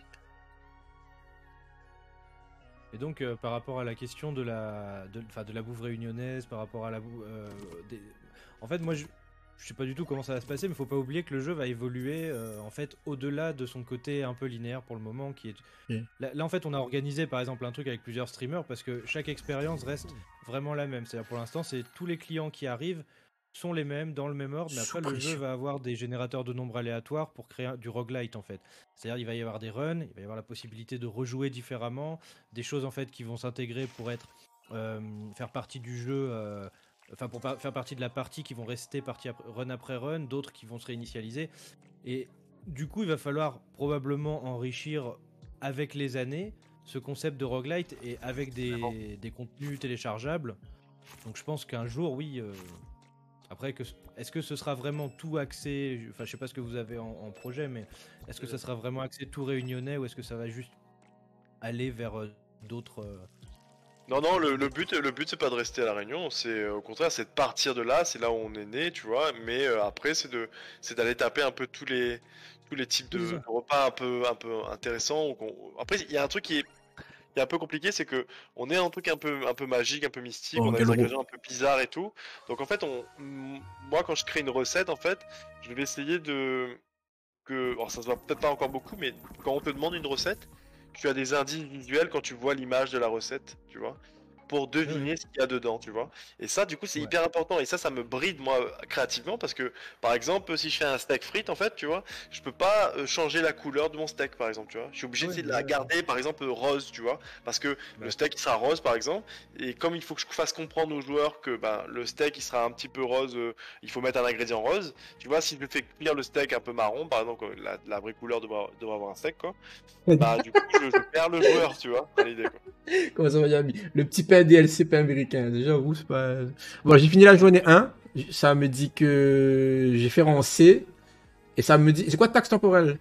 Et donc, par rapport à la question de la bouffe réunionnaise, par rapport à en fait, moi, je sais pas du tout comment ça va se passer, mais faut pas oublier que le jeu va évoluer en fait au-delà de son côté un peu linéaire pour le moment, qui est là, en fait, on a organisé par exemple un truc avec plusieurs streamers parce que chaque expérience reste vraiment la même. C'est-à-dire pour l'instant, c'est tous les clients qui arrivent sont les mêmes dans le même ordre, mais Sous après le jeu pression. va avoir des générateurs de nombres aléatoires pour créer du roguelite en fait. C'est-à-dire il va y avoir des runs, il va y avoir la possibilité de rejouer différemment, des choses en fait qui vont s'intégrer pour être faire partie du jeu, enfin pour faire partie de la partie qui vont rester run après run, d'autres qui vont se réinitialiser. Et du coup il va falloir probablement enrichir avec les années ce concept de roguelite et avec des contenus téléchargeables. Donc je pense qu'un jour, oui. Après, est-ce que ce sera vraiment tout axé? Enfin, je sais pas ce que vous avez en projet, mais est-ce que ça sera vraiment axé tout réunionnais ou est-ce que ça va juste aller vers d'autres. Non, non, le but c'est pas de rester à La Réunion, c'est au contraire, c'est de partir de là, c'est là où on est né, tu vois, mais après c'est d'aller taper un peu tous les types Oui, c'est de ça. repas un peu intéressants. Après, il y a un truc qui est un peu compliqué, c'est que on est un truc un peu magique, un peu mystique, Oh, on a quel des ro- ingrédients un peu bizarres et tout. Donc en fait, moi quand je crée une recette, en fait, je vais essayer alors ça se voit peut-être pas encore beaucoup, mais quand on te demande une recette, tu as des indices visuels quand tu vois l'image de la recette, tu vois, pour Oui, oui. deviner ce qu'il y a dedans, tu vois. Et ça, du coup, c'est Ouais. hyper important. Et ça me bride, moi, créativement, parce que, par exemple, si je fais un steak frites, en fait, tu vois, je peux pas changer la couleur de mon steak, par exemple, tu vois. Je suis obligé Ouais, de bah la ouais, ouais. garder, par exemple, rose, tu vois, parce que le Bah, steak, il sera rose, par exemple. Et comme il faut que je fasse comprendre aux joueurs que ben, le steak, il sera un petit peu rose, il faut mettre un ingrédient rose. Tu vois, si je fais cuire le steak un peu marron, par exemple, la vraie couleur devrait avoir un steak, quoi. Bah, du coup, je perds le joueur, tu vois, dans l'idée, quoi. Comment ça va, Yami? Le petit pain DLC pain américain. Déjà, vous, c'est pas. Bon, j'ai fini la journée 1. Ça me dit que j'ai fait en C. Et ça me dit. C'est quoi taxe temporelle?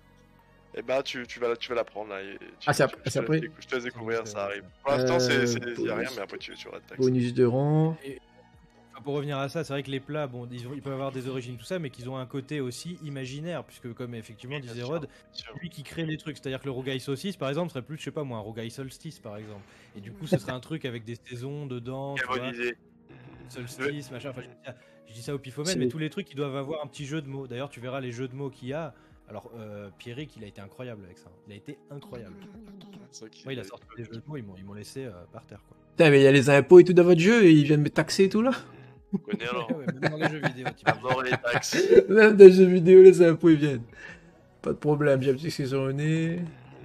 Et bah, tu vas la prendre, là, et Ah, c'est après. je te laisse c'est bon, découvrir, ça arrive. ouais. Pour l'instant, y a rien, Bonus, mais après, tu auras de taxe. bonus de rang. Et enfin, pour revenir à ça, c'est vrai que les plats, bon, ils peuvent avoir des origines, tout ça, mais qu'ils ont un côté aussi imaginaire, puisque comme effectivement Bien disait sûr, Rod, bien sûr. c'est lui qui crée les trucs. C'est-à-dire que le rogaille saucisse, par exemple, serait plus, je sais pas moi, un rogaille solstice, par exemple. Et du coup, ce serait un truc avec des saisons dedans, Quelle tu bonne vois, idée. Je vais- solstice, machin. Enfin, je dis ça au pifomène, mais C'est tous les trucs, ils doivent avoir un petit jeu de mots. D'ailleurs, tu verras les jeux de mots qu'il y a. Alors, Pierrick, il a été incroyable avec ça. Il a été incroyable. C'est vrai qu'il Moi, il a est- sorti des jeux de mots, ils m'ont laissé par terre, quoi. Putain, mais il y a les impôts et tout dans votre jeu et ils viennent me taxer et tout là. on connaît Ouais, alors. ouais, même dans les jeux vidéo, À t'imagines. mort les taxes. Même dans les jeux vidéo, les impôts ils viennent. Pas de problème, j'ai un petit saisonné.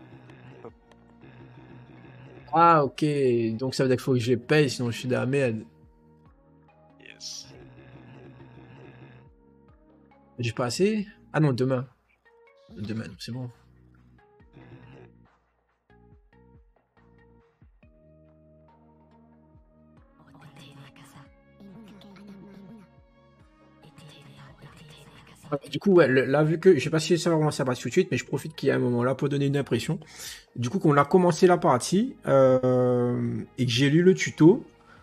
Ah, ok. Donc ça veut dire qu'il faut que je les paye, sinon je suis dans la merde. Yes. J'ai pas assez? Ah non, demain. Demain, c'est bon. Du coup, ouais, là, vu que je sais pas si ça va commencer à passer tout de suite, mais je profite qu'il y a un moment là pour donner une impression. Du coup, qu'on a commencé la partie et que j'ai lu le tuto.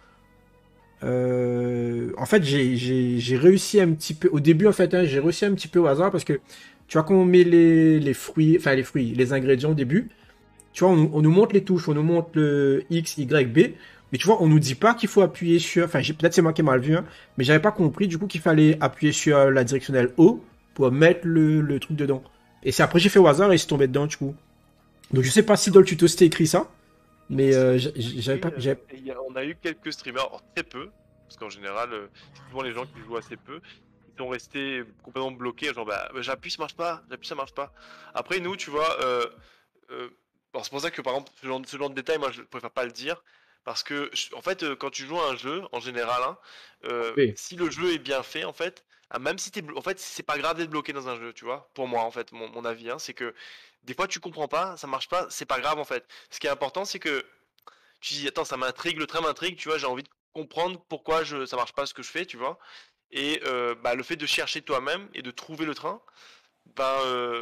En fait, j'ai réussi un petit peu. Au début, en fait, hein, j'ai réussi un petit peu au hasard parce que tu vois, quand on met les fruits, enfin les fruits, les ingrédients au début, tu vois, on nous montre les touches, on nous montre le X, Y, B. Mais tu vois, on nous dit pas qu'il faut appuyer sur. Enfin, peut-être c'est moi qui ai mal vu, hein, mais j'avais pas compris du coup qu'il fallait appuyer sur la directionnelle O pour mettre le truc dedans. Et c'est après j'ai fait au hasard et c'est tombé dedans du coup. Donc je sais pas si dans le tuto c'était écrit ça, mais j'avais pas. On a eu quelques streamers, alors très peu, parce qu'en général, souvent les gens qui jouent assez peu, ils sont restés complètement bloqués, genre bah j'appuie, ça marche pas, j'appuie, ça marche pas. Après, nous, tu vois, euh, alors c'est pour ça que par exemple, ce genre de détail, moi je préfère pas le dire, parce que en fait, quand tu joues à un jeu, en général, hein, Oui. si le jeu est bien fait, en fait, même si en fait, c'est pas grave d'être bloqué dans un jeu, tu vois, pour moi, en fait, mon avis, hein, c'est que des fois tu comprends pas, ça marche pas, c'est pas grave en fait. Ce qui est important, c'est que tu dis attends, ça m'intrigue, le train m'intrigue, tu vois, j'ai envie de comprendre pourquoi ça marche pas ce que je fais, tu vois. Et bah, le fait de chercher toi-même et de trouver le train, ben,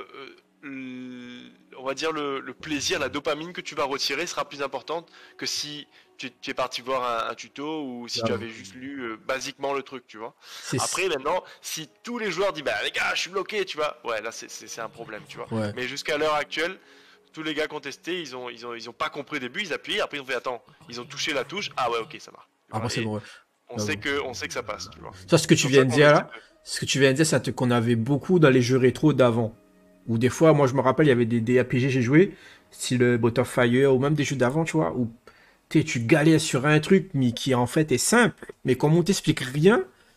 on va dire le plaisir, la dopamine que tu vas retirer sera plus importante que si tu es parti voir un tuto ou si tu Grave. avais juste lu basiquement le truc, tu vois. C'est. Après, maintenant, si tous les joueurs disent bah les gars, je suis bloqué, tu vois, ouais, là c'est un problème, tu vois. Ouais. Mais jusqu'à l'heure actuelle, tous les gars qui ont testé, ils ont pas compris au début, ils appuyaient, après ils ont fait attends, ils ont touché la touche, ah ouais, ok, ça marche. Tu Après vois, c'est et bon. Ouais. J'avoue. on sait que ça passe, tu vois. Ça, ce que C'est tu pour ça viens de qu'on dire essaie là, ce que tu viens de dire, c'est qu'on avait beaucoup dans les jeux rétro d'avant. Ou des fois, moi je me rappelle, il y avait des RPG j'ai joué, style Breath of Fire, ou même des jeux d'avant, tu vois, où tu galères sur un truc, mais qui en fait est simple. Mais comme on t'explique rien,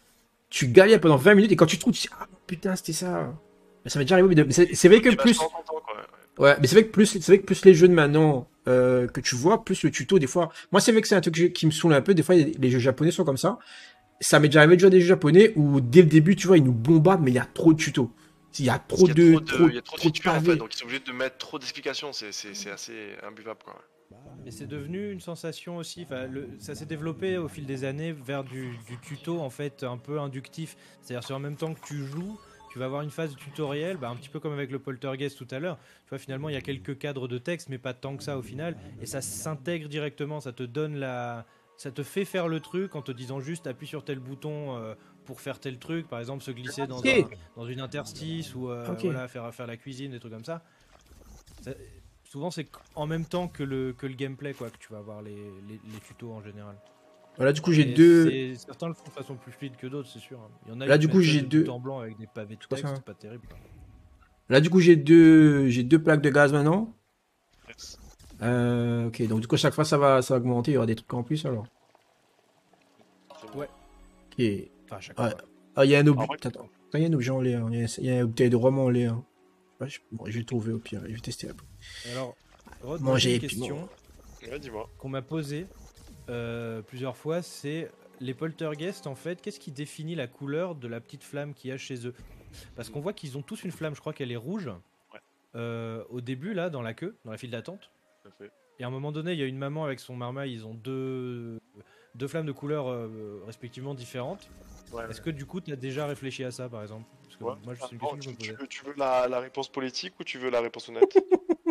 tu galères pendant 20 minutes et quand tu trouves, tu dis, ah putain, c'était ça. Ça m'est déjà arrivé, mais c'est vrai que C'est plus. vachement content, quoi. Ouais, mais c'est vrai que plus les jeux de maintenant que tu vois, plus le tuto, des fois. Moi, c'est vrai que c'est un truc qui me saoule un peu. Des fois, les jeux japonais sont comme ça. Ça m'est déjà arrivé de jouer à des jeux japonais où dès le début, tu vois, ils nous bombardent, mais il y a trop de tutos. Il y a Parce trop qu'il y a de, il y a trop de trop de features en fait, pavés. donc ils sont obligés de mettre trop d'explications, c'est assez imbuvable quoi. Mais c'est devenu une sensation aussi. Enfin, ça s'est développé au fil des années vers du tuto en fait un peu inductif. C'est-à-dire sur en même temps que tu joues, tu vas avoir une phase de tutoriel, un petit peu comme avec le poltergeist tout à l'heure. Tu vois, finalement, il y a quelques cadres de texte, mais pas tant que ça au final. Et ça s'intègre directement. Ça te donne ça te fait faire le truc en te disant juste appuie sur tel bouton pour faire tel truc. Par exemple, se glisser Ok, dans une interstice ou ok. voilà, faire la cuisine, des trucs comme ça. Ça- Souvent, c'est en même temps que le gameplay quoi, que tu vas avoir les tutos en général. Voilà, du coup, j'ai Mais deux. certains le font de façon plus fluide que d'autres, c'est sûr, hein. Il y en a, Là, ils te du coup, mettent ça j'ai de but deux. en blanc avec des pavés de C'est quoi texte, ça? c'est pas terrible, quoi. Là, du coup, j'ai deux plaques de gaz maintenant. Yes. Ok, donc du coup, chaque fois, ça va augmenter. Il y aura des trucs en plus alors. C'est bon. Ouais, Ok. Ouais. enfin, à chaque fois. Ah, il y a un En objet. vrai, Attends, il y a un objet en lait. Hein. Il y a une bouteille de rhum en lait. Hein. Ouais, bon, je vais le trouver au pire. Je vais tester après. Alors, Rod, moi j'ai Manger une et puis bon. question ouais, dis-moi. qu'on m'a posée plusieurs fois, c'est les poltergeists, en fait, qu'est-ce qui définit la couleur de la petite flamme qu'il y a chez eux? Parce qu'on voit qu'ils ont tous une flamme, je crois qu'elle est rouge, Ouais, au début, là, dans la queue, dans la file d'attente. tout à fait. Et à un moment donné, il y a une maman avec son marmaille, ils ont deux flammes de couleurs respectivement différentes. Ouais, Est-ce ouais. que du coup, tu as déjà réfléchi à ça, par exemple? Parce que Ouais. moi, c'est une Oh, question que je me posais. tu veux la réponse politique ou tu veux la réponse honnête?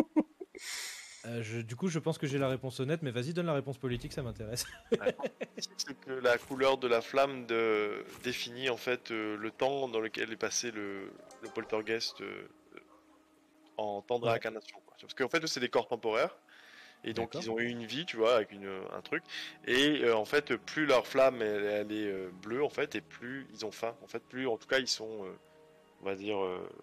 Du coup, je pense que j'ai la réponse honnête, mais vas-y, donne la réponse politique, ça m'intéresse. Ouais. C'est que la couleur de la flamme définit en fait le temps dans lequel est passé le poltergeist en temps de Ouais, réincarnation, quoi. Parce qu'en fait, eux, c'est des corps temporaires. Et donc d'accord. ils ont eu une vie, tu vois, avec un truc. Et en fait, plus leur flamme elle est bleue, en fait, et plus ils ont faim. En fait, plus en tout cas ils sont, on va dire,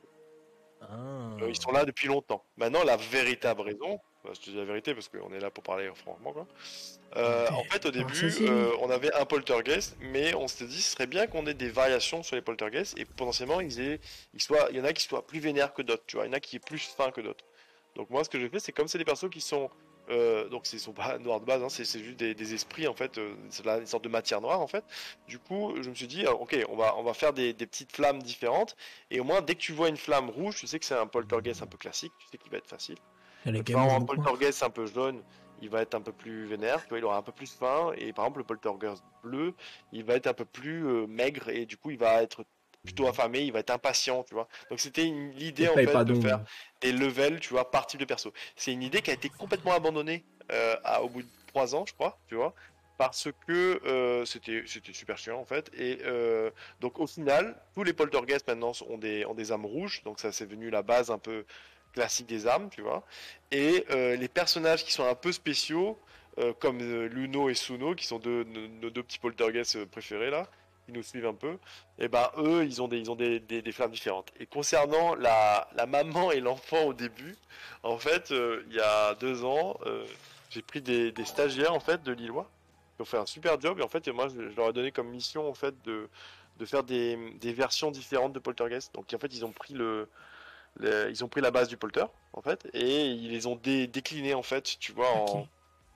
ils Ah. sont là depuis longtemps. Maintenant, la véritable raison, je te dis la vérité parce qu'on est là pour parler franchement, quoi. Ouais. En fait, au Ah, début, vas-y. on avait un poltergeist, mais on s'était dit ce serait bien qu'on ait des variations sur les poltergeists et potentiellement il y en a qui soient plus vénères que d'autres, tu vois, il y en a qui aient plus faim que d'autres. Donc moi, ce que j'ai fait, c'est comme c'est des persos qui sont donc ils sont pas noirs de base, hein, c'est juste des esprits en fait, c'est une sorte de matière noire en fait. Du coup, je me suis dit, ok, on va faire des petites flammes différentes et au moins dès que tu vois une flamme rouge, tu sais que c'est un poltergeist un peu classique, tu sais qu'il va être facile. Il y a les Tu vas avoir gamins un beaucoup. poltergeist un peu jaune, il va être un peu plus vénère, tu vois, il aura un peu plus faim, et par exemple le poltergeist bleu, il va être un peu plus maigre, et du coup il va être plutôt affamé, il va être impatient, tu vois. Donc c'était l'idée en Et fait pas de faire donc. des levels, tu vois, par type de perso. C'est une idée qui a été complètement abandonnée au bout de 3 ans, je crois, tu vois. Parce que c'était super chiant en fait. Et donc au final, tous les poltergeists maintenant ont des âmes rouges. Donc ça c'est venu la base un peu classique des âmes, tu vois. Et les personnages qui sont un peu spéciaux, comme Luno et Suno, qui sont nos deux petits poltergeists préférés là, qui nous suivent un peu, et ben eux, ils ont des flammes différentes. Et concernant la maman et l'enfant au début, en fait, il y a 2 ans, j'ai pris des stagiaires en fait de Lillois qui ont fait un super job. Et en fait, moi, je leur ai donné comme mission en fait de faire des versions différentes de Poltergeist. Donc en fait, ils ont pris la base du polter en fait et ils les ont déclinés en fait, tu vois, Ok.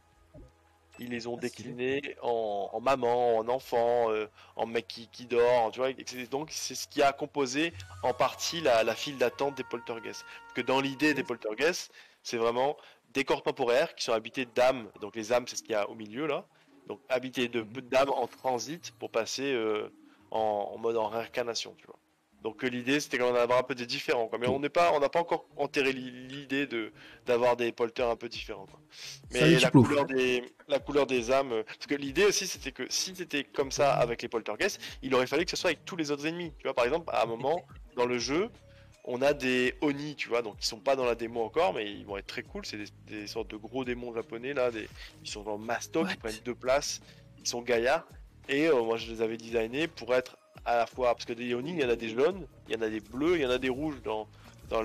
ils les ont Ah, stylé. déclinés en maman, en enfant, en mec qui dort, tu vois. Donc c'est ce qui a composé en partie la file d'attente des poltergeists. Parce que dans l'idée des Yes. poltergeists, c'est vraiment des corps temporaires qui sont habités d'âmes. Donc les âmes, c'est ce qu'il y a au milieu là. Donc habités Mhm. d'âmes en transit pour passer en mode en réincarnation, tu vois. Donc l'idée c'était d'en avoir un peu des différents, quoi. Mais Ok. on n'a pas encore enterré l'idée d'avoir des polters un peu différents, quoi. Salut, Mais petit plouf. la couleur des âmes, parce que l'idée aussi c'était que si c'était comme ça avec les poltergeists, il aurait fallu que ce soit avec tous les autres ennemis. Tu vois, par exemple, à un moment dans le jeu, on a des Oni, tu vois, donc ils sont pas dans la démo encore, mais ils vont être très cool. C'est des sortes de gros démons japonais là, ils sont dans mastoc, ils prennent What? 2 places, ils sont gaillards. Et moi je les avais designés pour être à la fois, parce que des Oni, il y en a des jaunes, il y en a des bleus, il y en a des rouges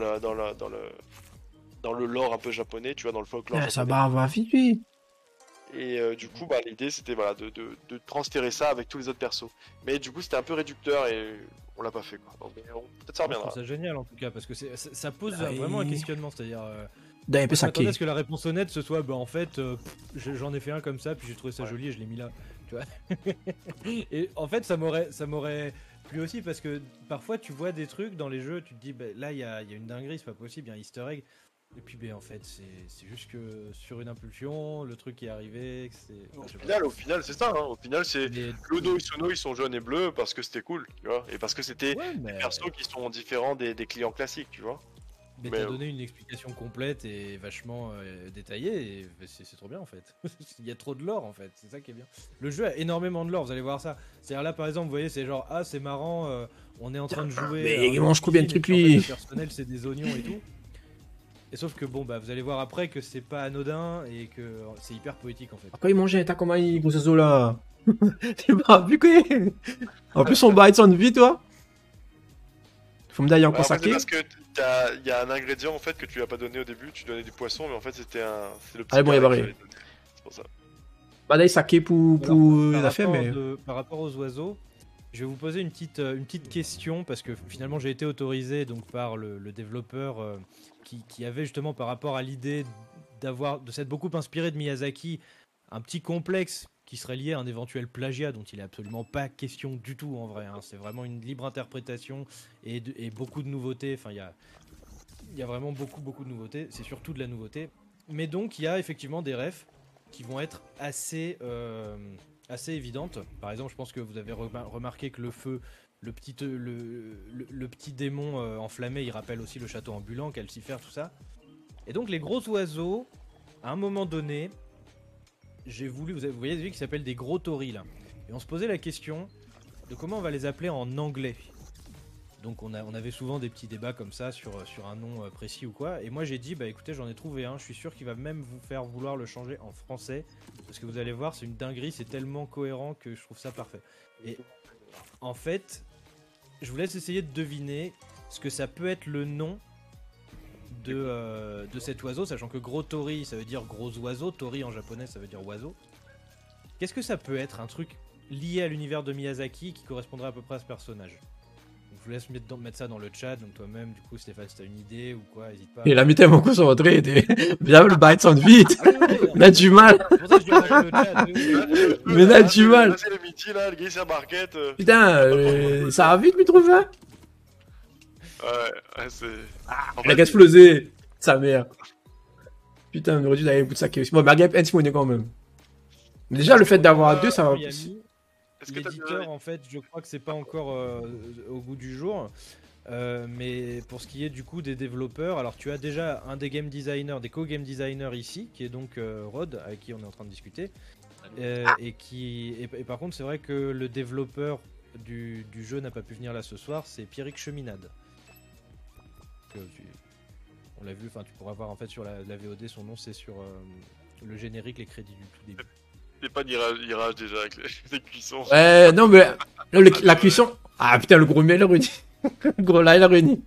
dans le lore un peu japonais, tu vois, dans le folklore Ah, ça japonais. va vite, lui. Et du coup, bah, l'idée c'était voilà, de transférer ça avec tous les autres persos. Mais du coup, c'était un peu réducteur et on l'a pas fait quoi. Donc, peut-être ça Moi, je trouve reviendra. ça génial en tout cas parce que ça pose Ah, vraiment un questionnement, c'est-à-dire D'un peu moi je m'attendais à saké. ce que la réponse honnête ce soit bah en fait j'en ai fait un comme ça puis j'ai trouvé ça Ouais. joli et je l'ai mis là, tu vois. Et en fait ça m'aurait plu aussi parce que parfois tu vois des trucs dans les jeux, tu te dis bah, là il y a une dinguerie, c'est pas possible, il y a un easter egg. Et puis ben en fait c'est juste que sur une impulsion, le truc est arrivé, que c'est. Enfin, je sais pas. Au final, c'est ça. Hein. Au final, c'est Mais- Ludo et Suno, ils sont jaunes et bleus parce que c'était cool, tu vois, et parce que c'était Ouais, des persos qui sont différents des clients classiques, tu vois. mais Mais t'as donné une explication complète et vachement détaillée et c'est trop bien en fait. Il y a trop de lore en fait, c'est ça qui est bien. Le jeu a énormément de lore, vous allez voir ça. C'est-à-dire là par exemple, vous voyez, c'est genre ah c'est marrant, on est en train de jouer. Mais à un il jeu mange combien de cuisine, trucs, et puis, en fait, lui le personnel c'est des oignons et tout. Et sauf que bon bah vous allez voir après que c'est pas anodin et que c'est hyper poétique en fait. Après, il mangeait, t'as comment il, gros zozo là? Tu m'as vu quoi? En plus, on bite son vie, toi. Faut me dire, il y a ouais, encore en fait, c'est saké. parce que il y a un ingrédient en fait que tu lui as pas donné au début. Tu donnais du poisson, mais en fait, c'est le petit Allez, bon, il est carré qu'il barré. fallait donner. C'est pour ça. Bah, d'ailleurs, saké Alors, pour la fête, mais. par rapport aux oiseaux, je vais vous poser une petite question parce que finalement j'ai été autorisé donc par le développeur qui avait justement par rapport à l'idée de s'être beaucoup inspiré de Miyazaki un petit complexe qui serait lié à un éventuel plagiat dont il est absolument pas question du tout en vrai. Hein. C'est vraiment une libre interprétation et beaucoup de nouveautés. Enfin, il y a vraiment beaucoup de nouveautés. C'est surtout de la nouveauté. Mais donc il y a effectivement des refs qui vont être assez évidentes. Par exemple, je pense que vous avez remarqué que le feu, le petit démon enflammé, il rappelle aussi le château ambulant, Calcifère, tout ça. Et donc les gros oiseaux, à un moment donné, vous voyez des qui s'appellent des gros toris là. Et on se posait la question de comment on va les appeler en anglais. Donc on avait souvent des petits débats comme ça sur un nom précis ou quoi. Et moi j'ai dit, bah écoutez, j'en ai trouvé un, je suis sûr qu'il va même vous faire vouloir le changer en français. Parce que vous allez voir, c'est une dinguerie, c'est tellement cohérent que je trouve ça parfait. Et en fait, je vous laisse essayer de deviner ce que ça peut être le nom de cet oiseau, sachant que gros tori ça veut dire gros oiseau, tori en japonais ça veut dire oiseau. Qu'est-ce que ça peut être, un truc lié à l'univers de Miyazaki qui correspondrait à peu près à ce personnage? Je vous laisse mettre ça dans le chat, donc toi-même, du coup, Stéphane, si t'as une idée ou quoi, n'hésite pas. Il a mis tellement concentré, bien le bite son vite. Il a du mal. C'est pour ça que je dis dans le chat. Mais là, du mal. Là, c'est le midi, là, le gars, il s'embarquette. Putain, ça va vite, me trouve, hein? Ouais, c'est. En Il a fait, qu'à exploser. Sa mère. Putain, on aurait dû d'aller un bout de saké aussi. Bon, Margap Ensmone quand même. Mais déjà, le fait d'avoir deux, ça va. Miami, est-ce que t'as l'éditeur, en fait, je crois que c'est pas encore au goût du jour. Mais pour ce qui est du coup des développeurs, alors tu as déjà un des game designers, des co-game designers ici, qui est donc Rod, avec qui on est en train de discuter. Et par contre, c'est vrai que le développeur du jeu n'a pas pu venir là ce soir, c'est Pierrick Cheminade. On l'a vu, enfin tu pourras voir en fait sur la VOD, son nom c'est sur le générique, les crédits du tout début. C'est pas d'irage déjà avec les cuissons. Ouais, non, mais là, la cuisson. Ah putain, le gros miel, il a réuni. Le gros là, il a réuni.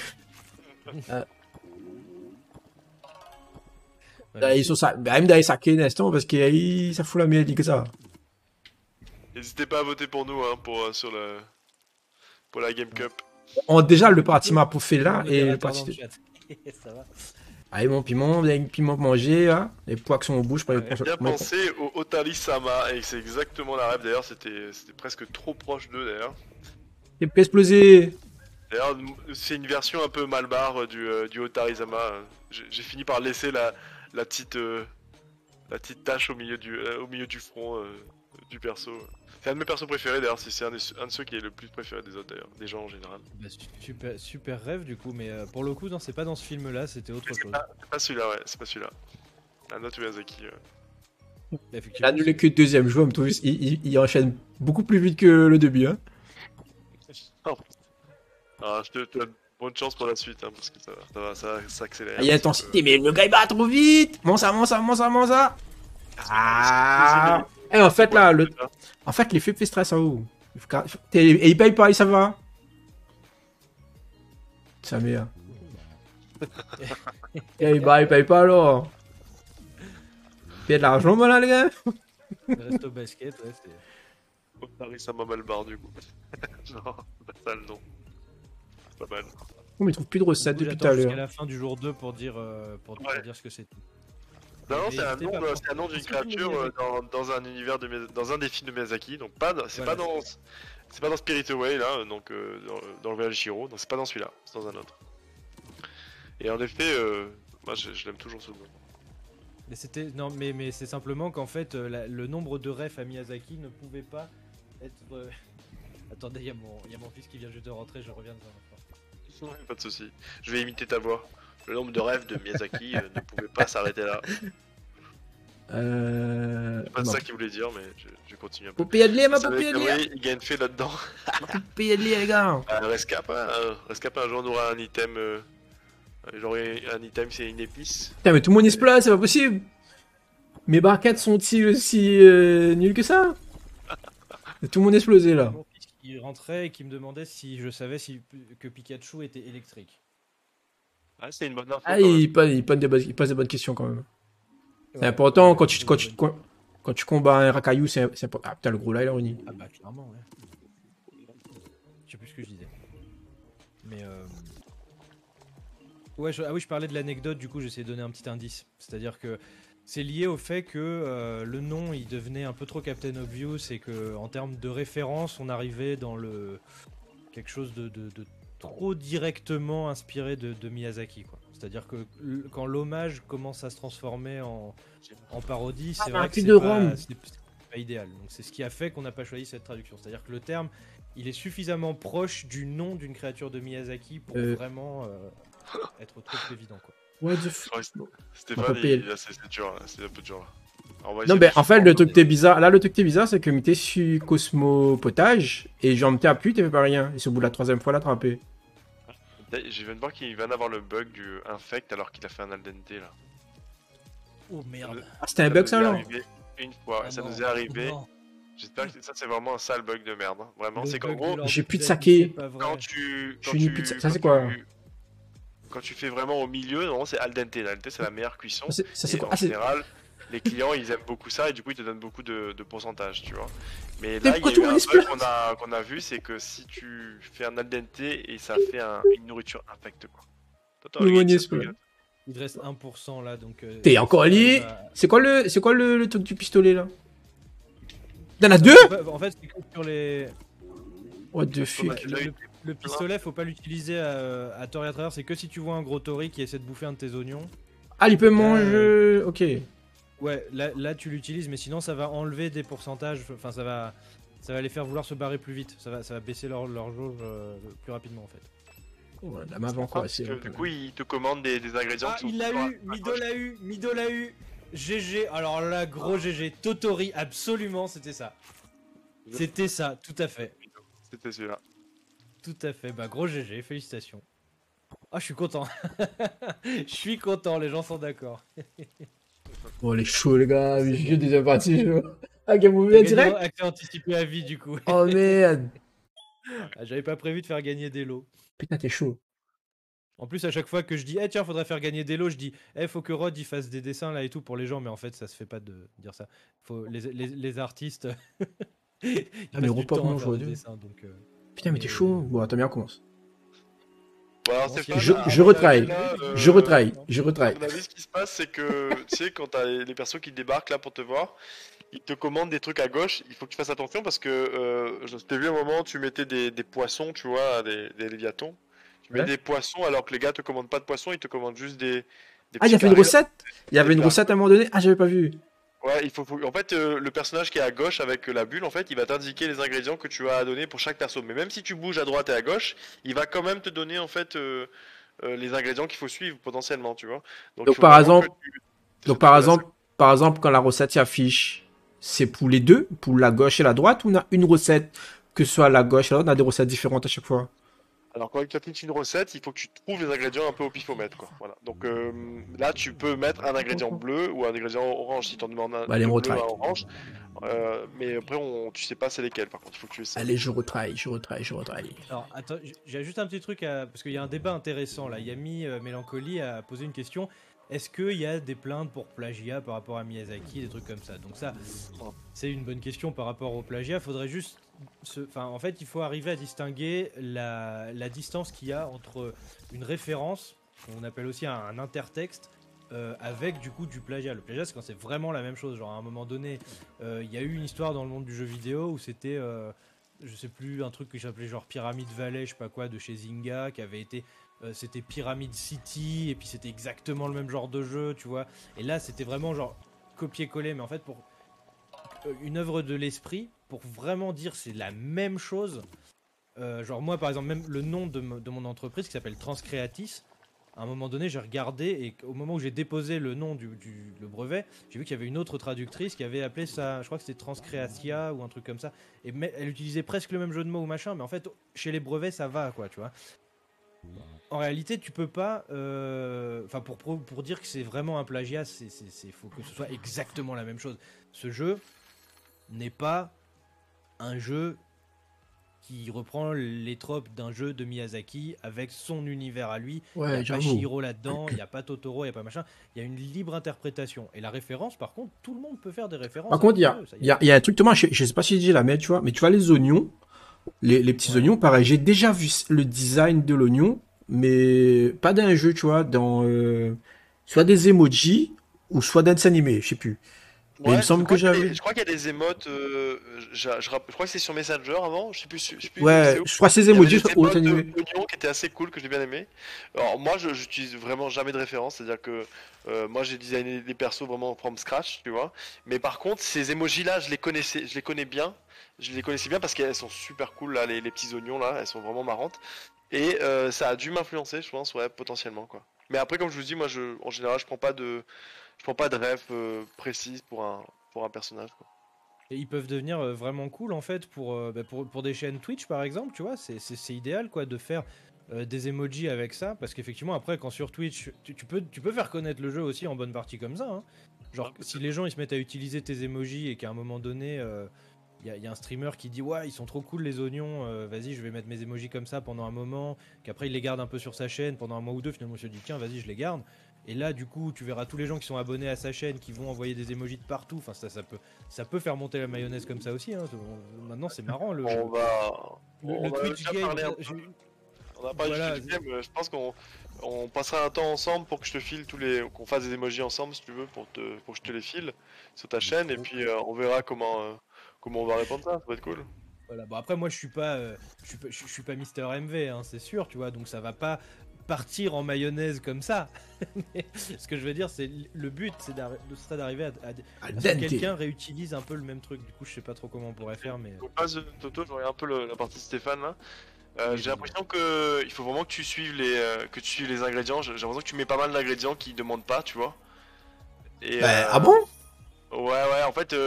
Ils sont ça. Même d'aller saké un instant parce que ça fout la miel, dit que ça. N'hésitez pas à voter pour nous, hein, pour la Game Cup. On a déjà le parti m'a pour faire là et le Modérateur parti. dans le chat. Ça va. Allez, mon piment, avec le piment manger, là. Les pois qui sont en bouche. Pour Bien pensé au Otari-sama, et c'est exactement la rêve d'ailleurs, c'était presque trop proche d'eux d'ailleurs. Il peut exploser. D'ailleurs, c'est une version un peu malbarre du Otari-sama. J'ai fini par laisser la petite tache au milieu du front du perso. C'est un de mes persos préférés d'ailleurs, c'est un de ceux qui est le plus préféré des autres d'ailleurs, des gens en général. Bah, super rêve du coup, mais pour le coup, non, c'est pas dans ce film là, c'était autre chose. C'est pas celui-là, ouais, c'est pas celui-là. Un autre Miyazaki. Il a annulé que le deuxième joueur, il enchaîne beaucoup plus vite que le début. Hein. Alors, je te donne bonne chance pour la suite, hein, parce que ça s'accélère. Il y a intensité, mais le gars il bat trop vite. Mon ça. Ah. Et en fait là, en fait l'effet fait stress en haut. Et il paye pas, ça va. Ça merde. Et il paye pas alors. Payer de l'argent, voilà, les gars. Le resto basket, ouais, c'est. Paris, ça m'a mal barre du coup. Genre, pas ça le nom. C'est pas mal. On ne trouve plus de recettes Du coup, depuis tout à j'attends jusqu'à l'heure. la fin du jour 2 pour dire, Ouais. dire ce que c'était. Non, Mais c'est un n'hésitez nom, pas, c'est un nom d'une est-ce que tu créature me dans un univers dans un des films de Miyazaki. Donc pas, c'est Voilà, pas dans Spirit Away là, donc dans le voyage de Chihiro. Donc c'est pas dans celui-là, c'est dans un autre. Et en effet, moi je l'aime toujours ce nom. Mais c'était non mais c'est simplement qu'en fait le nombre de refs à Miyazaki ne pouvait pas être Attendez, il y a mon fils qui vient juste de rentrer, je reviens dans un instant. Pas de soucis. Je vais imiter ta voix. Le nombre de rêves de Miyazaki ne pouvait pas s'arrêter là. C'est pas non. ça qu'il voulait dire, mais je continue un peu. Poupée de lait, ma Vous savez poupée de que lait. oui, il y a une fée là-dedans. Poupée de lait, les gars. Rescap, hein, Rescap, un jour on aura un item. Genre un item, c'est une épice. Putain, mais tout le monde explose, c'est pas possible. Mes barcades sont-ils aussi nuls que ça? Tout le monde explosé là. Mon fils qui rentrait et qui me demandait si je savais que Pikachu était électrique. Ah, c'est une bonne info. Ah, quand même. il pose des bonnes questions quand même. C'est important quand tu combats un Rakayu, c'est important. Ah putain, le gros là, il est réuni. Ah bah clairement, ouais. Je sais plus ce que je disais. Mais ouais, je parlais de l'anecdote, du coup j'essaie de donner un petit indice. C'est-à-dire que c'est lié au fait que le nom il devenait un peu trop Captain Obvious et que en termes de référence on arrivait dans quelque chose de trop directement inspiré de Miyazaki, quoi. C'est-à-dire que quand l'hommage commence à se transformer en parodie, c'est vrai que plus c'est de pas, Rome. c'est pas idéal. Donc c'est ce qui a fait qu'on n'a pas choisi cette traduction. C'est-à-dire que le terme, il est suffisamment proche du nom d'une créature de Miyazaki pour vraiment être trop évident, quoi. What the f... Stéphane, c'est dur, là, c'est un peu dur là. Non, mais en fait, le truc qui est bizarre, là, le truc qui est bizarre, c'est que m'étais sur Cosmo Potage et j'en mettais à plus, t'avais pas rien. Et c'est au bout de la troisième fois l'attraper. Je viens de voir qu'il vient d'avoir le bug du infect alors qu'il a fait un al dente là. Oh merde. Ah, c'était un bug ça nous est alors? arrivé une fois, Ah ça non, nous est arrivé. non. J'espère que ça c'est vraiment un sale bug de merde. Hein. Vraiment, Le c'est qu'en bug gros, de l'ordre j'ai plus de du saké. c'est pas vrai. quand tu. Je suis une pizza. Ça, c'est quoi? Quand tu fais vraiment au milieu, normalement c'est al dente. Al dente c'est la meilleure cuisson. Ça, c'est Et quoi? en Ah, c'est... général, les clients ils aiment beaucoup ça et du coup ils te donnent beaucoup de pourcentage, tu vois. Mais Mais là, il y pourquoi a tout eu le un monde bug explose? qu'on a vu, c'est que si tu fais un al dente et ça fait une nourriture infecte quoi. Attends, Le le gars, monde il explose. s'appelle- Il te reste 1% là, donc. T'es encore si lié? t'arrives à- C'est quoi le truc du pistolet là? Y'en a deux? En fait, c'est que sur les. What the fuck? Le pistolet, faut pas l'utiliser à tort et à travers. C'est que si tu vois un gros tori qui essaie de bouffer un de tes oignons. Ah, il peut manger. Ok. Ouais, là tu l'utilises, mais sinon ça va enlever des pourcentages. Enfin, ça va les faire vouloir se barrer plus vite. Ça va baisser leur jauge plus rapidement en fait. Oh, la map encore Parce assez. que du coup, il te commande des ingrédients Ah, qui sont il l'a toujours eu, à Mido gauche. l'a eu, Mido l'a eu. GG, alors là, gros GG. Totori, absolument, c'était ça. C'était ça, tout à fait. C'était celui-là. Tout à fait, bah gros GG, félicitations. Ah, je suis content. Je suis content, les gens sont d'accord. Oh, les chauds, les gars. Je deuxième partie. Ah, Game Over direct? Accès anticipé à vie, du coup. Oh merde. Ah, j'avais pas prévu de faire gagner des lots. Putain, t'es chaud. En plus, à chaque fois que je dis, tiens, faudrait faire gagner des lots, je dis, faut que Rod il fasse des dessins là et tout pour les gens, mais en fait, ça se fait pas de dire ça. Faut les artistes. Ils Ah, mais passent du repop, temps à non, faire des j'aurais dû. dessins, donc. Putain, mais t'es chaud. Bon, attends, bien, on commence. Bon, alors, Bon, Stéphane, si- à Je mon retraille. avis, là, Je retraille. Je à retraille. mon avis, ce qui se passe, c'est que, tu sais, quand t'as les persos qui débarquent là pour te voir, ils te commandent des trucs à gauche, il faut que tu fasses attention parce que, je t'ai vu un moment, tu mettais des poissons, tu vois, des léviathons. Tu mets Ouais. des poissons alors que les gars te commandent pas de poissons, ils te commandent juste des Ah, il y petits avait une carrés. recette? Il y avait une plats. recette à un moment donné? Ah, j'avais pas vu. Ouais, en fait, le personnage qui est à gauche avec la bulle, en fait, il va t'indiquer les ingrédients que tu as à donner pour chaque perso. Mais même si tu bouges à droite et à gauche, il va quand même te donner en fait les ingrédients qu'il faut suivre potentiellement, tu vois. Donc, il Donc, faut par vraiment exemple, que tu- donc tu par fasses- exemple, par exemple, quand la recette s'affiche, c'est pour les deux, pour la gauche et la droite, ou on a une recette, que ce soit la gauche et la droite, on a des recettes différentes à chaque fois? Alors, quand tu affiches une recette, il faut que tu trouves les ingrédients un peu au pifomètre, quoi. Voilà. Donc là, tu peux mettre un ingrédient bleu ou un ingrédient orange si tu en demandes un Bah, allez, de on bleu retraille. à orange. Mais après, tu sais pas c'est lesquels, par contre, il faut que tu essaies. Allez, je retraille, je retraille, je retraille. Alors, attends, j'ai juste un petit truc parce qu'il y a un débat intéressant là. Yami Mélancolie a posé une question. est-ce qu'il y a des plaintes pour plagiat par rapport à Miyazaki, des trucs comme ça. Donc ça, c'est une bonne question par rapport au plagiat. Faudrait juste, en fait, il faut arriver à distinguer la distance qu'il y a entre une référence, qu'on appelle aussi un intertexte, avec du coup du plagiat. Le plagiat, c'est quand c'est vraiment la même chose. Genre à un moment donné, il y a eu une histoire dans le monde du jeu vidéo où c'était, je sais plus, un truc que j'appelais genre Pyramid Valley, je sais pas quoi, de chez Zynga, qui avait été, c'était Pyramid City, et puis c'était exactement le même genre de jeu, tu vois. Et là, c'était vraiment genre copier-coller, mais en fait pour une œuvre de l'esprit, pour vraiment dire c'est la même chose. Genre moi par exemple, même le nom de mon entreprise qui s'appelle Transcreatis, à un moment donné j'ai regardé et au moment où j'ai déposé le nom le brevet, j'ai vu qu'il y avait une autre traductrice qui avait appelé ça, je crois que c'était Transcreatia ou un truc comme ça, et elle utilisait presque le même jeu de mots ou machin, mais en fait chez les brevets ça va quoi, tu vois. En réalité, tu peux pas. Enfin, pour dire que c'est vraiment un plagiat, faut que ce soit exactement la même chose. Ce jeu n'est pas un jeu qui reprend les tropes d'un jeu de Miyazaki avec son univers à lui. Il n'y Ouais, a pas j'avoue. Chihiro là-dedans, il n'y a pas Totoro, il n'y a pas machin. Il y a une libre interprétation. Et la référence, par contre, tout le monde peut faire des références. Par contre, il y a, un peu, ça, il y a, il y a un truc, Thomas, je sais pas si j'ai la mettre, tu vois, mais tu vois les oignons, les petits Ouais. oignons, pareil, j'ai déjà vu le design de l'oignon, mais pas d'un jeu, tu vois, dans soit des emojis ou soit d'un dessin animé, je sais plus. Mais il me Ouais, semble que j'avais. je crois qu'il y a des émotes. Je crois que c'est sur Messenger avant. Je sais plus c'est Ouais, où. je crois que ces Il y avait emojis des ou dessin émotes animé. oignons qui étaient assez cool que j'ai bien aimé. Alors moi, j'utilise vraiment jamais de référence, c'est-à-dire que moi j'ai designé des persos vraiment from scratch, tu vois. Mais par contre, ces emojis-là, je les connais bien. Je les connaissais bien parce qu'elles sont super cool là, les petits oignons là, elles sont vraiment marrantes. Et ça a dû m'influencer, je pense, ouais, potentiellement quoi. Mais après, comme je vous dis, moi, en général, je prends pas de ref précise pour un personnage, quoi. Et ils peuvent devenir vraiment cool en fait pour des chaînes Twitch par exemple, tu vois, c'est idéal quoi de faire des emojis avec ça, parce qu'effectivement après quand sur Twitch tu peux faire connaître le jeu aussi en bonne partie comme ça, hein. Ouais, Genre si les gens ils se mettent à utiliser tes emojis et qu'à un moment donné y a un streamer qui dit ouais ils sont trop cool les oignons, vas-y je vais mettre mes emojis comme ça pendant un moment, qu'après il les garde un peu sur sa chaîne pendant un mois ou deux, finalement il se dit tiens vas-y je les garde. Et là, du coup, tu verras tous les gens qui sont abonnés à sa chaîne qui vont envoyer des emojis de partout. Enfin, ça peut faire monter la mayonnaise comme ça aussi, hein. Maintenant, c'est marrant On va, le on a Twitch déjà game. parlé un peu. On a parlé du Voilà. Twitch game. Je pense qu'on passera un temps ensemble pour que je te file qu'on fasse des emojis ensemble si tu veux pour que je te les file sur ta chaîne et puis on verra comment on va répondre ça. Ça va être cool. Voilà. Bon, après, moi, je suis pas Mister MV, hein, c'est sûr, tu vois. Donc, ça va pas partir en mayonnaise comme ça. Mais ce que je veux dire, c'est le but, serait d'arriver à Al ce que dente. quelqu'un réutilise un peu le même truc. Du coup, je sais pas trop comment on pourrait faire, mais. Donc pas Toto, je regarde un peu la partie de Stéphane là. Oui, J'ai vas-y. l'impression que il faut vraiment que tu suives les ingrédients. J'ai l'impression que tu mets pas mal d'ingrédients qui demandent pas, tu vois. Et Bah, ah bon? ouais, en fait,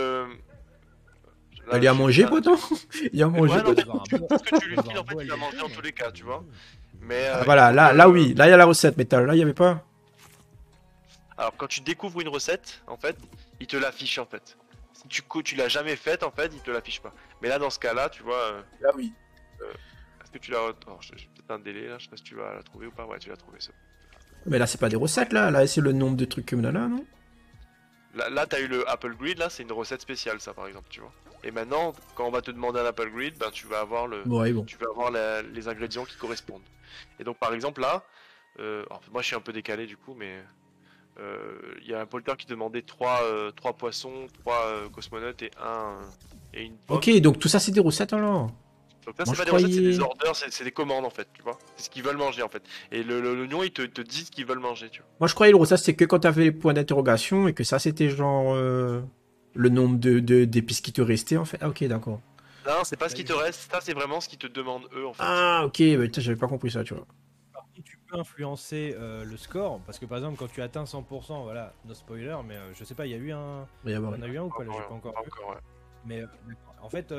Bah, là, il y a à je suis manger, là, pote, hein. Il y a à manger, ouais, non, pote. mais tout ce que tu lui On va files, avoir en fait, un il va bol, manger dans tous les cas, tu vois. Mais Ah, il voilà, faut là, oui. Là, il y a la recette, mais là, il y avait pas. alors quand tu découvres une recette, en fait, il te l'affiche en fait. Si tu l'as jamais faite, en fait, il te l'affiche pas. Mais là, dans ce cas-là, tu vois, Là, oui. est-ce que tu l'as... Alors, j'ai peut-être un délai là, je sais pas si tu vas la trouver ou pas. Ouais, tu l'as trouvé, ça. Mais là, c'est pas des recettes, là. Là, c'est le nombre de trucs que là, non? Là, t'as eu le Apple Grid, là, c'est une recette spéciale, ça, par exemple, tu vois. Et maintenant, quand on va te demander un Apple Grid, ben, tu vas avoir Bon, ouais, bon. les ingrédients qui correspondent. Et donc, par exemple, là, alors, moi, je suis un peu décalé, du coup, mais il y a un polter qui demandait 3 poissons, 3 cosmonautes et une pomme. Ok, donc tout ça, c'est des recettes, alors. Donc là, Moi, c'est je pas des recettes, c'est croyais. des orders, c'est des commandes, en fait, tu vois. C'est ce qu'ils veulent manger, en fait. Et l'oignon, il te dit ce qu'ils veulent manger, tu vois. Moi, je croyais le recette, c'est que quand t'avais les points d'interrogation et que ça, c'était genre le nombre d'épices qui te restaient, en fait. Ah, ok, d'accord. Non, c'est pas ce qui te reste, ça, c'est vraiment ce qu'ils te demandent, eux, en fait. Ah, ok, bah, putain, j'avais pas compris ça, tu vois. Par contre, tu peux influencer le score, parce que par exemple, quand tu atteins 100%, voilà, no spoiler, mais je sais pas, il y a eu un. Il va y avoir On a eu un ou pas là, j'ai pas encore Pas vu. encore, ouais. Mais en fait,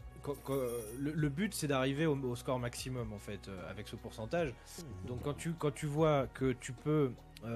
le but c'est d'arriver au score maximum en fait, avec ce pourcentage. Donc quand tu vois que tu peux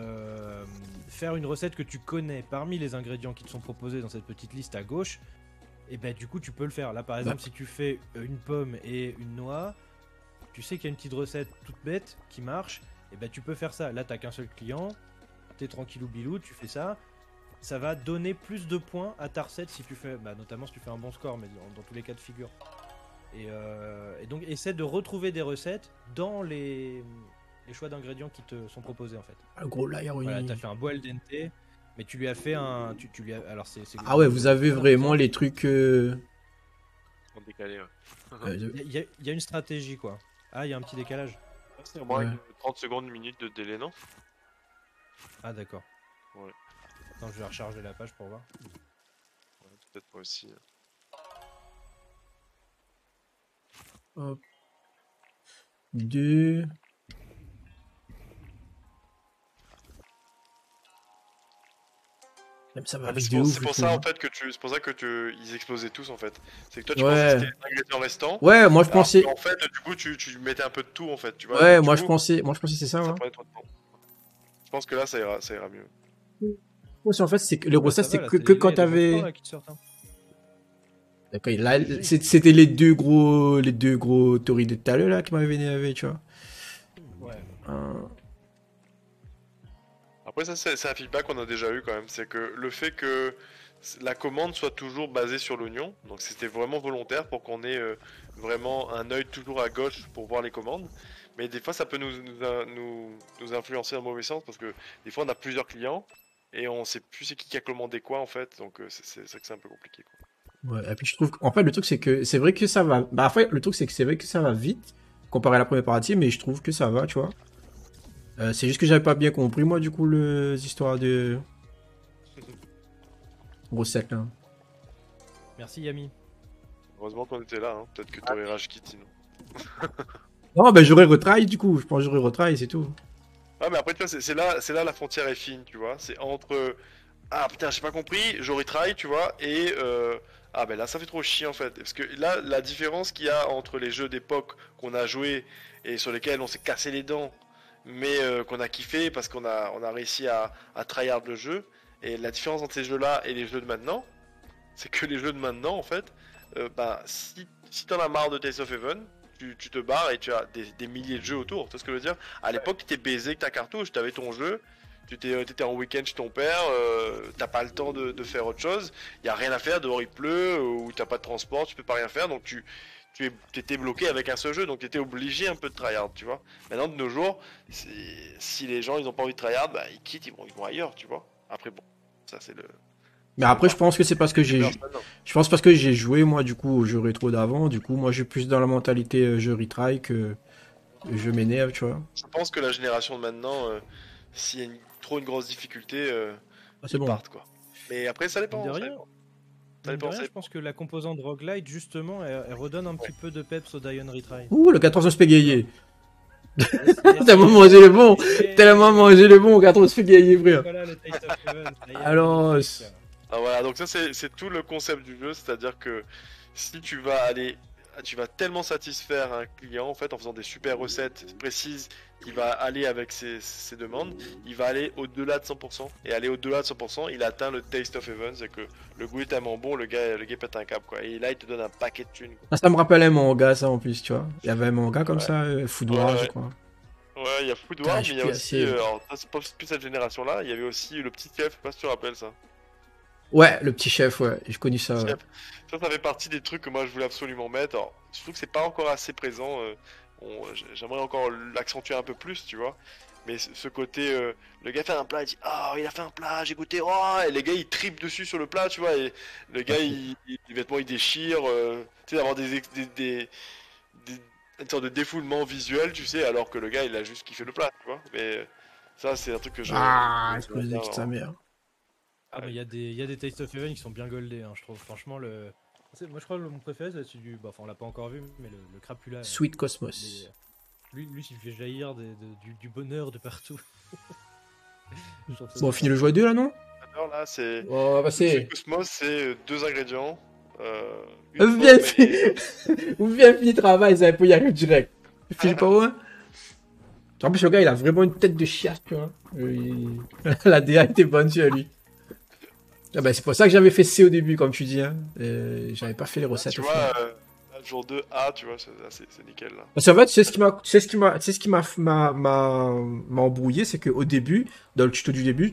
faire une recette que tu connais parmi les ingrédients qui te sont proposés dans cette petite liste à gauche, et ben du coup tu peux le faire. Là par exemple, si tu fais une pomme et une noix, tu sais qu'il y a une petite recette toute bête qui marche, et ben tu peux faire ça. Là t'as qu'un seul client, t'es tranquillou bilou, tu fais ça. Ça va donner plus de points à ta recette si tu fais, notamment si tu fais un bon score, mais dans tous les cas de figure. Et donc essaie de retrouver des recettes dans les choix d'ingrédients qui te sont proposés en fait. Un gros l'air, oui. Voilà, t'as fait un beau al dente, mais tu lui as fait un... Tu lui as... Alors Ah ouais, vous avez vraiment les trucs... En décalé, ouais. Il y a une stratégie quoi. Ah, il y a un petit décalage. C'est au moins 30 secondes, une minute de délai, non? Ah d'accord. Ouais. Attends, je vais recharger la page pour voir. Ouais, peut-être moi aussi. Hop. 2. Même ça va vite de ouf. C'est pour ça en fait c'est pour ça que ils explosaient tous en fait. C'est que toi tu Ouais. pensais que c'était les ingrédients restants. Ouais, moi je pensais. En fait, du coup tu mettais un peu de tout en fait, tu vois. Ouais, donc, moi du je coup, pensais c'est ça. ça Ouais. prenait trop de temps. Je pense que là ça ira mieux. Ouais, en fait, c'est que les recettes, ça c'est va, là, que il y quand a des bons t'avais. scores, là, qui te sortent, hein. D'accord, là, c'était les deux gros théories de tout à l'heure là qui m'avaient énervé, tu vois. Ouais. Après ça c'est un feedback qu'on a déjà eu quand même, c'est que le fait que la commande soit toujours basée sur l'oignon, donc c'était vraiment volontaire pour qu'on ait vraiment un œil toujours à gauche pour voir les commandes. Mais des fois ça peut nous influencer dans le mauvais sens parce que des fois on a plusieurs clients et on sait plus c'est qui a commandé quoi en fait, donc c'est ça que c'est un peu compliqué quoi. Ouais, et puis je trouve qu'en fait, le truc, c'est que c'est vrai que ça va. Bah, en fait, le truc, c'est que c'est vrai que ça va vite comparé à la première partie, mais je trouve que ça va, tu vois. C'est juste que j'avais pas bien compris, moi, du coup, les histoires de recettes là. Merci Yami. Heureusement qu'on était là, hein. Peut-être que t'aurais rage quit sinon. Non, ben j'aurais retry, du coup. Je pense que j'aurais retry, c'est tout. Ah mais après tu vois c'est là la frontière est fine, tu vois, c'est entre ah putain j'ai pas compris, je retry tu vois et ah ben là ça fait trop chier en fait parce que là la différence qu'il y a entre les jeux d'époque qu'on a joué et sur lesquels on s'est cassé les dents mais qu'on a kiffé parce qu'on a réussi à tryhard le jeu et la différence entre ces jeux là et les jeux de maintenant c'est que les jeux de maintenant en fait bah si t'en as marre de Tales of Heaven tu te barres et tu as des milliers de jeux autour, tu vois ce que je veux dire. À l'époque, tu étais baisé avec ta cartouche, tu avais ton jeu, tu étais en week-end chez ton père, t'as pas le temps de faire autre chose, il y a rien à faire, dehors il pleut, ou t'as pas de transport, tu peux pas rien faire, donc tu étais bloqué avec un seul jeu, donc tu étais obligé un peu de tryhard, tu vois. Maintenant, de nos jours, si les gens ils ont pas envie de tryhard, bah, ils quittent, ils vont ailleurs, tu vois. Après, bon, ça c'est le... Mais après, je pense que c'est parce que j'ai joué, moi, du coup, au jeu rétro d'avant. Du coup, moi, je suis plus dans la mentalité jeu retry que je m'énerve, tu vois. Je pense que la génération de maintenant, s'il y a trop une grosse difficulté, Ah, c'est ils bon. partent, quoi. Mais après, ça dépend. Mine de ça rien, dépend. mine de rien, je pense que la composante roguelite, justement, elle redonne un petit peu de peps au Die on Retry. Ouh, le 14 spaghetti. Yes, Tellement mangé le bon. Tellement mangé le bon, 14 spaghetti, frère. Voilà le Taste of Heaven, ça y est, Alors, magnifique. Ah voilà, donc ça c'est tout le concept du jeu, c'est-à-dire que si tu vas tellement satisfaire un client en fait en faisant des super recettes précises, il va aller avec ses demandes, il va aller au-delà de 100%, et aller au-delà de 100%, il atteint le Taste of Heaven, c'est que le goût est tellement bon, le gars pète un câble quoi, et là il te donne un paquet de thunes. Quoi. ça me rappelle un manga, ça, en plus, tu vois. Il y avait un manga comme Ouais. ça, Foudoir, Ouais. je crois. Ouais, il y a Food Wars, Putain, mais il y a je aussi, suis assez- alors ça c'est pas plus cette génération-là, il y avait aussi le petit chef, je sais pas si tu te rappelles ça. Ouais, le petit chef, ouais. J'ai connu ça, ouais. Ça fait partie des trucs que moi je voulais absolument mettre. Alors, je trouve que c'est pas encore assez présent. J'aimerais encore l'accentuer un peu plus, tu vois. Mais ce côté, le gars fait un plat, il dit ah il a fait un plat, j'ai goûté, oh et les gars ils tripent dessus sur le plat, tu vois. Et le gars les vêtements ils déchirent, tu sais d'avoir une sorte de défoulement visuel, tu sais, alors que le gars il a juste kiffé le plat, tu vois. Mais ça c'est un truc que je. Ah, je- espèce de sa mère. Ah, mais il y a des Taste of Heaven qui sont bien goldés, hein, je trouve. Franchement, moi je crois que mon préféré, c'est celui du. Bah, enfin, on l'a pas encore vu, mais le Crapula. Sweet Cosmos. Lui, il fait jaillir du bonheur de partout. Je trouve ça Bon, on super. finit le jeu à 2 là, non? Alors là c'est. On va passer. Le Cosmos c'est 2 ingrédients. Vous une bien pomme fini. Vous bien fini le travail, ça peut y arriver direct. Tu finis pas loin? En plus, le gars, il a vraiment une tête de chiasse, tu vois. La DA était bonne sur lui. Ah bah, c'est pour ça que j'avais fait C au début, comme tu dis. Hein. J'avais pas fait les recettes Tu au vois, final. là, Jour 2, A, tu vois, c'est nickel, là. Parce qu'en fait, m'a embrouillé, c'est qu'au début, dans le tuto du début,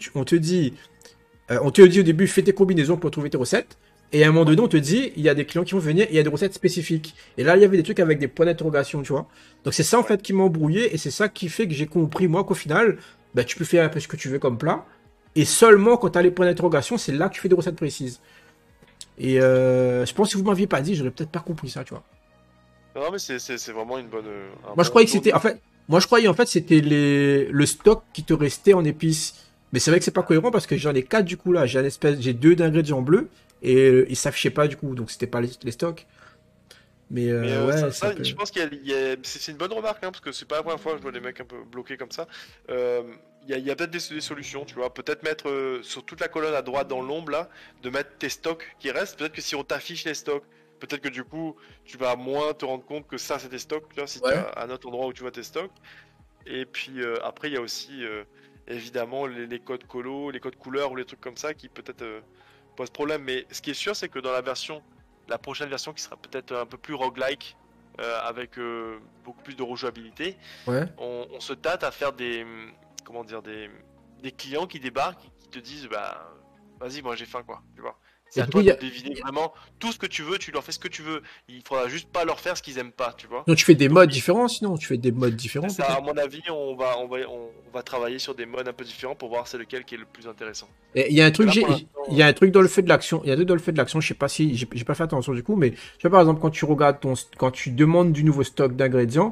on te dit au début, fais tes combinaisons pour trouver tes recettes. Et à un moment donné, on te dit, il y a des clients qui vont venir et il y a des recettes spécifiques. Et là, il y avait des trucs avec des points d'interrogation, tu vois. Donc c'est ça, en fait, qui m'a embrouillé. Et c'est ça qui fait que j'ai compris, moi, qu'au final, bah, tu peux faire un peu ce que tu veux comme plat. Et seulement quand tu as les points d'interrogation, c'est là que tu fais des recettes précises. Et je pense que si vous m'aviez pas dit, j'aurais peut-être pas compris ça, tu vois. Non, mais c'est vraiment une bonne. Un Moi, je bon croyais que tour c'était, de- en fait, moi, je croyais, en fait, c'était le stock qui te restait en épices. Mais c'est vrai que c'est pas cohérent parce que j'en ai 4 du coup là. J'ai 2 d'ingrédients bleus et ils s'affichaient pas du coup. Donc c'était pas les stocks. Mais Mais ouais, ça je peut. pense c'est une bonne remarque, hein, parce que c'est pas la première fois que je vois des mecs un peu bloqués comme ça. Euh, il y a peut-être des solutions, tu vois. Peut-être mettre sur toute la colonne à droite dans l'ombre, là, de mettre tes stocks qui restent. Peut-être que si on t'affiche les stocks, peut-être que du coup, tu vas moins te rendre compte que ça, c'est tes stocks, tu vois, si tu Ouais. as un autre endroit où tu vois tes stocks. Et puis après, il y a aussi évidemment les codes colo, les codes couleurs ou les trucs comme ça qui peut-être posent problème. Mais ce qui est sûr, c'est que dans la prochaine version qui sera peut-être un peu plus roguelike, avec beaucoup plus de rejouabilité, Ouais. on se tâte à faire comment dire, des clients qui débarquent et qui te disent, bah, vas-y, moi j'ai faim, quoi, tu vois. C'est Et à du coup, toi de deviner vraiment tout ce que tu veux, tu leur fais ce que tu veux. Il faudra juste pas leur faire ce qu'ils aiment pas, tu vois. donc tu fais des Donc modes différents sinon? Tu fais des modes c'est différents ça, à peut-être? mon avis, on va travailler sur des modes un peu différents pour voir c'est lequel qui est le plus intéressant. Et il y a un Mais truc, là, pour il y l'instant, a un truc dans le fait de l'action. Il y a un truc dans le fait de l'action. Je sais pas si j'ai pas fait attention du coup, mais tu vois par exemple quand tu regardes quand tu demandes du nouveau stock d'ingrédients,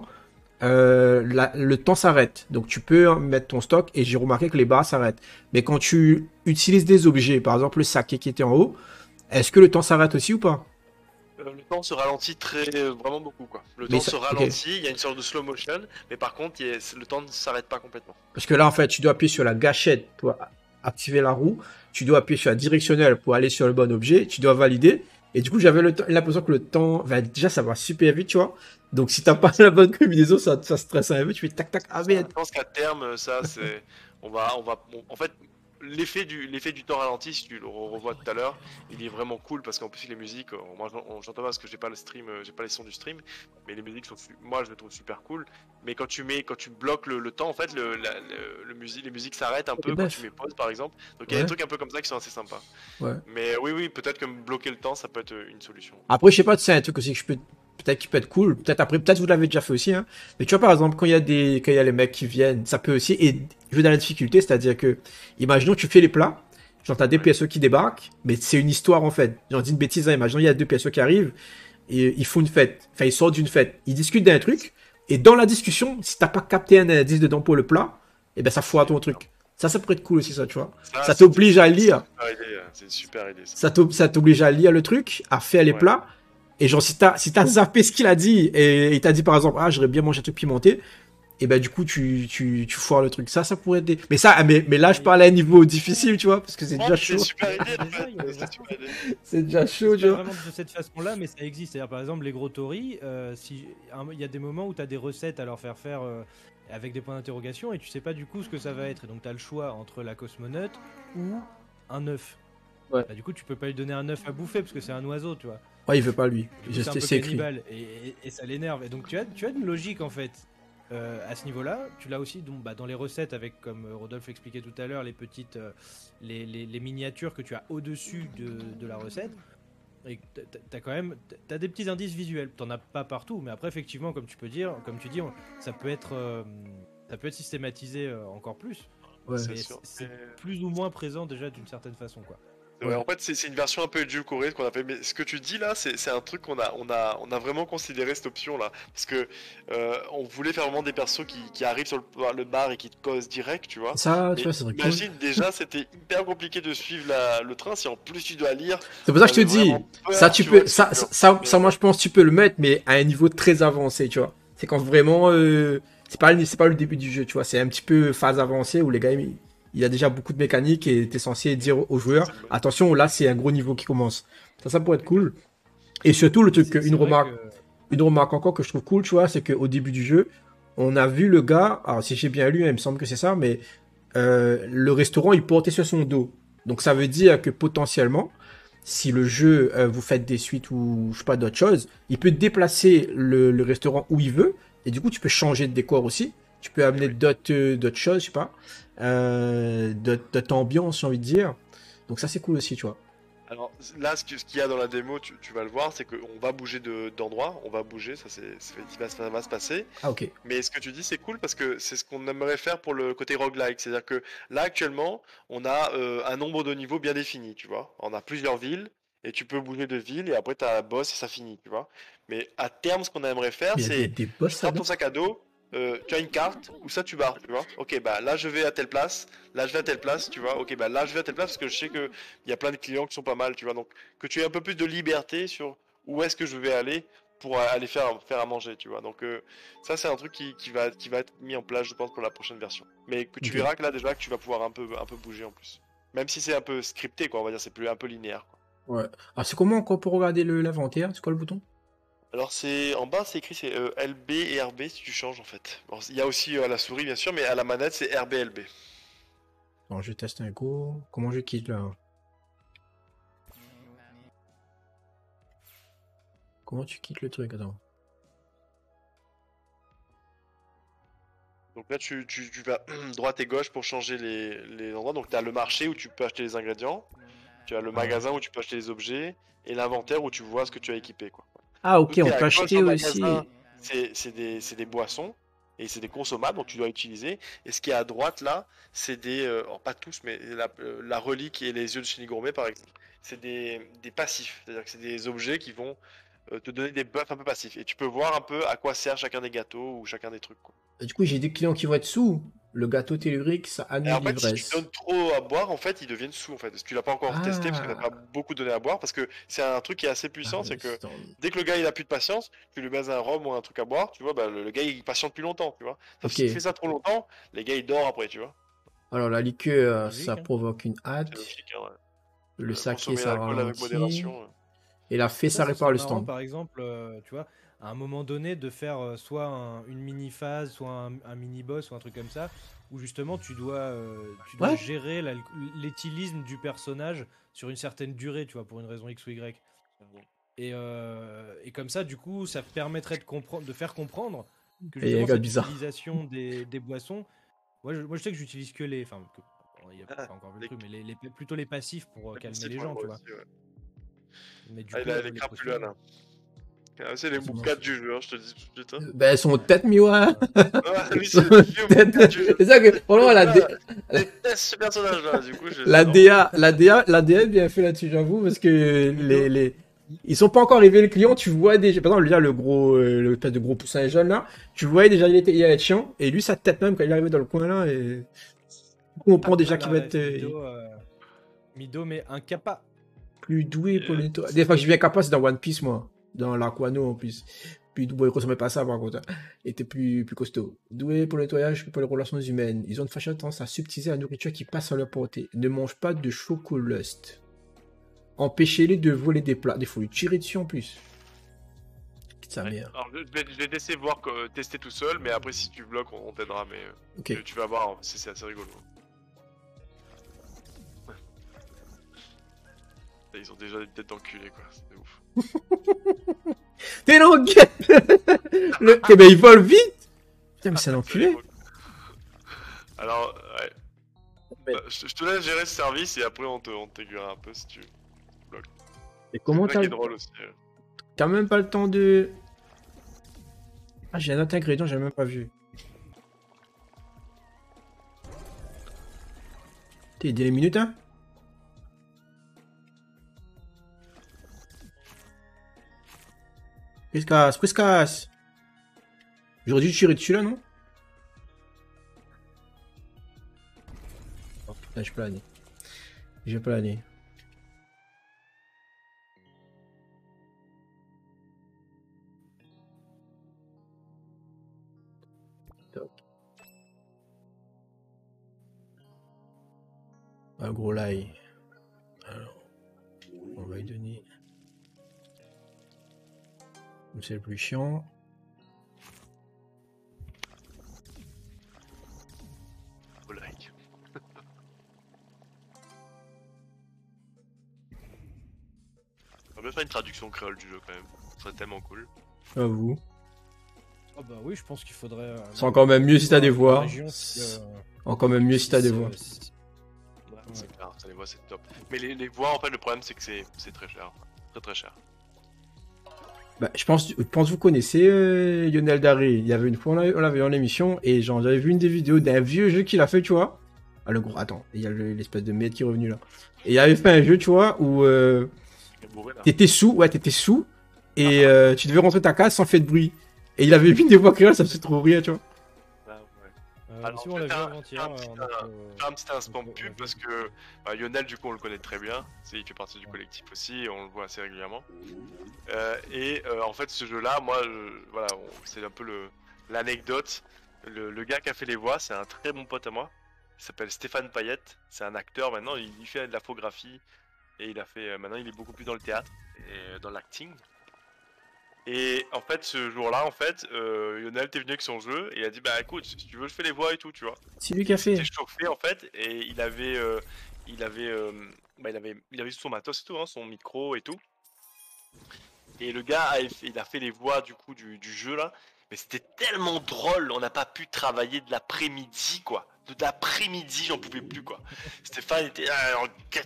le temps s'arrête. Donc tu peux mettre ton stock et j'ai remarqué que les barres s'arrêtent. Mais quand tu utilises des objets, par exemple le saké qui était en haut, est-ce que le temps s'arrête aussi ou pas? le temps se ralentit vraiment beaucoup, quoi. Le Mais temps ça, se ok. ralentit, il y a une sorte de slow motion, mais par contre, le temps ne s'arrête pas complètement. Parce que là en fait tu dois appuyer sur la gâchette pour activer la roue. Tu dois appuyer sur la directionnelle pour aller sur le bon objet. Tu dois valider. Et du coup j'avais l'impression que le temps, déjà ça va super vite, tu vois. Donc si t'as pas la bonne combinaison, ça stresse un peu. Tu fais tac tac, ah Ça, merde. je pense qu'à terme, ça, c'est, en fait, l'effet du temps ralenti, si tu le revois tout à l'heure, il est vraiment cool parce qu'en plus les musiques, moi j'entends pas parce que j'ai pas le stream, j'ai pas les sons du stream, mais les musiques moi je les trouve super cool. Mais quand tu bloques le temps, en fait, les musiques s'arrêtent un Et peu quand tu bref. mets pause, par exemple. Donc il y a des Ouais, trucs un peu comme ça qui sont assez sympas. ouais. Mais oui, peut-être que bloquer le temps, ça peut être une solution. Après, je sais pas, c'est un truc aussi que peut-être qui peut être cool. Peut-être après, peut-être vous l'avez déjà fait aussi, hein. Mais tu vois, par exemple, quand il y a les mecs qui viennent, ça peut aussi jouer dans la difficulté, c'est-à-dire que, imaginons que tu fais les plats, genre t'as des Ouais. PSE qui débarquent, mais c'est une histoire en fait. J'en dis une bêtise, hein. Imaginons il y a deux PSE qui arrivent, et ils font une fête. Enfin, ils sortent d'une fête. Ils discutent d'un truc, et dans la discussion, si t'as pas capté un indice dedans pour le plat, eh ben ça foire ton truc. Ça pourrait être cool aussi, ça, tu vois. Ça, Ça t'oblige à lire. c'est une super idée, ça. Ça t'oblige à lire le truc, à faire les Ouais. plats. Et genre, si t'as zappé ce qu'il a dit, et il t'a dit par exemple, ah, j'aurais bien mangé un truc pimenté, et ben du coup, tu foires le truc. Ça pourrait être Mais ça, mais là, je parle à un niveau difficile, tu vois, parce que c'est déjà C'est une chaud. super idée, en Déjà, fait. il y a C'est vraiment- une super idée. C'est déjà chaud, C'est tu pas vois. vraiment de cette façon-là, mais ça existe. C'est-à-dire, par exemple, les gros tories, il y a des moments où tu as des recettes à leur faire faire avec des points d'interrogation et tu sais pas du coup ce que ça va être. Et donc, tu as le choix entre la cosmonaute ou un œuf. Ouais. Bah, du coup, tu peux pas lui donner un œuf à bouffer parce que c'est un oiseau, tu vois. Ouais, il veut pas lui. Du coup, c'est un peu C'est écrit. cannibale et ça l'énerve. Et donc, tu as une logique en fait. À ce niveau-là, tu l'as aussi donc, dans les recettes avec, comme Rodolphe expliquait tout à l'heure, les petites les miniatures que tu as au-dessus de la recette. Et t'as quand même t'as des petits indices visuels. T'en as pas partout, mais après effectivement, comme tu dis, ça peut être systématisé encore plus. Ouais. C'est Mais sûr. c'est plus ou moins présent déjà d'une certaine façon, quoi. Ouais, en fait, c'est une version un peu édulcorée qu'on a fait. Mais ce que tu dis là, c'est un truc on a vraiment considéré cette option là. Parce que on voulait faire vraiment des persos qui arrivent sur le bar et qui te causent direct, tu vois. Ça, tu Mais vois, c'est vrai. imagine déjà, c'était hyper compliqué de suivre le train si en plus tu dois lire. C'est pour ça que je te J'avais dis, vraiment peur, ça, tu tu vois, peux, de ce mur. ça, moi, je pense, que tu peux le mettre, mais à un niveau très avancé, tu vois. C'est quand vraiment, c'est pas le début du jeu, tu vois. C'est un petit peu phase avancée où les gars, il y a déjà beaucoup de mécaniques et t'es censé dire aux joueurs, C'est bon. attention, là, c'est un gros niveau qui commence. Ça pourrait être cool. Et surtout, le truc, C'est vrai une remarque encore que je trouve cool, tu vois, c'est qu'au début du jeu, on a vu le gars, alors si j'ai bien lu, hein, il me semble que c'est ça, mais le restaurant, il portait sur son dos. Donc ça veut dire que potentiellement, si le jeu, vous faites des suites ou je sais pas d'autres choses, il peut déplacer le restaurant où il veut. Et du coup, tu peux changer de décor aussi. Tu peux amener oui. d'autres choses, je sais pas. D'autres ambiances, j'ai envie de dire. Donc ça, c'est cool aussi, tu vois. Alors là, ce qu'il y a dans la démo, tu vas le voir, c'est qu'on va bouger d'endroit, on va bouger, ça va se passer. Ah, ok. Mais ce que tu dis, c'est cool parce que c'est ce qu'on aimerait faire pour le côté roguelike. C'est-à-dire que là, actuellement, on a un nombre de niveaux bien défini, tu vois. On a plusieurs villes et tu peux bouger de ville et après, tu as un boss et ça finit, tu vois. Mais à terme, ce qu'on aimerait faire, Mais il y a c'est des tu boss prends ton là-dedans. sac à dos, tu as une carte où ça tu barres, tu vois. Ok, bah là, je vais à telle place, là, je vais à telle place, tu vois. Ok, bah là, je vais à telle place parce que je sais que il y a plein de clients qui sont pas mal, tu vois. Donc, que tu aies un peu plus de liberté sur où est-ce que je vais aller pour aller faire à manger, tu vois. Donc, ça, c'est un truc qui va être mis en place, je pense, pour la prochaine version. Mais que tu Ok. verras que là, déjà, que tu vas pouvoir un peu bouger en plus. Même si c'est un peu scripté, quoi, on va dire, c'est plus un peu linéaire, quoi. Ouais. Ah, c'est comment encore pour regarder l'inventaire? C'est quoi le bouton? Alors, c'est en bas, c'est écrit, c'est LB et RB si tu changes, en fait. Bon, il y a aussi à la souris, bien sûr, mais à la manette, c'est RB, LB. Bon, je teste un coup. Comment je quitte là? Comment tu quittes le truc? Attends. Donc là, tu vas droite et gauche pour changer les endroits. Donc, tu as le marché où tu peux acheter les ingrédients. Tu as le Ah, magasin où tu peux acheter les objets. Et l'inventaire où tu vois ce que tu as équipé, quoi. ah, Tout ok, ce qui on est peut à gauche dans acheter le magasin, aussi. c'est des boissons et c'est des consommables, donc tu dois utiliser. Et ce qui est à droite là, c'est des, alors pas tous, mais la relique et les yeux de Chili Gourmet par exemple, c'est des passifs, c'est-à-dire que c'est des objets qui vont te donner des buffs un peu passifs. Et tu peux voir un peu à quoi sert chacun des gâteaux ou chacun des trucs, quoi. Du coup, j'ai des clients qui vont être sous. Le gâteau tellurique, ça Et annule en fait, si tu l'ivresse. donnes trop à boire, en fait, ils deviennent sous, en fait. Parce que tu l'as pas encore testé, parce que t'as Ah, pas beaucoup donné à boire, parce que c'est un truc qui est assez ah, puissant, c'est que stand. dès que le gars il a plus de patience, tu lui mets un rhum ou un truc à boire, tu vois, bah le gars il patiente plus longtemps, tu vois. Sauf que Ok. si tu fais ça trop longtemps, les gars ils dorment après, tu vois. Alors, la liqueur, ça Logique, hein. provoque une C'est hâte. logique, hein, ouais. Le saké, Consommer ça l'alcool avec ralentit. modération. Et la fée, Ça, ça ce répare serait le marrant, stand. par exemple, tu vois, à un moment donné, de faire soit une mini-phase, soit un mini-boss, ou un truc comme ça, où justement tu dois Ouais. gérer l'éthylisme du personnage sur une certaine durée, tu vois, pour une raison X ou Y. Et comme ça, du coup, ça permettrait de faire comprendre que Et il y a un justement gars cette bizarre. utilisation des boissons, moi je sais que j'utilise que les. Enfin, bon, il n'y a Ah, pas encore vu le les, truc, mais plutôt les passifs pour les calmer passifs, les ouais, gens, moi tu vois. aussi, ouais. Mais du Ah, coup, les les potions, crapulas, non. là. Ah, c'est les moucades du jeu, hein, je te dis tout de suite, hein. Ben, elles sont têtes, Miwa. Ouais. Ah, lui, Elles c'est sont le vieux têtes. moucade du jeu. C'est ça que, Le vraiment, gars déteste ce personnage-là, du coup, je les La adore. DA, la DA est bien fait là-dessus, j'avoue, parce que Mido, ils sont pas encore arrivés le client, tu vois déjà, par exemple, déjà le gros, le espèce de gros poussin jaune là, tu voyais déjà il allait être chiant, et lui sa tête même quand il est arrivé dans le coin là, et on comprend déjà ah qu'il la va être ref, Mido, mais un kappa. plus doué pour le Yes. nettoyer. Des fois que je viens capable, c'est dans One Piece moi, dans l'Aquano en plus. Puis bon, il consommait pas ça par contre, hein. Il était plus costaud. Doué pour le nettoyage, puis pour les relations humaines. Ils ont une fâcheuse tendance à subtiliser la nourriture qui passe à leur portée. Ne mange pas de chocolust. Empêchez-les de voler des plats. Il faut lui tirer dessus en plus. Sa Ouais. mère. Alors, je vais te laisser voir, tester tout seul, mais après, si tu bloques, on t'aidera, mais Ok. tu vas voir, hein, c'est assez rigolo. Ils ont déjà des têtes d'enculés, quoi, c'est ouf. T'es l'enquête. Eh ben, il vole vite. Putain, mais c'est un C'est enculé. rigolo. Alors, ouais. Mais, Bah, je te laisse gérer ce service et après on t'aiguillera un peu si tu bloques. mais C'est comment ça qui est drôle aussi. t'as même pas le temps de... Ah, j'ai un autre ingrédient, j'ai même pas vu. T'es des minutes, hein. Priscas, Priscas. J'aurais dû tirer dessus là, non? Oh putain, je peux l'année. Je peux l'année. Un gros lie. Alors, on va lui donner. C'est le plus chiant. Like. traduction créole du jeu quand même. Ce serait tellement cool. J'avoue. Ah bah oui, je pense qu'il faudrait. C'est encore même mieux si t'as des la voix. région, Encore même mieux si t'as des voix. Ouais, c'est clair, ça, les voix c'est top. Mais les voix en fait le problème c'est que c'est très cher. Très très cher. Bah, je pense vous connaissez Lionel Daré. Il y avait une fois, on l'avait en émission, et genre, j'avais vu une des vidéos d'un vieux jeu qu'il a fait, tu vois. Ah, le gros, attends, il y a l'espèce de maître qui est revenu là. Et il avait fait un jeu, tu vois, où t'étais sous, et tu devais rentrer ta case sans faire de bruit. Et il avait mis des voix créoles, ça me fait trop rire, tu vois. Ah, ouais. Alors, si on l'a vu avant-hier. Faire un petit instant pub parce que Lionel du coup on le connaît très bien, il fait partie du collectif aussi et on le voit assez régulièrement. En fait ce jeu là, moi voilà, c'est un peu l'anecdote. Le gars qui a fait les voix c'est un très bon pote à moi, il s'appelle Stéphane Payette, c'est un acteur maintenant, il fait de l'infographie et il a fait, maintenant il est beaucoup plus dans le théâtre et dans l'acting. Et en fait, ce jour-là, en fait, Lionel était venu avec son jeu et il a dit bah écoute, si tu veux, je fais les voix et tout, tu vois. C'est lui qui a fait. Il s'était chauffé en fait et il avait tout son matos et tout, hein, son micro et tout. Et le gars il a fait les voix du coup du jeu là, mais c'était tellement drôle, on n'a pas pu travailler de l'après-midi quoi. De l'après-midi, j'en pouvais plus quoi. Stéphane était là,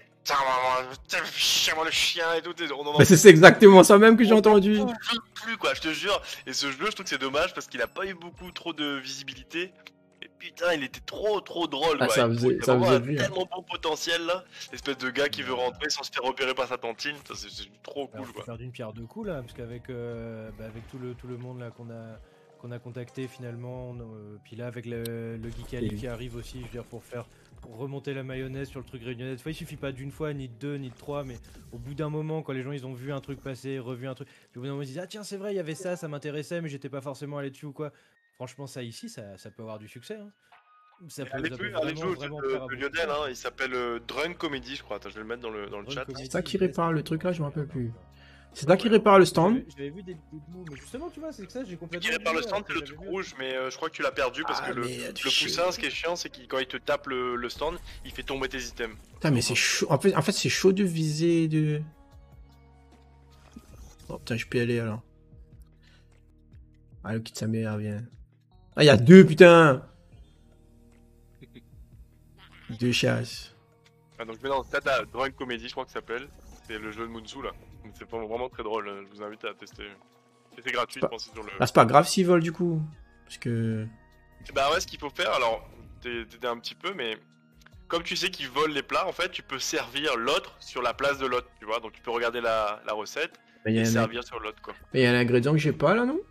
le chien et tout. Mais c'est exactement ça même que j'ai entendu. Plus quoi, je te jure. Et ce jeu, je trouve que c'est dommage parce qu'il a pas eu beaucoup trop de visibilité. Et putain, il était trop drôle. Ah, quoi. ça faisait bien. Tellement bon potentiel là. L'espèce de gars qui veut rentrer sans se faire repérer par sa tantine. C'est trop cool quoi. Faire d'une pierre deux coups là, parce qu'avec avec tout le monde là qu'on a contacté finalement, puis là avec le Geek Ali qui arrive aussi, je veux dire pour remonter la mayonnaise sur le truc réunionnais. Des fois il suffit pas d'une fois, ni de deux, ni de trois, mais au bout d'un moment quand les gens ils ont vu un truc passer, revu un truc, puis au bout d'un moment ils disent ah tiens c'est vrai il y avait ça m'intéressait mais j'étais pas forcément allé dessus ou quoi. Franchement ça ici ça peut avoir du succès. Hein. Ça peut vraiment de Lionel, hein, il s'appelle Drunk Comedy je crois. Attends, je vais le mettre dans le chat. C'est ça qui répare le truc là, je me rappelle plus. C'est ça qui répare le stand. J'avais vu des bouts, mais justement, tu vois, c'est que ça, j'ai complètement. Qui répare le stand, c'est le truc rouge, mais je crois que tu l'as perdu parce que le poussin, ce qui est chiant, c'est que quand il te tape le stand, il fait tomber tes items. Putain, mais c'est chaud. En fait c'est chaud de viser de. Oh putain, je peux y aller alors. Ah, le kit sa mère vient. Ah, il y a deux, putain! Deux chasses. Ah, donc, je mets dans le chat Drunk Comedy, je crois que ça s'appelle. C'est le jeu de Munsu là. C'est vraiment très drôle, je vous invite à tester. C'est gratuit, je pense, sur le. Là, c'est pas grave s'ils volent du coup. Parce que. Bah ouais, ce qu'il faut faire, alors, t'aider un petit peu, mais. Comme tu sais qu'ils volent les plats, en fait, tu peux servir l'autre sur la place de l'autre, tu vois. Donc tu peux regarder la recette et servir sur l'autre, quoi. Mais il y a un ingrédient que j'ai pas là, non?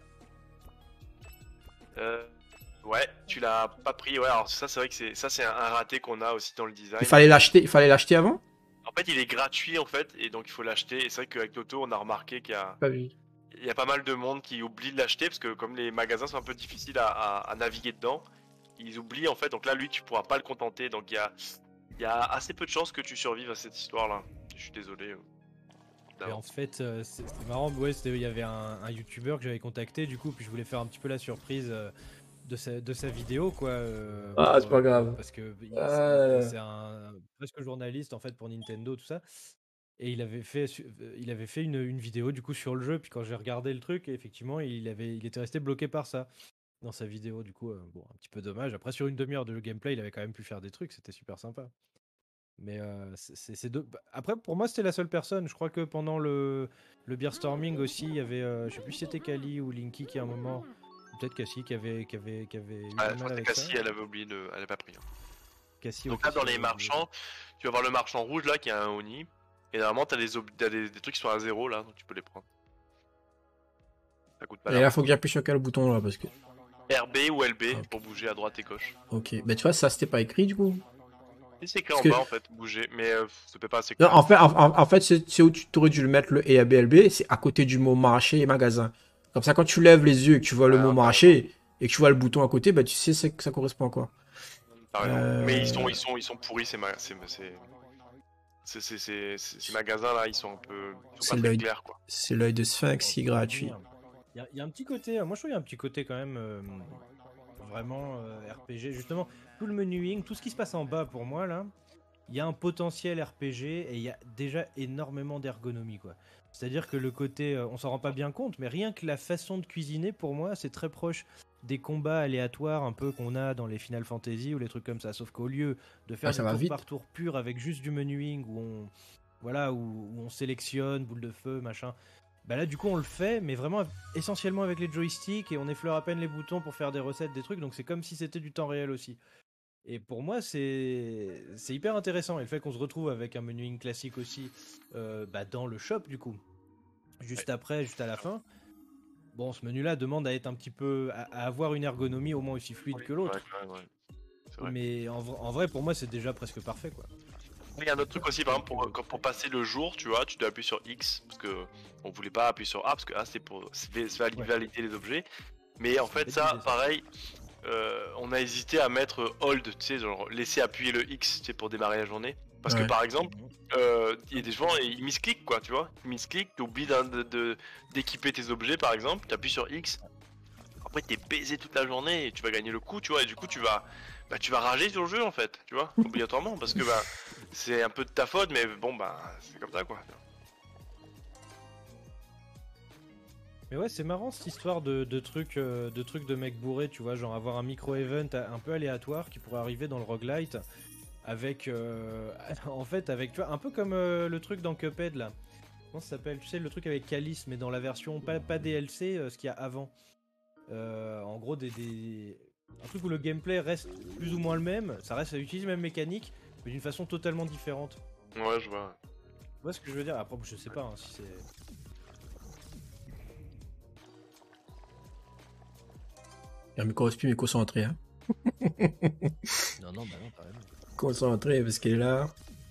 Ouais, tu l'as pas pris. Ouais, alors ça, c'est vrai que c'est un raté qu'on a aussi dans le design. Il fallait l'acheter avant? En fait, il est gratuit, en fait, et donc il faut l'acheter. Et c'est vrai qu'avec Toto, on a remarqué qu'il y a. Pas vu. Il y a pas mal de monde qui oublie de l'acheter parce que comme les magasins sont un peu difficiles à naviguer dedans, ils oublient en fait. Donc là, lui, tu pourras pas le contenter. Donc il y a assez peu de chances que tu survives à cette histoire-là. Je suis désolé. Et en fait, c'est marrant. Ouais, il y avait un YouTuber que j'avais contacté du coup, puis je voulais faire un petit peu la surprise de sa vidéo, quoi. C'est pas grave. Parce que c'est un presque journaliste en fait pour Nintendo, tout ça. Et il avait fait une vidéo du coup sur le jeu, puis quand j'ai regardé le truc, effectivement, il était resté bloqué par ça dans sa vidéo, du coup, bon, un petit peu dommage. Après, sur une demi-heure de gameplay, il avait quand même pu faire des trucs, c'était super sympa. Mais après, pour moi, c'était la seule personne. Je crois que pendant le beer storming aussi, il y avait, je sais plus si c'était Kali ou Linky qui à un moment, peut-être Cassie qui avait eu je crois que Cassie, elle avait oublié elle a pas pris. Cassie, donc là, dans les marchands, tu vas voir le marchand rouge là qui a un Oni. Et normalement, t'as des trucs qui sont à 0 là, donc tu peux les prendre. Ça coûte pas. Et là, faut que j'appuie sur quel bouton là parce que. RB ou LB pour bouger à droite et gauche. Ok, bah tu vois, ça c'était pas écrit du coup. Et c'est écrit en bas en fait, bouger, mais ça peut pas assez. Non, en fait c'est où tu aurais dû le mettre le EABLB, c'est à côté du mot marché et magasin. Comme ça, quand tu lèves les yeux et que tu vois le mot marché et que tu vois le bouton à côté, bah tu sais que ça correspond à quoi. Mais ils sont pourris ces magasins là, ils sont un peu. C'est l'œil clair quoi. C'est l'œil de Sphinx qui est gratuit. Il y a un petit côté, moi je trouve qu'il y a un petit côté quand même vraiment RPG. Justement, tout le menuing, tout ce qui se passe en bas pour moi là, il y a un potentiel RPG et il y a déjà énormément d'ergonomie, quoi. C'est-à-dire que le côté, on s'en rend pas bien compte, mais rien que la façon de cuisiner, pour moi, c'est très proche des combats aléatoires un peu qu'on a dans les Final Fantasy ou les trucs comme ça. Sauf qu'au lieu de faire ça du va tour vite. par tour pur avec juste du menuing où on, voilà, où on sélectionne, boule de feu, machin. Bah là, du coup, on le fait, mais vraiment essentiellement avec les joysticks et on effleure à peine les boutons pour faire des recettes, des trucs. Donc c'est comme si c'était du temps réel aussi. Et pour moi, c'est hyper intéressant. Et le fait qu'on se retrouve avec un menuing classique aussi dans le shop, du coup, juste après, juste à la fin. Bon, ce menu-là demande à être un petit peu, à avoir une ergonomie au moins aussi fluide Oui, que c'est vrai, l'autre. c'est vrai. Mais en vrai, pour moi, c'est déjà presque parfait, quoi. Il y a un autre truc aussi, par exemple, pour passer le jour, tu vois, tu dois appuyer sur X, parce que on voulait pas appuyer sur A, parce que A c'est pour valider les objets. Mais en C'est une fait, bête ça, d'idée, ça. pareil, on a hésité à mettre hold, tu sais, genre laisser appuyer le X, tu sais, pour démarrer la journée. Parce que Ouais. par exemple, Mhm. il y a des gens, ils miscliquent quoi, tu vois. Ils miscliquent, t'oublies d'équiper tes objets par exemple, t'appuies sur X. Après, t'es baisé toute la journée et tu vas gagner le coup, tu vois. Et du coup, tu vas rager sur le jeu en fait, tu vois, obligatoirement. Parce que c'est un peu de ta faute, mais bon, c'est comme ça quoi. Mais ouais, c'est marrant cette histoire de trucs de mecs bourrés, tu vois, genre avoir un micro-event un peu aléatoire qui pourrait arriver dans le roguelite avec, en fait, avec, tu vois, un peu comme le truc dans Cuphead là. Comment ça s'appelle? Tu sais, le truc avec Calice, mais dans la version pas DLC, ce qu'il y a avant. En gros, un truc où le gameplay reste plus ou moins le même, ça reste à utiliser la même mécanique, mais d'une façon totalement différente. Ouais, je vois. Tu vois ce que je veux dire? Après, je sais pas hein, si c'est. Il y a un micro mais concentré, hein. Non, non, bah non, carrément. Concentré, parce qu'il est là.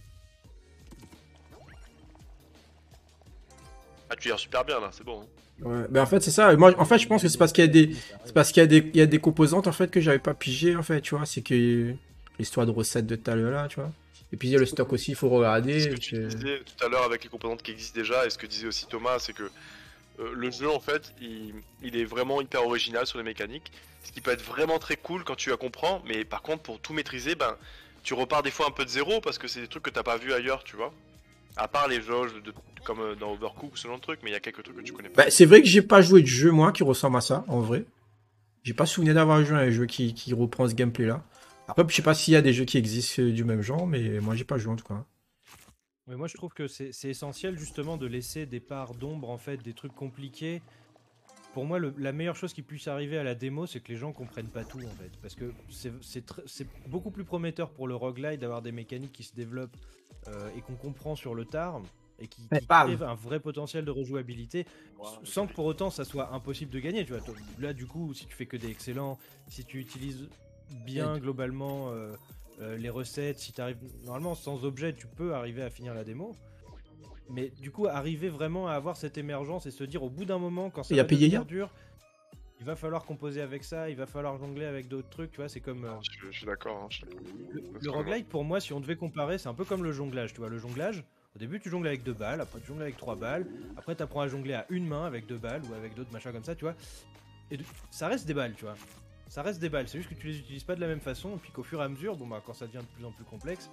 Ah, tu gères super bien là, c'est bon. Hein. Ouais. Ben en fait, c'est ça. Moi, en fait, je pense que c'est parce qu'il y a des, c'est parce qu'il y a il y a des composantes en fait que j'avais pas pigé en fait, tu vois. C'est que l'histoire de recettes de tout à l'heure là, tu vois. Et puis il y a le stock aussi, il faut Ce regarder. que tu disais tout à l'heure avec les composantes qui existent déjà, et ce que disait aussi Thomas, c'est que le jeu en fait il est vraiment hyper original sur les mécaniques, ce qui peut être vraiment très cool quand tu la comprends, mais par contre pour tout maîtriser, tu repars des fois un peu de zéro parce que c'est des trucs que t'as pas vu ailleurs, tu vois. À part les jauges comme dans Overcooked ou ce genre de trucs, mais il y a quelques trucs que tu connais pas. Bah, c'est vrai que j'ai pas joué de jeu moi qui ressemble à ça en vrai. J'ai pas souvenir d'avoir joué à un jeu qui reprend ce gameplay là. Après, je sais pas s'il y a des jeux qui existent du même genre, mais moi j'ai pas joué en tout cas. Mais moi, je trouve que c'est essentiel justement de laisser des parts d'ombre, en fait, des trucs compliqués. Pour moi, la meilleure chose qui puisse arriver à la démo, c'est que les gens comprennent pas tout, en fait. Parce que c'est beaucoup plus prometteur pour le roguelite d'avoir des mécaniques qui se développent et qu'on comprend sur le tard et qui Bam. créent un vrai potentiel de rejouabilité sans que pour autant ça soit impossible de gagner. Tu vois. Là, du coup, si tu fais que des excellents, si tu utilises bien globalement les recettes, si tu arrives normalement sans objet, tu peux arriver à finir la démo. Mais du coup, arriver vraiment à avoir cette émergence et se dire au bout d'un moment, quand ça Il a va payé devenir hier. dur, il va falloir composer avec ça, il va falloir jongler avec d'autres trucs, tu vois, c'est comme... Je suis d'accord. Hein, le roguelite, pour moi, si on devait comparer, c'est un peu comme le jonglage, tu vois. Le jonglage, au début, tu jongles avec 2 balles, après tu jongles avec 3 balles, après tu apprends à jongler à une main avec 2 balles ou avec d'autres machins comme ça, tu vois. Et ça reste des balles, tu vois. Ça reste des balles, c'est juste que tu les utilises pas de la même façon, et puis qu'au fur et à mesure, bon bah quand ça devient de plus en plus complexe,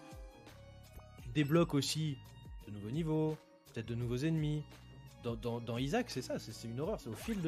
tu débloques aussi de nouveaux niveaux, peut-être de nouveaux ennemis. Dans Isaac, c'est ça, c'est une horreur. C'est au fil de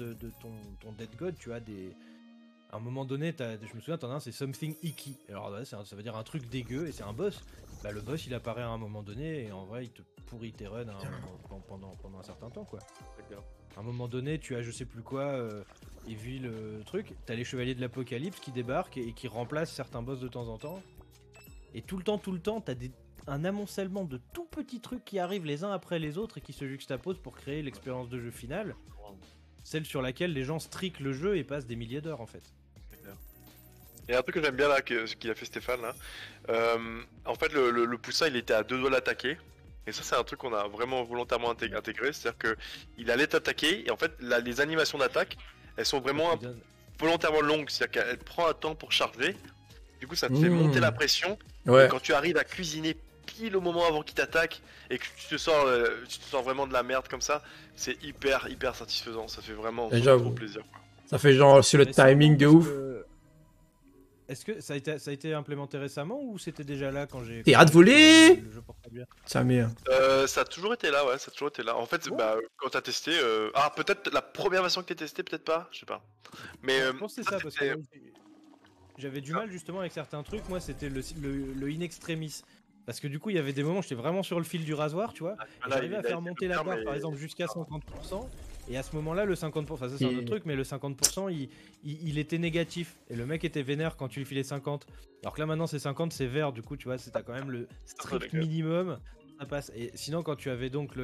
ton Dead God, tu as des. À un moment donné, je me souviens, t'en as un, c'est Something Icky. Alors là, ça veut dire un truc dégueu et c'est un boss. Bah, le boss, il apparaît à un moment donné et en vrai, il te pourrit tes runs pendant un certain temps, quoi. À un moment donné, tu as je sais plus quoi, Evil, truc. T'as les chevaliers de l'apocalypse qui débarquent et qui remplacent certains boss de temps en temps. Et tout le temps, t'as un amoncellement de tout petits trucs qui arrivent les uns après les autres et qui se juxtaposent pour créer l'expérience de jeu finale, celle sur laquelle les gens striquent le jeu et passent des milliers d'heures en fait. Et un truc que j'aime bien là, qu'il a fait Stéphane là, en fait le poussin il était à 2 doigts d'attaquer. Et ça c'est un truc qu'on a vraiment volontairement intégré, c'est-à-dire que il allait t'attaquer et en fait les animations d'attaque elles sont vraiment volontairement longues, c'est-à-dire qu'elle prend un temps pour charger. Du coup ça te fait monter la pression. Ouais. Et quand tu arrives à cuisiner pile au moment avant qu'il t'attaque et que tu te sors vraiment de la merde comme ça, c'est hyper satisfaisant, ça fait vraiment trop plaisir quoi. Ça fait genre sur le timing de ouf. est-ce que ça a été implémenté récemment ou c'était déjà là quand j'ai. T'es hâte de voler Le jeu portable bien. Ça merde. Ça a toujours été là, ouais, ça a toujours été là. En fait, quand t'as testé, peut-être la première version que t'as testée, peut-être pas, je sais pas. Mais Je pense que c'est ça, parce que moi, j'avais du mal justement avec certains trucs. Moi, c'était le in extremis. Parce que du coup, il y avait des moments où j'étais vraiment sur le fil du rasoir, tu vois. Et j'arrivais à faire monter la barre, par exemple, jusqu'à 50%. Et à ce moment-là, le 50%, ça c'est un autre truc, mais le 50%, il était négatif. Et le mec était vénère quand tu lui filais 50. Alors que là, maintenant, c'est 50, c'est vert. Du coup, tu vois, t'as quand même le strict minimum. Ça passe. Et sinon, quand tu avais donc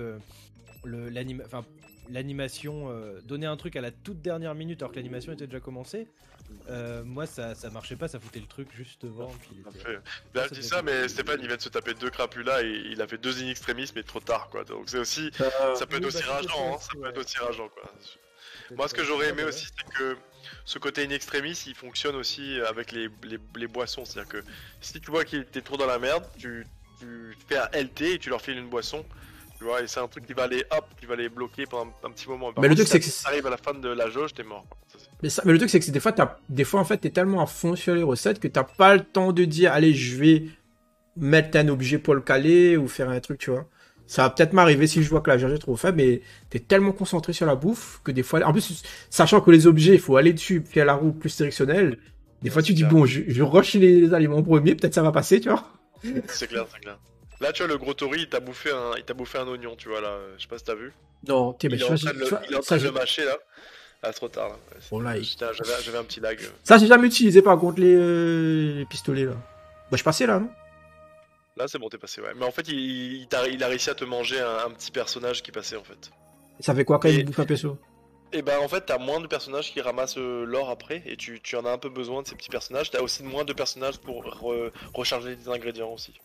l'animation, donner un truc à la toute dernière minute alors que l'animation était déjà commencée, moi ça marchait pas, ça foutait le truc juste devant. Là je dis ça, mais Stéphane il vient de se taper 2 crapulas et il a fait 2 in extremis mais trop tard quoi, donc c'est aussi, ça peut être aussi rageant, ça peut être aussi rageant quoi. Moi ce que j'aurais aimé aussi c'est que ce côté in extremis il fonctionne aussi avec les boissons, c'est à dire que si tu vois qu'il t'es trop dans la merde, tu fais un LT et tu leur files une boisson. Tu vois, et c'est un truc qui va les bloquer pendant un petit moment. Mais le truc, c'est que ça arrive à la fin de la jauge, t'es mort. Mais le truc, c'est que des fois, en fait, t'es tellement à fond sur les recettes que t'as pas le temps de dire, allez, je vais mettre un objet pour le caler ou faire un truc, tu vois. Ça va peut-être m'arriver si je vois que la charge est trop faible, mais t'es tellement concentré sur la bouffe que des fois, en plus, sachant que les objets, il faut aller dessus, faire la roue plus directionnelle. Des fois, tu dis, bon, je rush les aliments en premier, peut-être ça va passer, tu vois. C'est clair, c'est clair. Là, tu vois, le gros tori, il t'a bouffé un oignon, tu vois, là. Je sais pas si t'as vu. Non, t'es il est en train de le mâcher, là. Ah, trop tard, là. Bon, là j'avais un petit lag. Ça, j'ai jamais utilisé, par contre, les pistolets, là. Bah, je passais, là, non? Là, c'est bon, t'es passé, ouais. Mais en fait, il a réussi à te manger un petit personnage qui passait, en fait. Ça fait quoi quand il bouffe un perso? Et bah en fait t'as moins de personnages qui ramassent l'or après et tu en as un peu besoin de ces petits personnages. T'as aussi moins de personnages pour recharger des ingrédients aussi.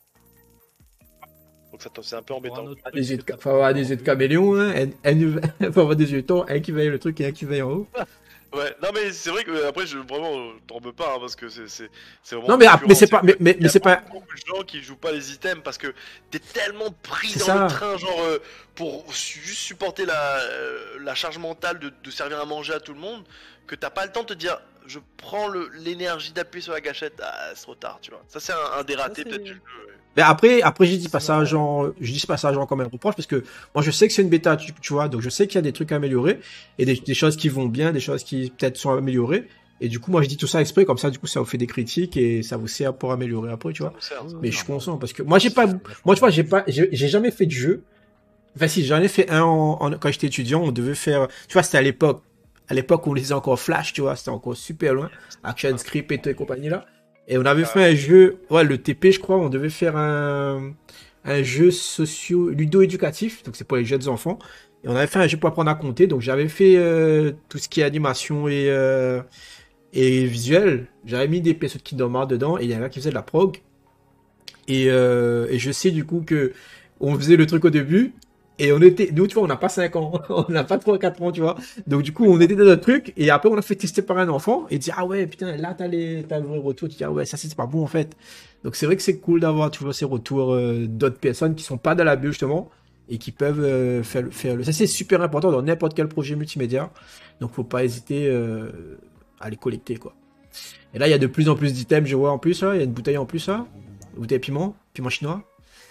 Donc ça c'est un peu embêtant. Faut avoir des yeux de caméléon, hein. Faut avoir des jetons, un qui veille le truc et un qui veille en haut. Ouais, non mais c'est vrai que après vraiment t'en veux pas hein, parce que c'est vraiment. Non mais c'est pas mais c'est pas. Beaucoup de gens qui jouent pas les items parce que t'es tellement pris dans le train genre pour juste supporter la charge mentale de servir à manger à tout le monde que t'as pas le temps de te dire je prends l'énergie d'appuyer sur la gâchette, c'est trop tard tu vois. Ça c'est un des ratés peut-être du jeu. Mais après je dis pas ça à Jean, comme un reproche parce que moi je sais que c'est une bêta, tu vois, donc je sais qu'il y a des trucs à améliorer et des choses qui vont bien, des choses qui peut-être sont améliorées. Et du coup, moi je dis tout ça exprès, comme ça, du coup, ça vous fait des critiques et ça vous sert pour améliorer après, tu vois. Mais je suis conscient parce que moi tu vois, j'ai jamais fait de jeu. Enfin si, j'en ai fait un quand j'étais étudiant, on devait faire, tu vois, c'était à l'époque où on lisait encore Flash, tu vois, c'était encore super loin, ActionScript et compagnie là. Et on avait fait un jeu, ouais, le TP, je crois, on devait faire un jeu ludo-éducatif, donc c'est pour les jeunes enfants. Et on avait fait un jeu pour apprendre à compter, donc j'avais fait tout ce qui est animation et visuel. J'avais mis des pièces de Kingdom Hearts dedans, et il y en a qui faisaient de la prog. Et je sais du coup que on faisait le truc au début, et nous, tu vois, on n'a pas 5 ans, on n'a pas 3-4 ans, tu vois. Donc, du coup, on était dans notre truc, et après, on a fait tester par un enfant, et dit, ah ouais, putain, là, t'as le vrai retour, tu dis, ah ouais, ça, c'est pas bon, en fait. Donc, c'est vrai que c'est cool d'avoir, tu vois, ces retours d'autres personnes qui sont pas dans la bulle, justement, et qui peuvent faire le. Ça, c'est super important dans n'importe quel projet multimédia. Donc, faut pas hésiter à les collecter, quoi. Et là, il y a de plus en plus d'items, je vois en plus, là, il y a une bouteille en plus, là. Une bouteille piment chinois.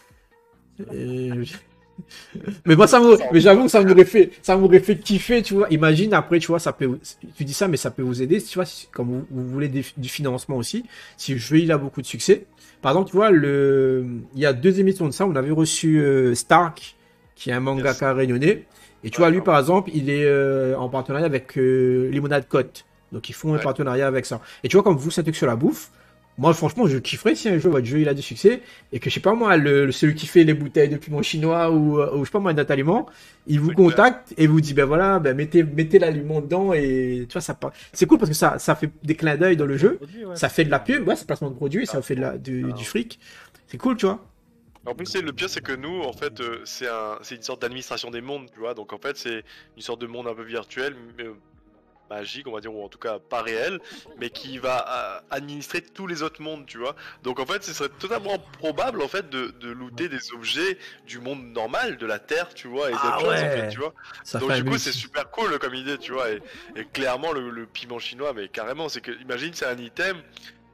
Mais moi mais j'avoue que ça m'aurait fait kiffer, tu vois. Imagine après, tu vois, tu dis ça, mais ça peut vous aider, tu vois, comme vous voulez du financement aussi. Si le jeu il a beaucoup de succès, par exemple, tu vois, il y a 2 émissions de ça, on avait reçu Stark, qui est un mangaka réunionnais, et tu vois, lui par exemple, il est en partenariat avec Limonade Cote, donc ils font un partenariat avec ça. Et tu vois, comme vous, c'est un truc sur la bouffe. Moi, franchement, je kifferais si un jour votre jeu il a du succès et que je sais pas moi, celui qui fait les bouteilles de piment chinois ou je sais pas moi, notre aliment, il vous contacte et vous dit ben voilà, ben mettez l'aliment dedans et tu vois c'est cool parce que ça fait des clins d'œil dans le jeu, ça fait de la pub, c'est placement de produit, ça fait du fric, c'est cool, tu vois. En plus, le pire, c'est que nous, en fait, c'est une sorte d'administration des mondes, tu vois. Donc, en fait, c'est une sorte de monde un peu virtuel, magique, on va dire, ou en tout cas pas réel, mais qui va administrer tous les autres mondes, tu vois. Donc en fait, ce serait totalement probable en fait de looter des objets du monde normal, de la Terre, tu vois, et d'autres choses, en fait, tu vois. Donc du coup, c'est super cool comme idée, tu vois. Et clairement, le piment chinois, mais carrément, c'est que, imagine, c'est un item.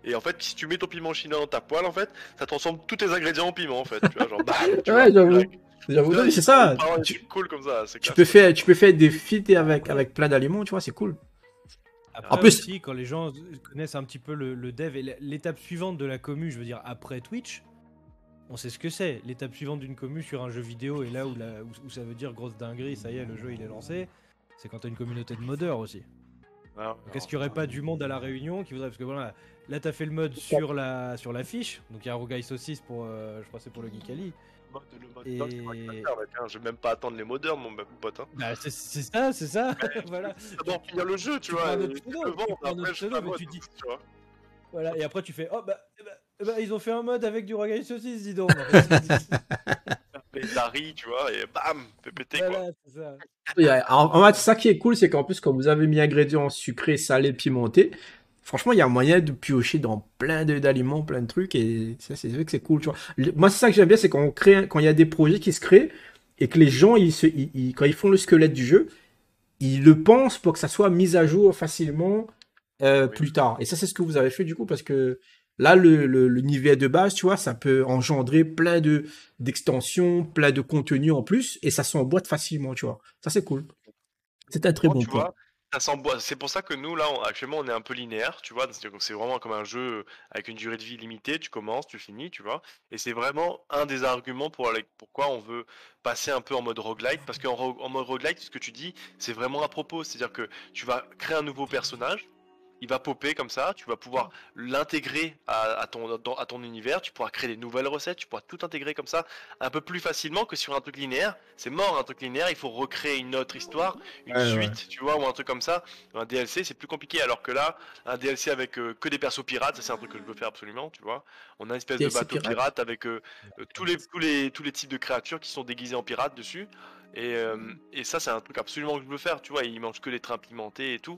Et en fait, si tu mets ton piment chinois dans ta poêle, en fait, ça transforme tous tes ingrédients en piment, en fait. Tu vois, genre, bam, tu vois. Ouais, j'avoue. Là, J'avoue, non, mais c'est ça. C'est cool comme ça, c'est Tu classe. tu peux faire des feats avec plein d'aliments, tu vois, c'est cool. Après En plus- aussi, quand les gens connaissent un petit peu le dev et l'étape suivante de la commu, je veux dire après Twitch, on sait ce que c'est. L'étape suivante d'une commu sur un jeu vidéo et là où ça veut dire grosse dinguerie, ça y est, le jeu il est lancé, c'est quand t'as une communauté de modeurs aussi. Ah, Donc est-ce qu'il n'y aurait pas du monde à la réunion qui voudrait, parce que voilà, là t'as fait le mode sur la fiche, donc il y a Rogai Saucisse pour, je crois que c'est pour le Geekali. le mode Et- doc, c'est vrai que ça sert, mec, hein. Je vais même pas attendre les modeurs, mon pote. Hein. Bah c'est ça, voilà. D'abord finir le jeu, tu prends vois. un et autre pseudo, le vendre, tu prends un après, autre je fais pseudo, un mais mode, tu dis- tu vois. Voilà, et après tu fais, oh bah, ils ont fait un mode avec du Rogai Saucisse, dis donc. En fait, Les Dari, tu vois, et bam, fait péter, quoi. voilà, c'est ça. En fait, ça qui est cool, c'est qu'en plus, quand vous avez mis ingrédients sucrés, salés, pimentés, franchement, il y a moyen de piocher dans plein d'aliments, plein de trucs, et ça, c'est vrai que c'est cool, tu vois. Moi, c'est ça que j'aime bien, c'est quand on crée, quand il y a des projets qui se créent, et que les gens, quand ils font le squelette du jeu, ils le pensent pour que ça soit mis à jour facilement Oui. plus tard. Et ça, c'est ce que vous avez fait, du coup, parce que là, l'univers de base, tu vois, ça peut engendrer plein d'extensions, plein de contenus en plus, et ça s'emboîte facilement, tu vois. Ça, c'est cool. C'est un très Bon, bon tu point. vois, ça s'emboîte. C'est pour ça que nous, là, actuellement, on est un peu linéaire, tu vois. C'est-à-dire que c'est vraiment comme un jeu avec une durée de vie limitée. Tu commences, tu finis, tu vois. Et c'est vraiment un des arguments pourquoi on veut passer un peu en mode roguelite. Parce en mode roguelite, ce que tu dis, c'est vraiment à propos. C'est-à-dire que tu vas créer un nouveau personnage. Il va popper comme ça, tu vas pouvoir l'intégrer à ton univers, tu pourras créer des nouvelles recettes, tu pourras tout intégrer comme ça un peu plus facilement que sur un truc linéaire. C'est mort un truc linéaire, il faut recréer une autre histoire, une Ouais, ouais. suite, tu vois, ou un truc comme ça. Un DLC, c'est plus compliqué, alors que là, un DLC avec que des persos pirates, ça c'est un truc que je veux faire absolument, tu vois. On a une espèce de DLC bateau pirate. pirate avec tous les types de créatures qui sont déguisées en pirates dessus. Et ça, c'est un truc absolument que je veux faire, tu vois. Ils mangent que les trains pimentés et tout.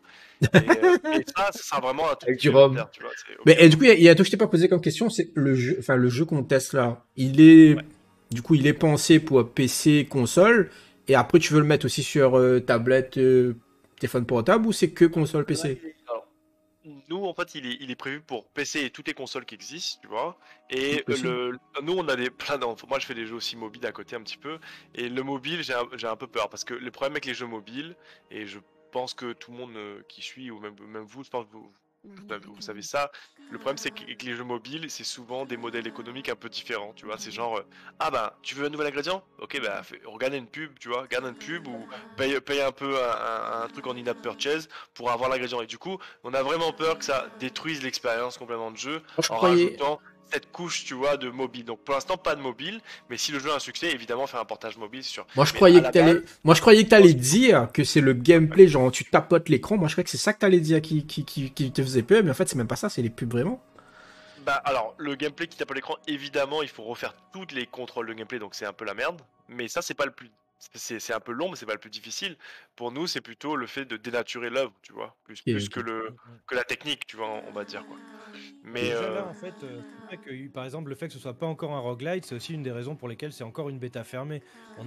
Et ça sera vraiment un truc Avec du que je veux rhum. faire, tu vois. C'est Mais et obligé. du coup, il y a un truc que je t'ai pas posé comme question, c'est le jeu qu'on teste là, il est, Ouais. du coup, il est pensé pour PC, console, et après tu veux le mettre aussi sur tablette, téléphone portable, ou c'est que console Là, PC? alors, nous, en fait, il est prévu pour PC et toutes les consoles qui existent, tu vois. Tout Et possible. nous, on a moi, je fais des jeux aussi mobiles à côté un petit peu. Et le mobile, j'ai un peu peur parce que le problème avec les jeux mobiles, et je pense que tout le monde qui suit, ou même vous, je pense que vous savez ça. Le problème, c'est qu'avec les jeux mobiles, c'est souvent des modèles économiques un peu différents, tu vois. C'est genre, ah bah, tu veux un nouvel ingrédient? Ok, bah, regarde une pub, tu vois, regarde une pub ou paye un peu un truc en in-app purchase pour avoir l'ingrédient. Et du coup, on a vraiment peur que ça détruise l'expérience complètement de jeu Moi, je en croyais, rajoutant cette couche, tu vois, de mobile. Donc pour l'instant, pas de mobile, mais si le jeu a un succès, évidemment, faire un portage mobile, c'est sûr. moi, je Mais à croyais que la base, moi, je croyais que je pense t'allais dire que c'est le gameplay, genre tu tapotes l'écran. Moi, je croyais que c'est ça que t'allais dire qui te faisait peur, mais en fait, c'est même pas ça, c'est les pubs vraiment. bah alors, le gameplay qui tape à l'écran, évidemment, il faut refaire tous les contrôles de gameplay, donc c'est un peu la merde. Mais ça, c'est pas le plus. C'est un peu long, mais c'est pas le plus difficile. Pour nous, c'est plutôt le fait de dénaturer l'œuvre, tu vois, Ok, plus ok. que la technique, tu vois, on va dire quoi. Mais Déjà là, en fait, c'est vrai que par exemple, le fait que ce soit pas encore un roguelite, c'est aussi une des raisons pour lesquelles c'est encore une bêta fermée.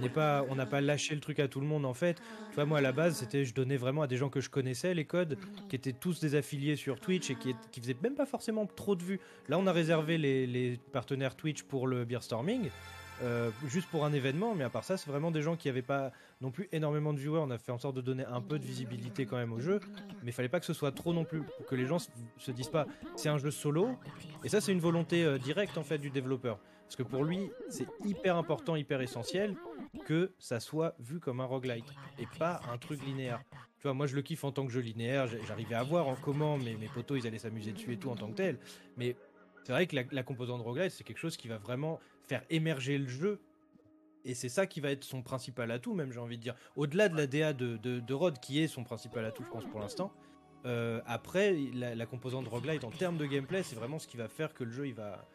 On n'a pas lâché le truc à tout le monde en fait. Tu vois, moi à la base, je donnais vraiment à des gens que je connaissais les codes, qui étaient tous des affiliés sur Twitch et qui faisaient même pas forcément trop de vues. Là, on a réservé les partenaires Twitch pour le Beerstorming. Juste pour un événement, mais à part ça, c'est vraiment des gens qui n'avaient pas non plus énormément de viewers. On a fait en sorte de donner un peu de visibilité quand même au jeu, mais il fallait pas que ce soit trop non plus, pour que les gens se disent pas c'est un jeu solo. Et ça, c'est une volonté directe en fait du développeur, parce que pour lui, c'est hyper important, hyper essentiel que ça soit vu comme un roguelite et pas un truc linéaire. Tu vois, moi je le kiffe en tant que jeu linéaire. J'arrivais à voir en comment mes potos ils allaient s'amuser dessus et tout en tant que tel, mais c'est vrai que la composante roguelite, c'est quelque chose qui va vraiment faire émerger le jeu. Et c'est ça qui va être son principal atout, même j'ai envie de dire. Au-delà de la DA de Rod, qui est son principal atout, je pense, pour l'instant. Après, la composante roguelite, en termes de gameplay, c'est vraiment ce qui va faire que le jeu, il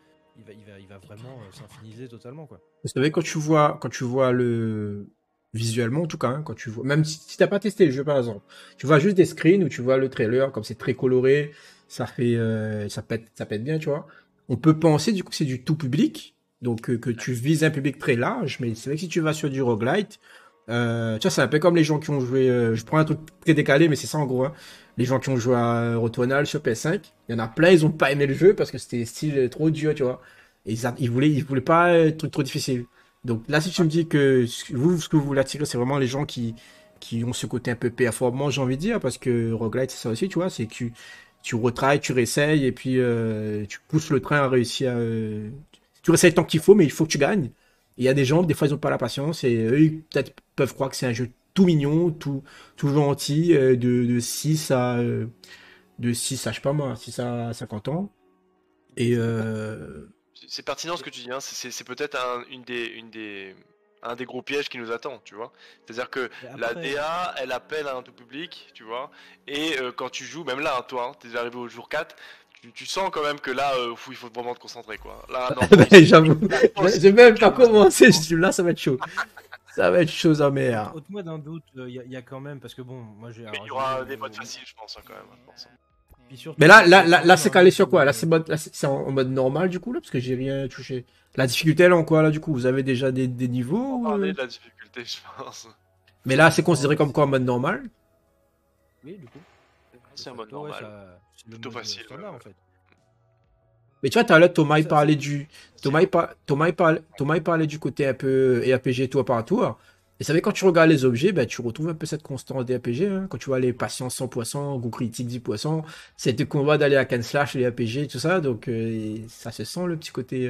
va vraiment s'infiniser totalement, quoi. Vous savez, quand tu vois visuellement, en tout cas, hein, quand tu vois, même si t'as pas testé le jeu, par exemple, tu vois juste des screens où tu vois le trailer, comme c'est très coloré, ça pète bien, tu vois. On peut penser, du coup, que c'est du tout public, donc que tu vises un public très large, mais c'est vrai que si tu vas sur du roguelite, Tu vois, c'est un peu comme les gens qui ont joué. Je prends un truc très décalé, mais c'est ça en gros. Hein. Les gens qui ont joué à Returnal sur PS5, il y en a plein, ils ont pas aimé le jeu parce que c'était style trop dur, tu vois. Et ils voulaient pas un truc trop difficile. Donc là, si tu me dis que vous, ce que vous voulez attirer, c'est vraiment les gens qui ont ce côté un peu performant, j'ai envie de dire, parce que roguelite, c'est ça aussi, tu vois, c'est que tu retravailles, tu réessayes, et puis tu pousses le train à réussir à. Tu réessayes tant qu'il faut, mais il faut que tu gagnes. Il y a des gens, des fois, ils ont pas la patience, et eux, ils peut-être peuvent croire que c'est un jeu tout mignon, tout gentil, de 6 à, de 6 à, je sais pas moi, 6 à 50 ans. Et C'est pertinent ce que tu dis, hein. C'est peut-être un des gros pièges qui nous attend, tu vois. C'est-à-dire que Et la après, DA, elle appelle à un tout public, tu vois. Et quand tu joues, même là, hein, toi, hein, t'es arrivé au jour 4, tu sens quand même que là, il faut vraiment te concentrer, quoi. Là, non, ben, j'avoue, pause, j'ai même pas tu vois. commencé, là, ça va être chaud. Ça va être chaud, sa mère. ôte-moi d'un doute, il y a quand même, parce que bon, moi Mais il y j'ai joué aura des modes faciles, je pense, hein, quand même, hein, je pense. puis Mais surtout, là, il y là, a là, quand là même c'est un calé mode sur quoi? Là, c'est en mode normal, du coup, là, parce que j'ai rien touché. La difficulté, elle est en quoi, là, du coup? Vous avez déjà des On niveaux va ou, parler de la difficulté, je pense. Mais là, c'est non, considéré comme quoi en mode normal? oui, du coup. De C'est un mode facto, ouais, normal, c'est le plutôt mode facile, standard en fait. Mais tu vois, tout à l'heure, Thomas, il Ça, parlait du. facile, hein. Thomas, il parlait du côté un peu RPG tour par tour. Et c'est vrai, quand tu regardes les objets, ben, tu retrouves un peu cette constance des RPG. Hein. Quand tu vois les patience 100 poissons, goût critique 10 poissons, c'était combat d'aller à can slash, les RPG, tout ça. Donc, ça se sent le petit côté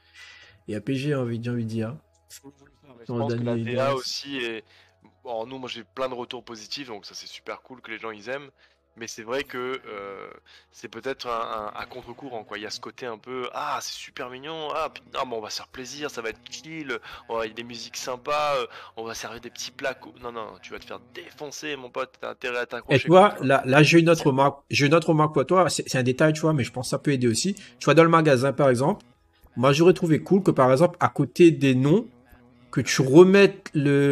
et RPG, j'ai envie de dire. Mais je Dans le pense que la dernier DA DNS. aussi est. Bon, nous, moi j'ai plein de retours positifs, donc ça c'est super cool que les gens ils aiment. Mais c'est vrai que c'est peut-être un contre-courant, quoi. Il y a ce côté un peu, ah c'est super mignon, ah putain, bon, on va se faire plaisir, ça va être chill, il y a des musiques sympas, on va servir des petits plats. Non, non, tu vas te faire défoncer, mon pote, t'as intérêt à Et tu t'accrocher, quoi, vois, tu vois. là j'ai une autre remarque. J'ai une autre remarque pour toi. C'est un détail, tu vois, mais je pense que ça peut aider aussi. Tu vois, dans le magasin, par exemple, moi j'aurais trouvé cool que, par exemple, à côté des noms, que tu remettes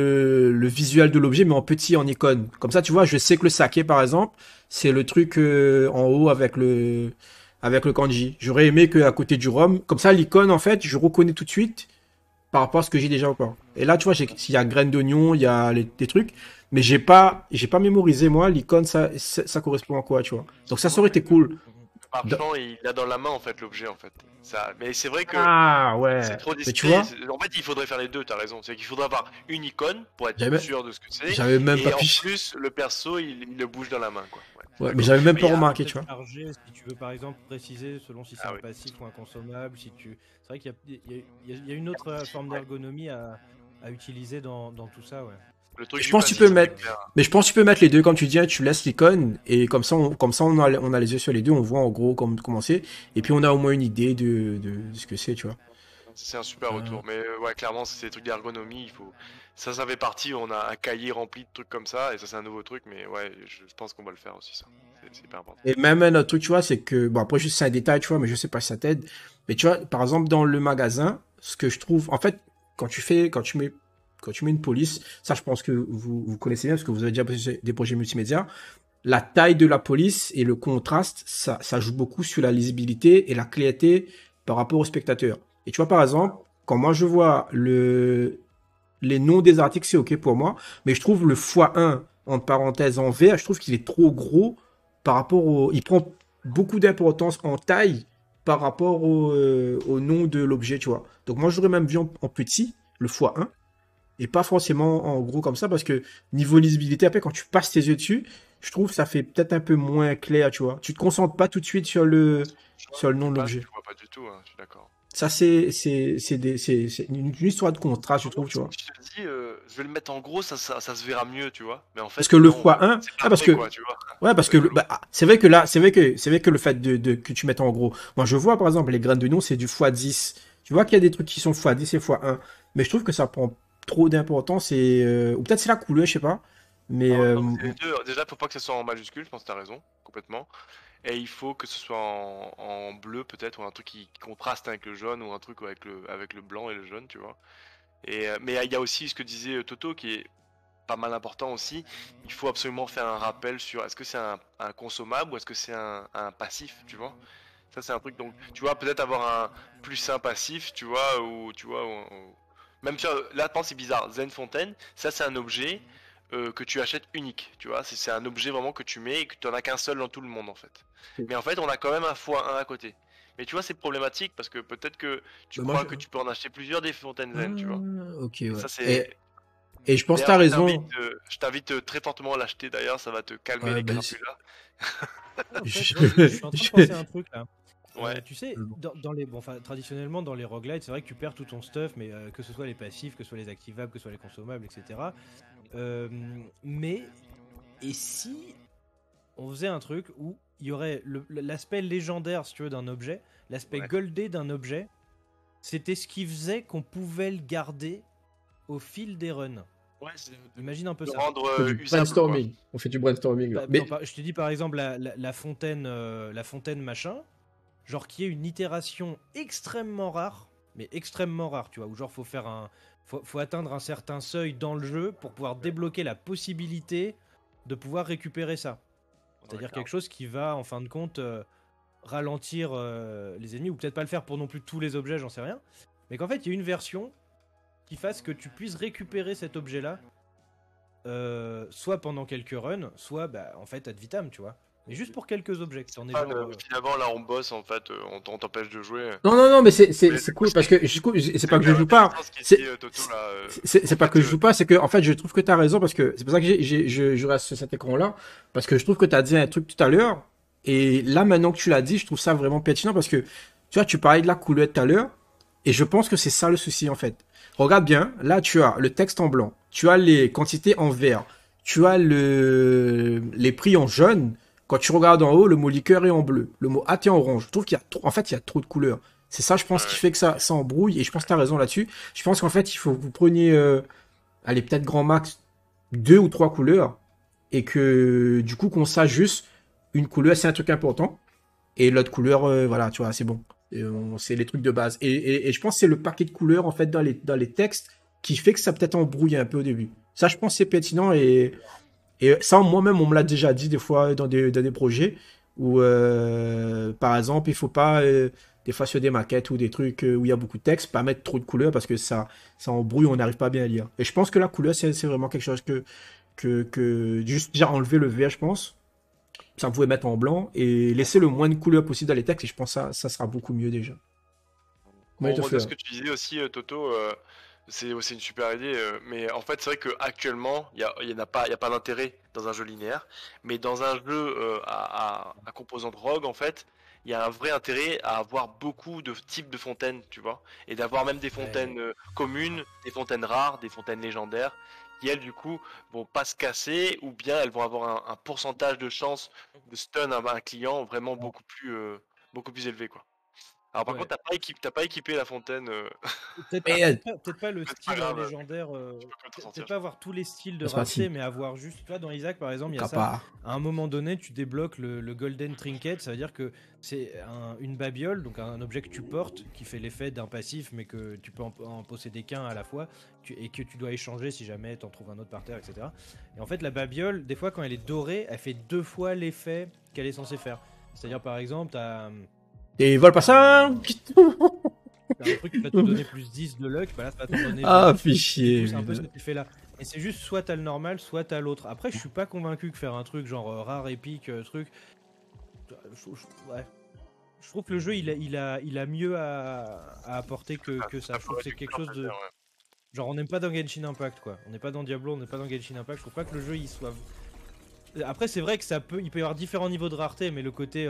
le visuel de l'objet, mais en petit, en icône. Comme ça, tu vois, je sais que le saké, par exemple, c'est le truc en haut avec le kanji. J'aurais aimé qu'à côté du rhum, comme ça, l'icône, en fait, je reconnais tout de suite par rapport à ce que j'ai déjà ou pas. Et là, tu vois, il y a graines d'oignon, il y a des trucs, mais j'ai pas mémorisé, moi, l'icône, ça correspond à quoi, tu vois. Donc ça aurait été cool. Le Dans- marchand, il a dans la main en fait l'objet en fait. Ça, mais c'est vrai que Ah, c'est ouais. trop Mais tu discret. vois, En fait, il faudrait faire les deux, t'as raison. C'est qu'il faudrait avoir une icône pour être j'avais sûr de ce que c'est. j'avais même pas Et en piché. plus, le perso, il le bouge dans la main, quoi. Ouais, je suis Ouais, mais d'accord. j'avais même Mais pas il y a... tu peux remarqué, tu peut-être vois. charger si tu veux par exemple préciser selon si c'est Ah un oui. passif ou un consommable. Si tu... C'est vrai qu'il y a une autre forme Ouais. d'ergonomie à utiliser dans tout ça, ouais. Le truc Je du pense que tu peux passif, c'est mettre, clair. mais je pense que tu peux mettre les deux, comme tu dis, hein, tu laisses l'icône, et comme ça on a les yeux sur les deux, on voit en gros comment c'est, et puis on a au moins une idée de ce que c'est, tu vois. C'est un super Euh, retour. Mais ouais, clairement, c'est des trucs d'ergonomie. Il faut... ça fait partie. On a un cahier rempli de trucs comme ça. Et ça, c'est un nouveau truc. Mais ouais, je pense qu'on va le faire aussi, ça. C'est hyper important. et même un autre truc, tu vois, c'est que, bon, après, juste c'est un détail, tu vois, mais je sais pas si ça t'aide, mais tu vois, par exemple, dans le magasin, ce que je trouve, en fait, quand tu mets une police, ça, je pense que vous connaissez bien, parce que vous avez déjà bossé sur des projets multimédia, la taille de la police et le contraste, ça joue beaucoup sur la lisibilité et la clarté par rapport au spectateur. Et tu vois, par exemple, quand moi je vois les noms des articles, c'est OK pour moi, mais je trouve le x1, entre parenthèses, en vert, je trouve qu'il est trop gros par rapport au. Il prend beaucoup d'importance en taille par rapport au nom de l'objet, tu vois. Donc moi, j'aurais même vu en petit, le x1, et pas forcément en gros comme ça, parce que niveau lisibilité, après, quand tu passes tes yeux dessus, je trouve que ça fait peut-être un peu moins clair, tu vois. Tu te concentres pas tout de suite sur le, Je vois, sur le tu nom de passes, l'objet. tu vois pas du tout, hein, je suis d'accord. Ça, c'est une histoire de contraste, je En gros, trouve, tu si vois. tu te dis, je vais le mettre en gros, ça se verra mieux, tu vois. Mais en Parce fait, que le non, x1, c'est ah, parce parfait, que, quoi, tu vois. ouais, parce C'est que, rigolo. bah, c'est vrai que là, c'est vrai que le fait que tu mettes en gros, moi, je vois, par exemple, les graines de nom, c'est du x10. Tu vois qu'il y a des trucs qui sont x10 et x1. Mais je trouve que ça prend trop d'importance ou peut-être c'est la couleur, je sais pas. Mais, Non, non, mais c'est les deux. Déjà, faut pas que ce soit en majuscule, je pense que t'as raison, complètement. Et il faut que ce soit en bleu, peut-être, ou un truc qui contraste avec le jaune, ou un truc avec le blanc et le jaune, tu vois. Mais il y a aussi ce que disait Toto, qui est pas mal important aussi. Il faut absolument faire un rappel sur est-ce que c'est un consommable ou est-ce que c'est un passif, tu vois. Ça, c'est un truc, donc, tu vois, peut-être avoir un plus un passif, tu vois, ou tu vois, Même là, pense c'est bizarre. Zen Fontaine, ça c'est un objet que tu achètes unique, tu vois. C'est un objet vraiment que tu mets et que tu en as qu'un seul dans tout le monde en fait. Mais en fait, on a quand même un x1 à côté. Mais tu vois, c'est problématique parce que peut-être que tu Bah, crois que tu peux en acheter plusieurs des fontaines zen, tu vois. Ok, Et ouais. ça, c'est. Et je pense que D'ailleurs, t'as raison. je t'invite très fortement à l'acheter d'ailleurs, ça va te calmer Ouais, les bah, crapulas. En fait, je- moi, je suis en train de penser à un truc là. Ouais. Tu sais, dans les, bon, enfin, traditionnellement dans les roguelites, c'est vrai que tu perds tout ton stuff, mais que ce soit les passifs, que ce soit les activables, que ce soit les consommables, etc. Mais et si on faisait un truc où il y aurait l'aspect légendaire, si tu veux, d'un objet, l'aspect Ouais. goldé d'un objet, c'était ce qui faisait qu'on pouvait le garder au fil des runs. Ouais, Imagine un peu de ça. rendre On fait du usable, quoi. brainstorming. On fait du brainstorming. Là. Bah, Mais non, je te dis par exemple la fontaine machin, genre qui est une itération extrêmement rare, mais extrêmement rare, tu vois, où genre faut atteindre un certain seuil dans le jeu pour pouvoir débloquer la possibilité de pouvoir récupérer ça. C'est-à-dire quelque chose qui va en fin de compte ralentir les ennemis, ou peut-être pas le faire pour non plus tous les objets, j'en sais rien, mais qu'en fait il y a une version qui fasse que tu puisses récupérer cet objet-là, soit pendant quelques runs, soit bah, en fait ad vitam, tu vois. Mais juste pour quelques objets, que t'en aies genre... Finalement, là, on bosse, en fait, on t'empêche de jouer. non, mais c'est Mais cool parce que c'est pas que je joue pas. C'est pas que je joue pas, c'est que en fait je trouve que t'as raison parce que c'est pour ça que je reste sur cet écran-là parce que je trouve que t'as dit un truc tout à l'heure et là maintenant que tu l'as dit, je trouve ça vraiment pertinent parce que tu vois, tu parlais de la couleur tout à l'heure et je pense que c'est ça le souci en fait. Regarde bien, là tu as le texte en blanc, tu as les quantités en vert, tu as les prix en jaune. Quand tu regardes en haut, le mot liqueur est en bleu, le mot hâte est en orange. Je trouve qu'il y a trop, en fait, il y a trop de couleurs. C'est ça, je pense, qui fait que ça embrouille. Et je pense que tu as raison là-dessus. Je pense qu'en fait, il faut que vous preniez, allez, peut-être grand max 2 ou 3 couleurs. Et que, du coup, qu'on sache juste une couleur, c'est un truc important. Et l'autre couleur, voilà, tu vois, c'est bon. C'est les trucs de base. Et je pense que c'est le paquet de couleurs, en fait, dans les textes qui fait que ça peut-être embrouille un peu au début. Ça, je pense que c'est pertinent et ça, moi-même, on me l'a déjà dit des fois dans des projets où, par exemple, il faut pas, des fois sur des maquettes ou des trucs où il y a beaucoup de texte, pas mettre trop de couleurs parce que ça embrouille, on n'arrive pas bien à lire. Et je pense que la couleur, c'est vraiment quelque chose que juste déjà enlever le vert, je pense. Ça, vous pouvez mettre en blanc et laisser le moins de couleurs possible dans les textes et je pense que ça sera beaucoup mieux déjà. Bon, on revoit ce que tu disais aussi, Toto. C'est aussi une super idée, mais en fait c'est vrai qu'actuellement il n'y a pas d'intérêt dans un jeu linéaire, mais dans un jeu à composante rogue en fait, il y a un vrai intérêt à avoir beaucoup de types de fontaines, tu vois, et d'avoir même des fontaines communes, des fontaines rares, des fontaines légendaires, qui elles du coup vont pas se casser, ou bien elles vont avoir un pourcentage de chance de stun à un client vraiment beaucoup plus élevé quoi. Alors par contre t'as pas équipé la fontaine. Peut-être pas le style grave, légendaire, peut-être pas avoir tous les styles de C'est pas rareté, si. mais avoir juste, tu vois, dans Isaac par exemple, il y a T'as ça. pas. À un moment donné, tu débloques le Golden Trinket, ça veut dire que c'est une babiole, donc un objet que tu portes, qui fait l'effet d'un passif, mais que tu peux en posséder qu'un à la fois, et que tu dois échanger si jamais t'en trouves un autre par terre, etc. Et en fait, la babiole, des fois, quand elle est dorée, elle fait 2 fois l'effet qu'elle est censée faire. C'est-à-dire, par exemple, t'as Et vole pas ça. un truc qui va te donner plus 10 de luck, bah là ça va te donner Ah, 2. fichier. C'est un peu ce que tu fais là. Et c'est juste soit t'as le normal, soit t'as l'autre. Après, je suis pas convaincu que faire un truc genre rare, épique, truc. Ouais. Je trouve que le jeu il a mieux à apporter que ça. Je trouve que c'est quelque chose de. Genre, on n'est pas dans Genshin Impact quoi. On n'est pas dans Diablo, on n'est pas dans Genshin Impact. Je trouve pas que le jeu il soit. Après, c'est vrai que il peut y avoir différents niveaux de rareté, mais le côté.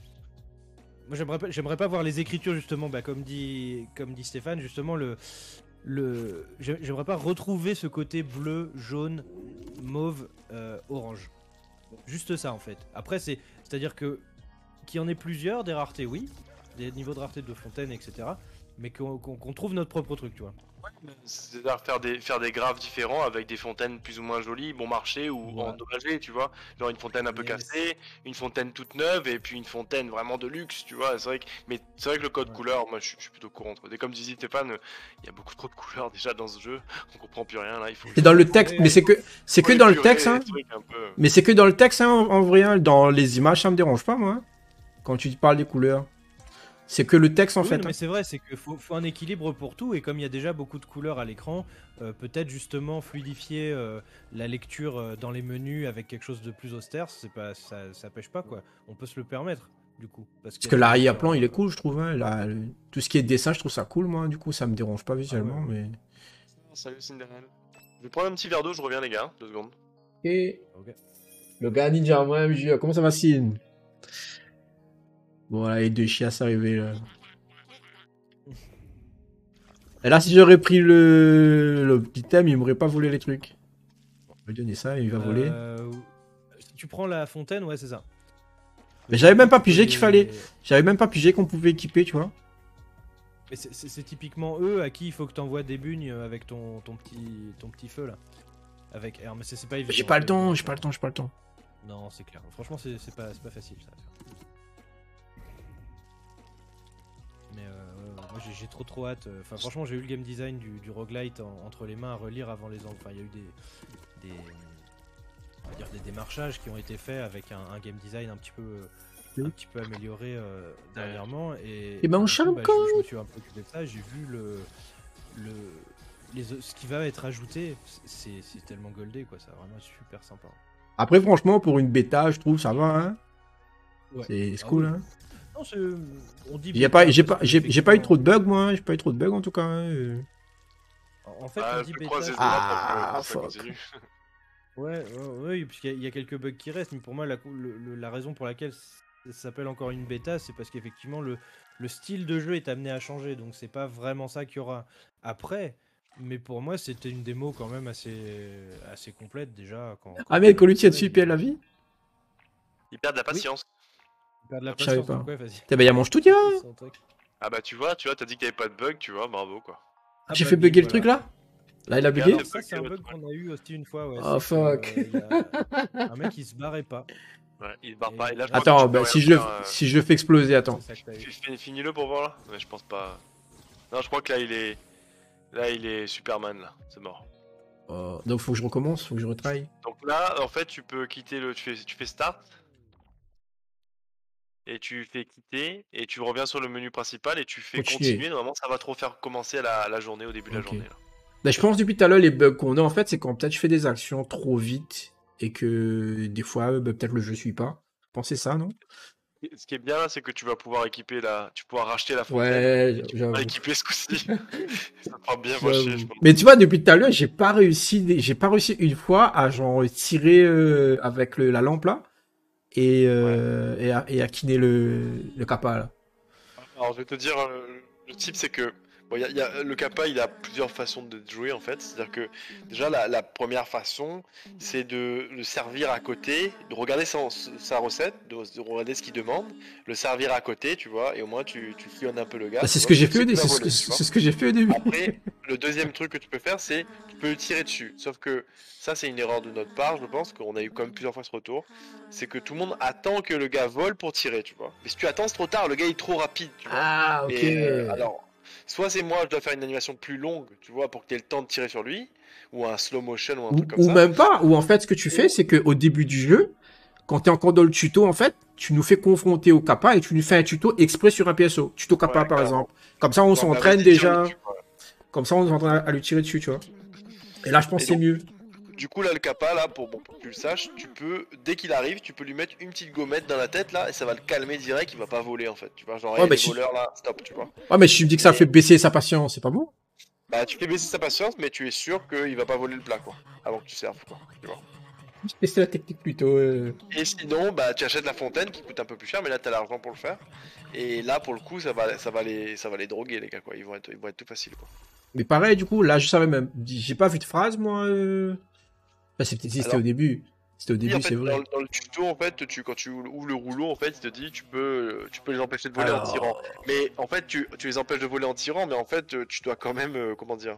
Moi j'aimerais pas voir les écritures justement, bah, comme dit Stéphane, justement j'aimerais pas retrouver ce côté bleu, jaune, mauve, orange. Juste ça en fait. Après c'est-à-dire que qu'il y en ait plusieurs, des raretés oui, des niveaux de rareté de fontaine, etc. Mais qu'on trouve notre propre truc, tu vois. C'est-à-dire faire des graphes différents avec des fontaines plus ou moins jolies, bon marché ou endommagées, tu vois. Genre une fontaine un peu cassée, une fontaine toute neuve et puis une fontaine vraiment de luxe, tu vois. Mais c'est vrai que le code couleur, moi je suis plutôt contre. Et comme disait Stéphane, il y a beaucoup trop de couleurs déjà dans ce jeu, on comprend plus rien là. C'est dans le texte, mais c'est que dans le texte, hein. Mais c'est que dans le texte, hein, en vrai, hein, dans les images, ça me dérange pas, moi. Quand tu parles des couleurs. C'est que le texte en Oui, fait. non, Hein. mais c'est vrai, c'est qu'il faut un équilibre pour tout, et comme il y a déjà beaucoup de couleurs à l'écran, peut-être justement fluidifier la lecture dans les menus avec quelque chose de plus austère, c'est pas, ça pêche pas quoi. On peut se le permettre du coup, parce Parce qu'il y que a des l'arrière-plan, couleurs. il est cool, je trouve. Hein. Tout ce qui est dessin, je trouve ça cool, moi. Du coup, ça me dérange pas Ah ouais, visuellement. ouais. Mais... Salut Cinderella. Je vais prendre un petit verre d'eau, je reviens les gars, 2 secondes. Et Ok. le gars ninja, moi, je comment ça va, Sin? Bon, là, les deux chiasses arrivés, là. Et là, si j'aurais pris le petit thème, il m'aurait pas volé les trucs. Bon, on va lui donner ça, il va voler. Si tu prends la fontaine, ouais, c'est ça. Mais j'avais même pas Tu peux pigé qu'il fallait. J'avais même pas pigé qu'on pouvait équiper, tu vois. Mais c'est typiquement eux à qui il faut que tu envoies des bugnes avec ton petit feu là. Avec R, mais c'est pas évident. J'ai pas le temps, mais- j'ai pas le temps, j'ai pas le temps. Non, c'est clair. Franchement, c'est pas facile ça. Mais moi j'ai trop hâte. Enfin, franchement, j'ai eu le game design du roguelite entre les mains à relire avant les. Enfin, il y a eu des, on va dire des démarchages qui ont été faits avec un game design un petit peu amélioré dernièrement. Et ben, on du coup, charme je me suis un peu occupé de ça. J'ai vu ce qui va être ajouté. C'est tellement goldé quoi. C'est vraiment super sympa. Après, franchement, pour une bêta, je trouve ça va, hein. Ouais. C'est Ah cool, oui. hein. Non, on dit J'ai pas, bêta j'ai parce pas, que j'ai pas eu trop de effectivement- bugs, moi. Hein. J'ai pas eu trop de bugs, en tout cas. Hein. En fait, Ah, on dit je bêta. croise les c'est- doigts Ah, pour que ça fuck. continue. Ouais, puisqu'il y a quelques bugs qui restent, mais pour moi, la raison pour laquelle ça s'appelle encore une bêta, c'est parce qu'effectivement, le style de jeu est amené à changer, donc c'est pas vraiment ça qu'il y aura après. Mais pour moi, c'était une démo quand même assez complète déjà. Quand Ah, mais on a Colucci a exploré, tué la vie? Ils perdent la patience. Perdre de la Je savais patience, pas. donc ouais, vas-y. T'as ben, y'a mange tout, tiens. C'est un truc. Ah bah tu vois, t'as dit qu'il n'y avait pas de bug, tu vois, bravo quoi. Ah J'ai bah, fait bim, bugger le voilà. truc, là? Là, il a bugué? Regarde, Ça, c'est un bug qu'on a eu aussi une fois, ouais. Oh, c'est que, fuck. y a un mec qui se barrait pas. Ouais, il se barre pas. Et là, je crois Attends, que tu peux bah, rien si je le, faire, si je le fais exploser, attends. C'est ça que t'as eu. Finis-le pour voir là. Mais je pense pas. Non, je crois que là il est Superman là, c'est mort. Donc, faut que je recommence, faut que je retraille. Donc là, en fait, tu peux quitter tu fais start et tu fais quitter et tu reviens sur le menu principal et tu fais Continuer. continuer. Normalement, ça va te refaire commencer la journée au début de la Ok. journée là. Bah, je pense depuis tout à l'heure, les bugs qu'on a, en fait, c'est quand peut-être je fais des actions trop vite et que des fois, bah, peut-être le jeu suit pas. Pensez ça, non? Ce qui est bien là, c'est que tu vas pouvoir équiper tu pourras racheter la fontaine. Ouais, Tu j'avoue. vas équiper ce coup-ci. Ça te fera bien mocher, je pense. Mais tu vois, depuis tout à l'heure, j'ai pas réussi une fois à genre tirer avec la lampe là et à kiner le kappa là. Alors, je vais te dire, le type, c'est que bon, le kappa, il a plusieurs façons de jouer en fait. C'est-à-dire que déjà, la première façon, c'est de le servir à côté, de regarder sa recette, de regarder ce qu'il demande, le servir à côté, tu vois, et au moins tu sillonnes un peu le gars. Bah, c'est tu ce vois, que j'ai tu sais fait, qu'il va c'est voler, tu vois. ce que j'ai fait au début. Après, le deuxième truc que tu peux faire, c'est tu peux le tirer dessus. Sauf que ça, c'est une erreur de notre part, je pense, qu'on a eu quand même plusieurs fois ce retour. C'est que tout le monde attend que le gars vole pour tirer, tu vois. Mais si tu attends, c'est trop tard, le gars il est trop rapide, tu vois. Ah, ok. Et alors, soit c'est moi, je dois faire une animation plus longue, tu vois, pour que tu aies le temps de tirer sur lui, ou un slow motion ou un truc comme Ou ça. même pas, ou en fait, ce que tu fais, c'est qu'au début du jeu, quand t'es encore dans le tuto, en fait, tu nous fais confronter au kappa et tu nous fais un tuto exprès sur un PSO. Tuto kappa, Ouais, par carrément. exemple. Comme ça, on Genre, s'entraîne vas-y, tire déjà. dessus, quoi. Comme ça, on s'entraîne à lui tirer dessus, tu vois. Et là, je pense Et que c'est donc, mieux. Du coup, là, le kappa, là, pour que tu le saches, tu peux, dès qu'il arrive, tu peux lui mettre une petite gommette dans la tête, là, et ça va le calmer direct, il va pas voler, en fait. Tu vois, genre, Ouais, hey, mais les si- voleurs, là, stop, tu vois. Ouais, mais si tu me dis que ça Et- fait baisser sa patience, c'est pas bon? Bah, tu fais baisser sa patience, mais tu es sûr qu'il va pas voler le plat, quoi. Avant que tu serves, quoi. Tu vois. Je testais la technique plutôt. Et sinon, bah, tu achètes la fontaine qui coûte un peu plus cher, mais là, t'as l'argent pour le faire. Et là, pour le coup, ça va les droguer, les gars, quoi. Ils vont être tout faciles, quoi. Mais pareil, du coup, là, je savais même. J'ai pas vu de phrase, moi. Bah, c'était Alors, au début. C'était au Oui, en début, fait, c'est vrai. dans le tuto, en fait, quand tu ouvres le rouleau, en fait, il te dit tu peux les empêcher de voler en tirant. Mais en fait, tu les empêches de voler en tirant, mais en fait, tu dois quand même, comment dire,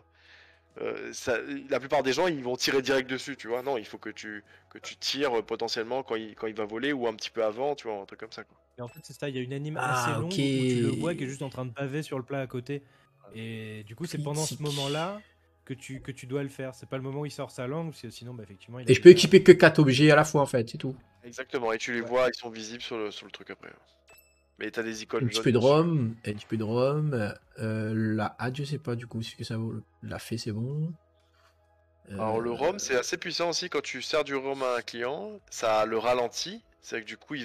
la plupart des gens, ils vont tirer direct dessus, tu vois. Non, il faut que tu tires potentiellement quand il va voler ou un petit peu avant, tu vois, un truc comme ça, quoi. Et en fait, c'est ça, il y a une anime Ah, assez longue ok. où tu le vois qui est juste en train de baver sur le plat à côté. Et du coup, c'est pendant ce Critique. moment-là que tu dois le faire. C'est pas le moment où il sort sa langue, parce que sinon, bah, effectivement, il a Et je peux déjà- équiper que 4 objets à la fois, en fait, c'est tout. Exactement, et tu les Ouais. vois, ils sont visibles sur le truc après. Mais t'as des Un icônes petit jaunes peu de dessus. rhum, un petit peu de rhum. La hâte, je sais pas du coup ce que ça vaut. La fée, c'est bon. Alors le Euh, rhum, c'est assez puissant aussi quand tu sers du rhum à un client, ça le ralentit. C'est que du coup,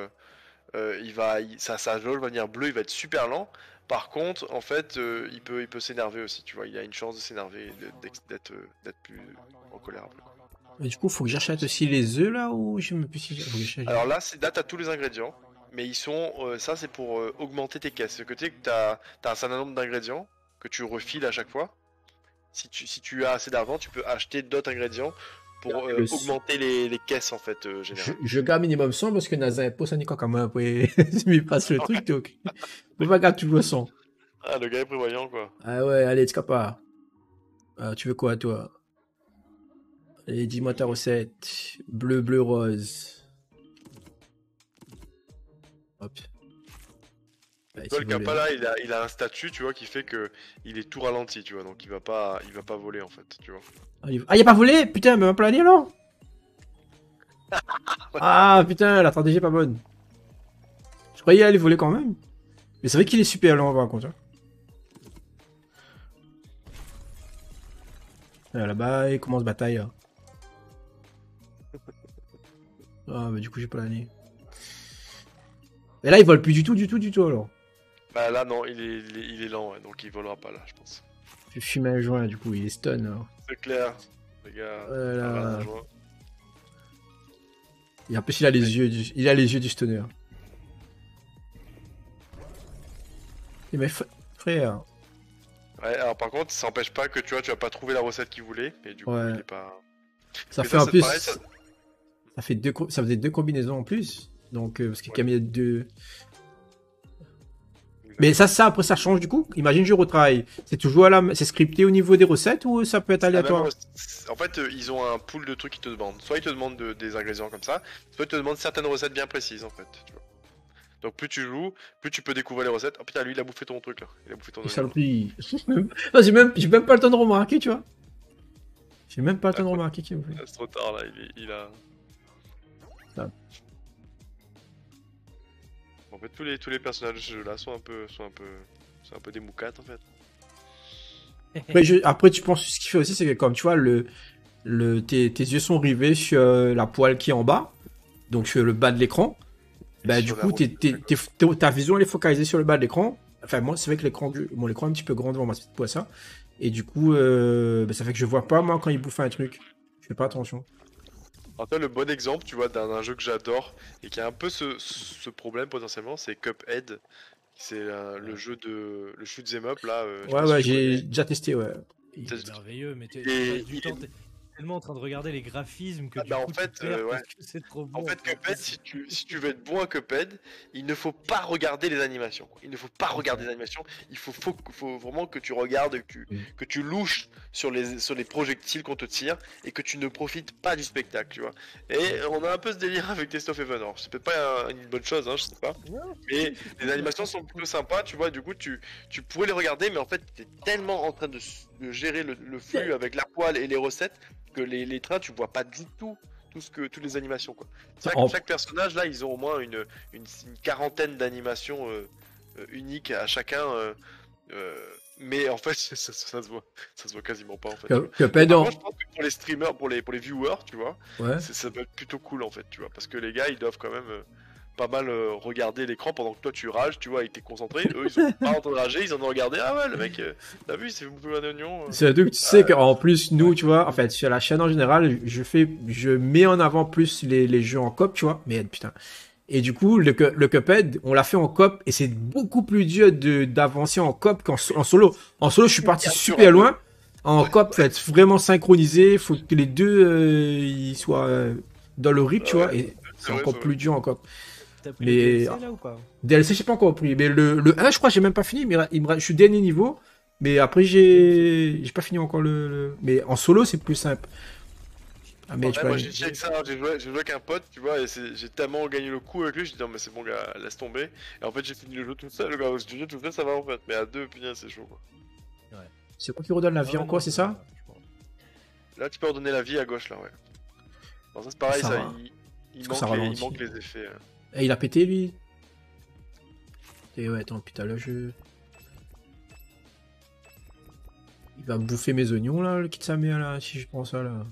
sa jauge va venir bleu, il va être super lent. Par contre, en fait, il peut s'énerver aussi, tu vois. Il a une chance de s'énerver, d'être plus en colère après. Et du coup, faut que j'achète aussi les œufs là ou je me plus si faut que j'achète. Alors là, t'as tous les ingrédients, mais ça c'est pour augmenter tes caisses. Ce côté que t'as un certain nombre d'ingrédients que tu refiles à chaque fois. Si tu as assez d'argent, tu peux acheter d'autres ingrédients pour Le- augmenter les caisses en fait générales. je garde minimum 100 parce que Nazar est pas ça quand même après. Il me passe le truc donc. Faut pas garder toujours 100. Ah, le gars est prévoyant quoi. Ah ouais, allez, tu capable. Tu veux quoi toi? Allez, dis-moi ta recette. Bleu, bleu, rose. Hop. Allez, Tu vois, c'est le volé. Kappa là, il a un statut, tu vois, qui fait que il est tout ralenti, tu vois, donc il va pas voler en fait, tu vois. Ah, il a pas volé? Putain, mais on peut l'année alors? Ah putain, la stratégie est pas bonne. Je croyais aller voler quand même. Mais c'est vrai qu'il est super lent par contre. Hein. Là-bas, il commence bataille. Là. Ah, bah du coup, j'ai pas l'année. Et là, il vole plus du tout, du tout, du tout alors. Bah là non, il est lent, ouais, donc il volera pas là, je pense. Je vais fumer un joint, du coup, il est stun. Alors. C'est clair, les gars. Voilà. un joint. Et en plus, il a les yeux il a les yeux du stunner. Et mais frère. Ouais, alors par contre, ça empêche pas que tu vois, tu vas pas trouver la recette qu'il voulait, mais du coup, Ouais. il est pas. Ça Mais fait en c'est plus. pareil, Ça fait ça faisait 2 combinaisons en plus. Donc, parce qu'il Ouais. y a mis 2. Mais ça, après, ça change du coup. Imagine, je retravaille. C'est toujours c'est scripté au niveau des recettes ou ça peut être C'est la même aléatoire? En fait, ils ont un pool de trucs qu'ils te demandent. Soit ils te demandent des ingrédients comme ça, soit ils te demandent certaines recettes bien précises en fait. Tu vois. Donc plus tu joues, plus tu peux découvrir les recettes. Oh putain, lui il a bouffé ton truc là. Il a bouffé ton Et oignon. saloperie. Non, j'ai même pas le temps de remarquer, tu vois. J'ai même pas le temps de remarquer qu'il vous fait. Ah, c'est trop tard là, il a. Ça. En fait, tous les personnages de ce jeu là sont un peu des moucates en fait. Mais après, tu penses ce qu'il fait aussi, c'est que comme tu vois, tes yeux sont rivés sur la poêle qui est en bas, donc sur le bas de l'écran. Bah, Et du sur la coup, route, ta vision elle est focalisée sur le bas de l'écran. Enfin, moi, c'est vrai que mon écran est un petit peu grand devant ma petite poêle, ça. Et du coup, bah, ça fait que je vois pas, moi, quand il bouffe un truc. Je fais pas attention. Alors toi, le bon exemple, tu vois, d'un jeu que j'adore et qui a un peu ce problème potentiellement, c'est Cuphead. C'est le jeu le shoot 'em up là. Je sais Ouais, pas si ouais, tu connais. j'ai déjà testé, ouais. Il est merveilleux, mais tu Et passes du temps, t'es tellement en train de regarder les graphismes que Ah du bah en coup fait, tu perds ouais. parce que c'est trop En bon. fait, Cuphead, si tu veux être bon à Cuphead, il ne faut pas regarder les animations. Il ne faut pas regarder les animations. Faut vraiment que tu regardes, que tu louches sur les projectiles qu'on te tire et que tu ne profites pas du spectacle, tu vois. Et on a un peu ce délire avec Test of Heaven. Alors, c'est peut-être pas une bonne chose, hein, je sais pas. Mais les animations sont plutôt sympas, tu vois. Du coup, tu pourrais les regarder, mais en fait, t'es tellement en train de gérer le flux avec la poêle et les recettes que les trains, tu vois pas du tout toutes les animations quoi. Chaque personnage là, ils ont au moins une quarantaine d'animations uniques à chacun, mais en fait ça se voit quasiment pas en fait. Cuphead, Par contre, je pense que pour les streamers, pour les viewers, tu vois, ouais. ça doit être plutôt cool en fait, tu vois, parce que les gars ils doivent quand même pas mal regarder l'écran pendant que toi tu rages, tu vois, et t'es concentré. Eux, ils sont pas en train de rager, ils en ont regardé. Ah ouais, le mec, t'as vu, il s'est fait bouffer un oignon. C'est un truc, tu sais qu'en plus, nous, tu vois, en fait, sur la chaîne en général, je mets en avant plus les jeux en coop, tu vois. Mais putain. Et du coup, le Cuphead, on l'a fait en coop et c'est beaucoup plus dur d'avancer en coop qu'en solo. En solo, je suis parti super loin. En coop, faut être vraiment synchronisé. Faut que les deux ils soient dans le rythme, tu vois. Et c'est encore plus dur en coop. T'as pris le DLC là ou pas? DLC, je sais pas encore pris. Mais le 1, je crois, j'ai même pas fini. Mais je suis dernier niveau. Mais après, j'ai pas fini encore Mais en solo, c'est plus simple. Ah, mais moi j'ai check ça, j'ai joué avec un pote, tu vois, et j'ai tellement gagné le coup avec lui, j'ai dit non mais c'est bon gars, laisse tomber. Et en fait j'ai fini le jeu tout seul, le gars, si tu joues tout seul ça va en fait, mais à deux, putain c'est chaud quoi. Ouais. C'est quoi qui redonne la vie en quoi, c'est ça? Là tu peux redonner la vie à gauche là, ouais. Alors ça c'est pareil, il manque les effets. Et il a pété lui? Et ouais, attends, putain, là, je... Il va bouffer mes oignons, là, le kit sa mère, là, si je prends ça, là.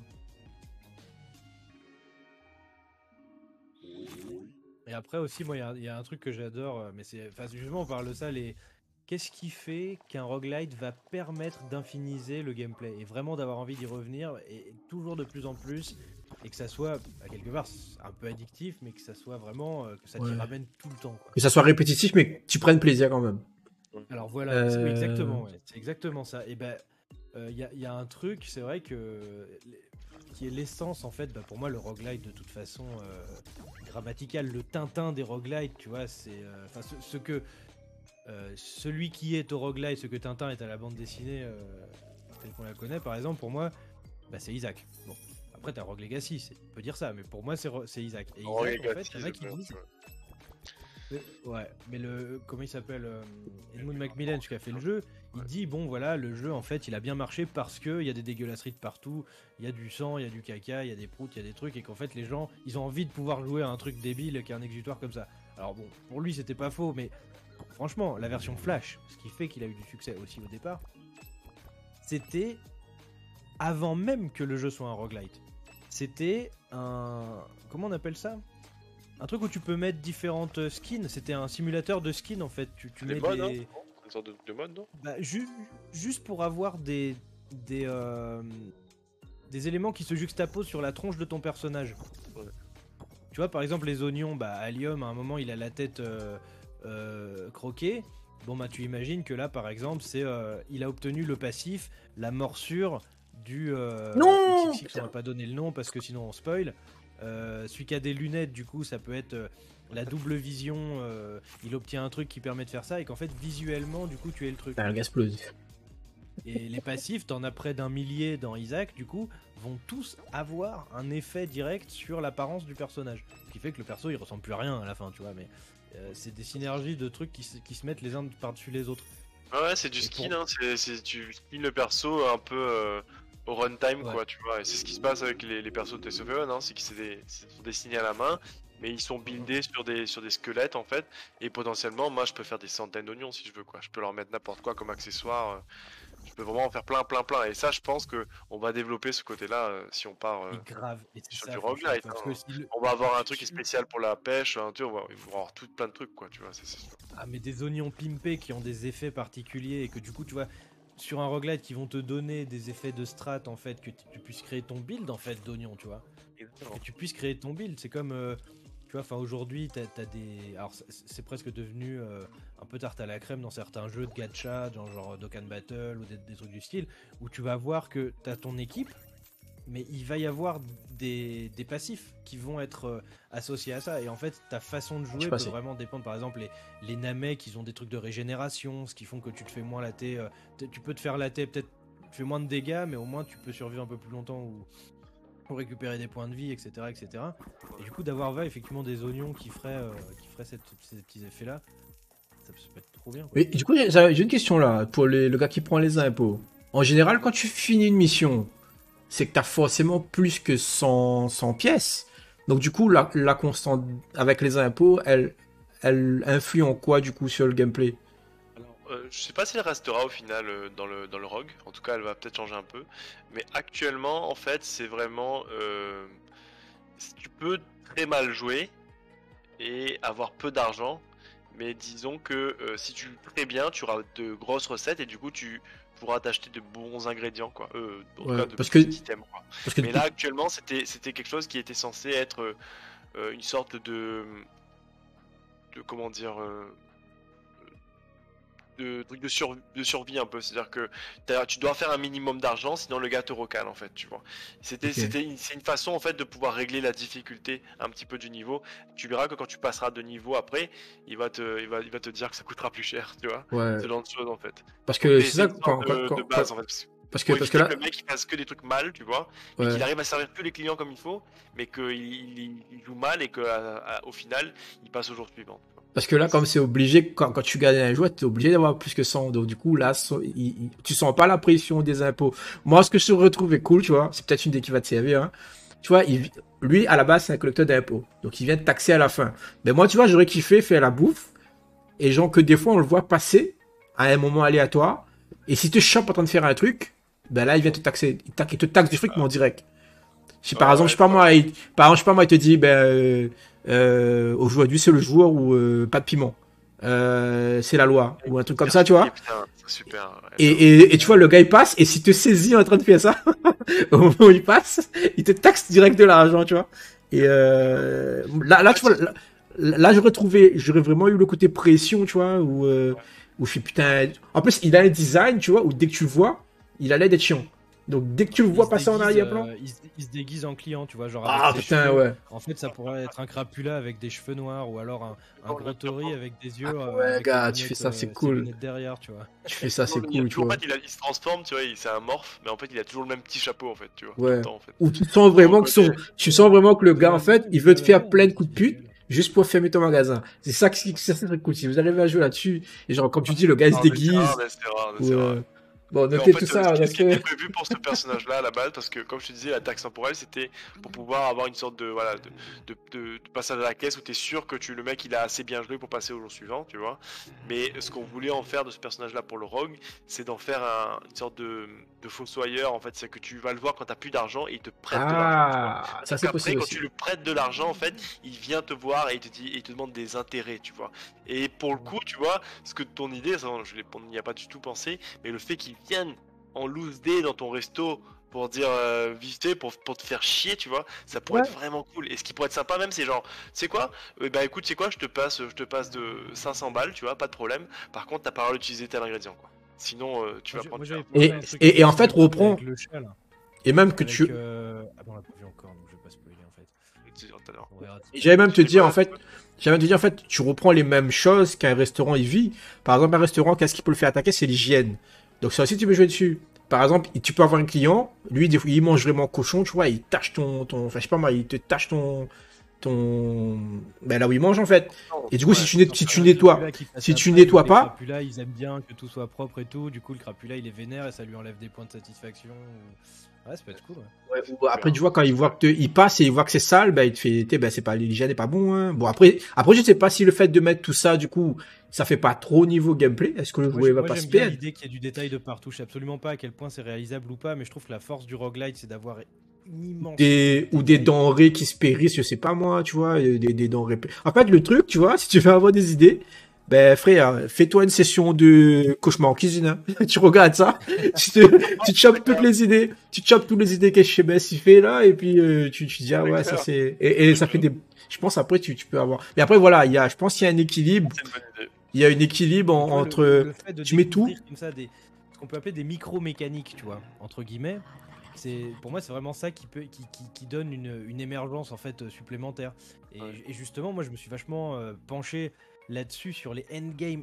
Et après aussi, moi, il y a un truc que j'adore, mais c'est, enfin, justement, on parle de ça, qu'est-ce qui fait qu'un roguelite va permettre d'infiniser le gameplay et vraiment d'avoir envie d'y revenir et toujours de plus en plus et que ça soit, à quelque part, un peu addictif, mais que ça soit vraiment, que ça t'y Ouais. ramène tout le temps, quoi. Que ça soit répétitif, mais que tu prennes plaisir quand même. Alors voilà, oui, exactement, ouais, c'est exactement ça. Et ben, y a un truc, c'est vrai que qui est l'essence en fait, bah, pour moi le roguelite de toute façon grammatical, le Tintin des roguelites, tu vois, c'est enfin ce que celui qui est au roguelite, ce que Tintin est à la bande dessinée telle qu'on la connaît par exemple, pour moi, bah, c'est Isaac. Bon, après t'as Rogue Legacy, on peut dire ça, mais pour moi c'est Isaac. Et Isaac, en fait, il y en a qui disent... Ouais, mais comment il s'appelle, Edmund Macmillan, qui a fait le jeu, il dit bon voilà, le jeu en fait il a bien marché parce que il y a des dégueulasseries de partout, il y a du sang, il y a du caca, il y a des proutes, il y a des trucs, et qu'en fait les gens ils ont envie de pouvoir jouer à un truc débile qui est un exutoire comme ça. Alors bon, pour lui c'était pas faux, mais franchement la version Flash, ce qui fait qu'il a eu du succès aussi au départ, c'était avant même que le jeu soit un roguelite. C'était un... comment on appelle ça ? Un truc où tu peux mettre différentes skins. C'était un simulateur de skins en fait. Tu Des mets modes, des... hein, une sorte de mode, non? Bah, juste pour avoir des, euh, des éléments qui se juxtaposent sur la tronche de ton personnage. Ouais. Tu vois, par exemple, les oignons, bah, Allium, à un moment, il a la tête croquée. Bon, bah, tu imagines que là, par exemple, c'est il a obtenu le passif, la morsure du... Non XXX, on va pas donner le nom parce que sinon on spoil. Celui qui a des lunettes, du coup, ça peut être la double vision. Il obtient un truc qui permet de faire ça et qu'en fait, visuellement, du coup, tu es le truc. Bah, le gars explose. Et les passifs, t'en as près d'un millier dans Isaac, du coup, vont tous avoir un effet direct sur l'apparence du personnage. Ce qui fait que le perso, il ressemble plus à rien à la fin, tu vois. Mais c'est des synergies de trucs qui se mettent les uns par-dessus les autres. Ouais, c'est du skin, hein, tu skins le perso un peu au runtime, Ouais. quoi, tu vois. Et c'est ce qui se passe avec les persos de Tales of Heaven, hein, c'est qu'ils sont dessinés à la main, mais ils sont buildés sur des squelettes, en fait. Et potentiellement, moi, je peux faire des centaines d'oignons si je veux, quoi. Je peux leur mettre n'importe quoi comme accessoire. Je peux vraiment en faire plein, plein, plein. Et ça, je pense que on va développer ce côté-là si on part Et grave. Et c'est sur ça, du franchement, roguelite. parce Hein. que si le- On va avoir un truc qui est spécial pour la pêche, hein, tu vois, il va avoir tout plein de trucs, quoi, tu vois, c'est sûr. Ah, mais des oignons pimpés qui ont des effets particuliers et que du coup, tu vois, sur un roguelite qui vont te donner des effets de strat en fait, que tu puisses créer ton build en fait d'oignons, tu vois. Exactement. Que tu puisses créer ton build. C'est comme, tu vois, enfin aujourd'hui, t'as des. Alors c'est presque devenu un peu tarte à la crème dans certains jeux de gacha, genre Dokkan Battle ou des trucs du style, où tu vas voir que t'as ton équipe, mais il va y avoir des passifs qui vont être associés à ça. Et en fait, ta façon de jouer peut passé. vraiment dépendre. Par exemple, les Namek, ils ont des trucs de régénération, ce qui font que tu te fais moins latter. Tu peux te faire latter, peut-être tu fais moins de dégâts, mais au moins tu peux survivre un peu plus longtemps ou récupérer des points de vie, etc. etc. Et du coup, d'avoir effectivement des oignons qui feraient ces petits effets-là, ça peut être trop bien, quoi. Oui, du coup, j'ai une question là, pour le gars qui prend les impôts. En général, quand tu finis une mission, c'est que t'as forcément plus que 100 pièces. Donc du coup, la constante avec les impôts, elle influe en quoi du coup sur le gameplay? Alors, je sais pas si elle restera au final dans le rogue, en tout cas elle va peut-être changer un peu, mais actuellement en fait c'est vraiment tu peux très mal jouer et avoir peu d'argent, mais disons que si tu joues très bien tu auras de grosses recettes et du coup tu pourras t'acheter de bons ingrédients quoi, en tout Ouais, cas de parce bons que, items quoi. parce que Mais là actuellement c'était quelque chose qui était censé être une sorte de comment dire de truc de survie un peu, c'est-à-dire que tu dois faire un minimum d'argent sinon le gars te recale en fait, tu vois. C'est une façon en fait de pouvoir régler la difficulté un petit peu du niveau. Tu verras que quand tu passeras de niveau après, il va te dire que ça coûtera plus cher, tu vois. ouais, Ce genre de choses en fait. parce Donc que c'est ça une sorte de base en fait. Pour parce que éviter là, que le mec il fasse que des trucs mal, tu vois, mais ouais. qu'il arrive à servir que les clients comme il faut, mais qu'il joue mal et qu'au final il passe au jour suivant. Parce que là, comme c'est obligé, quand tu gagnes un joueur, t'es obligé d'avoir plus que 100. Donc, du coup, là, tu sens pas la pression des impôts. Moi, ce que je retrouvais cool, tu vois, c'est peut-être une idée qui va te servir, hein. Tu vois, lui, à la base, c'est un collecteur d'impôts. Donc, il vient te taxer à la fin. Mais moi, tu vois, j'aurais kiffé faire la bouffe et genre que des fois on le voit passer à un moment aléatoire, et si tu te chopes en train de faire un truc, ben là il vient te taxer, il te taxe du fric mais en direct. Si par exemple, je sais pas moi, il te dit, aujourd'hui c'est le jour où pas de piment. C'est la loi ou un truc comme ça, tu vois. Putain, c'est super. Et tu vois, le gars il passe, et si te saisis en train de faire ça, au moment où il passe, il te taxe direct de l'argent, tu vois. Et là, tu vois, là j'aurais vraiment eu le côté pression, tu vois, où je suis putain. En plus, il a un design, tu vois, où dès que tu le vois, il a l'air d'être chiant. Donc dès que tu le vois passer en arrière-plan. Il se déguise en client, tu vois, genre Ah avec ses putain, cheveux. ouais. En fait, ça pourrait être un crapula avec des cheveux noirs, ou alors un gros tori avec des yeux. Ouais, avec gars, ses tu fais lunettes, ça, c'est ses cool. lunettes derrière, tu vois. Tu fais ça, c'est En cool, tu vois. fait, il se transforme, tu vois, c'est un morph, mais en fait, il a toujours le même petit chapeau, en fait, tu vois, tout Ouais. le temps, en fait. Ou tu sens vraiment tu sens vraiment que le gars, en fait, il veut te faire plein de coups de pute juste pour fermer ton magasin. C'est ça qui c'est très cool. Si vous arrivez à jouer là-dessus, et genre, comme tu dis, le gars, il se déguise. C'est rare. Bon, Mais en notez fait, tout ça, ce qui était notez. prévu pour ce personnage-là à la base, parce que comme je te disais, la taxe temporelle, c'était pour pouvoir avoir une sorte de voilà de passage à la caisse où tu es sûr que le mec il a assez bien joué pour passer au jour suivant, tu vois. Mais ce qu'on voulait en faire de ce personnage-là pour le rogue, c'est d'en faire une sorte de fossoyeur, en fait. C'est que tu vas le voir quand t'as plus d'argent et il te prête de l'argent. Ah, ça c'est Après, possible quand aussi. tu lui prêtes de l'argent, en fait, il vient te voir et il te demande des intérêts, tu vois. Et pour le coup, tu vois, ce que ton idée, ça, on n'y a pas du tout pensé, mais le fait qu'il vienne en loose day dans ton resto pour dire vite fait, pour te faire chier, tu vois, ça pourrait Ouais. être vraiment cool. Et ce qui pourrait être sympa même, c'est genre, tu sais quoi, bah écoute, c'est quoi, je te passe de 500 balles, tu vois, pas de problème. Par contre, t'as pas le droit d'utiliser tel ingrédient, quoi. Sinon, tu vas prendre cher. Et en fait, reprends. Le chat, là. Et même que Avec, tu. Ah bon, on l'a pas vu encore, donc je vais pas spoiler en fait. On verra. Et j'allais même te dire, en fait, tu reprends les mêmes choses qu'un restaurant il vit. Par exemple, un restaurant, qu'est-ce qui peut le faire attaquer? C'est l'hygiène. Donc ça aussi, tu peux jouer dessus. Par exemple, tu peux avoir un client, lui, des fois, il mange vraiment cochon, tu vois, il tâche enfin, je sais pas moi, il te tâche ben là où il mange, en fait. Et du coup, si tu nettoies pas. Le crapula, ils aiment bien que tout soit propre et tout. Du coup, le crapula, il est vénère et ça lui enlève des points de satisfaction. Ouais, ça peut être cool. Ouais. Ou après, tu vois, quand il voit que il passe et il voit que c'est sale, ben il te fait, ben c'est pas, l'hygiène est pas bon, hein. Bon, après, je sais pas si le fait de mettre tout ça, du coup, ça fait pas trop niveau gameplay. Est-ce que le joueur va pas se J'aime bien perdre? l'idée qu'il y ait du détail de partout. Je sais absolument pas à quel point c'est réalisable ou pas, mais je trouve que la force du roguelite, c'est d'avoir une immense. Ou des denrées qui se périssent, je sais pas moi, tu vois, des denrées. En fait, le truc, tu vois, si tu veux avoir des idées, ben frère, fais-toi une session de cauchemar en cuisine. Hein. Tu regardes ça, tu chopes toutes les idées, que Chebes il fait là, et puis tu dis ah ouais ça c'est et ça fait des. Je pense après tu peux avoir. Mais après voilà, je pense qu'il y a un équilibre. Il y a un équilibre entre. Le fait de tu mets tout. Comme ça, ce qu'on peut appeler des micro-mécaniques, tu vois, entre guillemets. Pour moi, c'est vraiment ça qui donne une émergence en fait supplémentaire. Et justement, moi, je me suis vachement penché là-dessus sur les endgame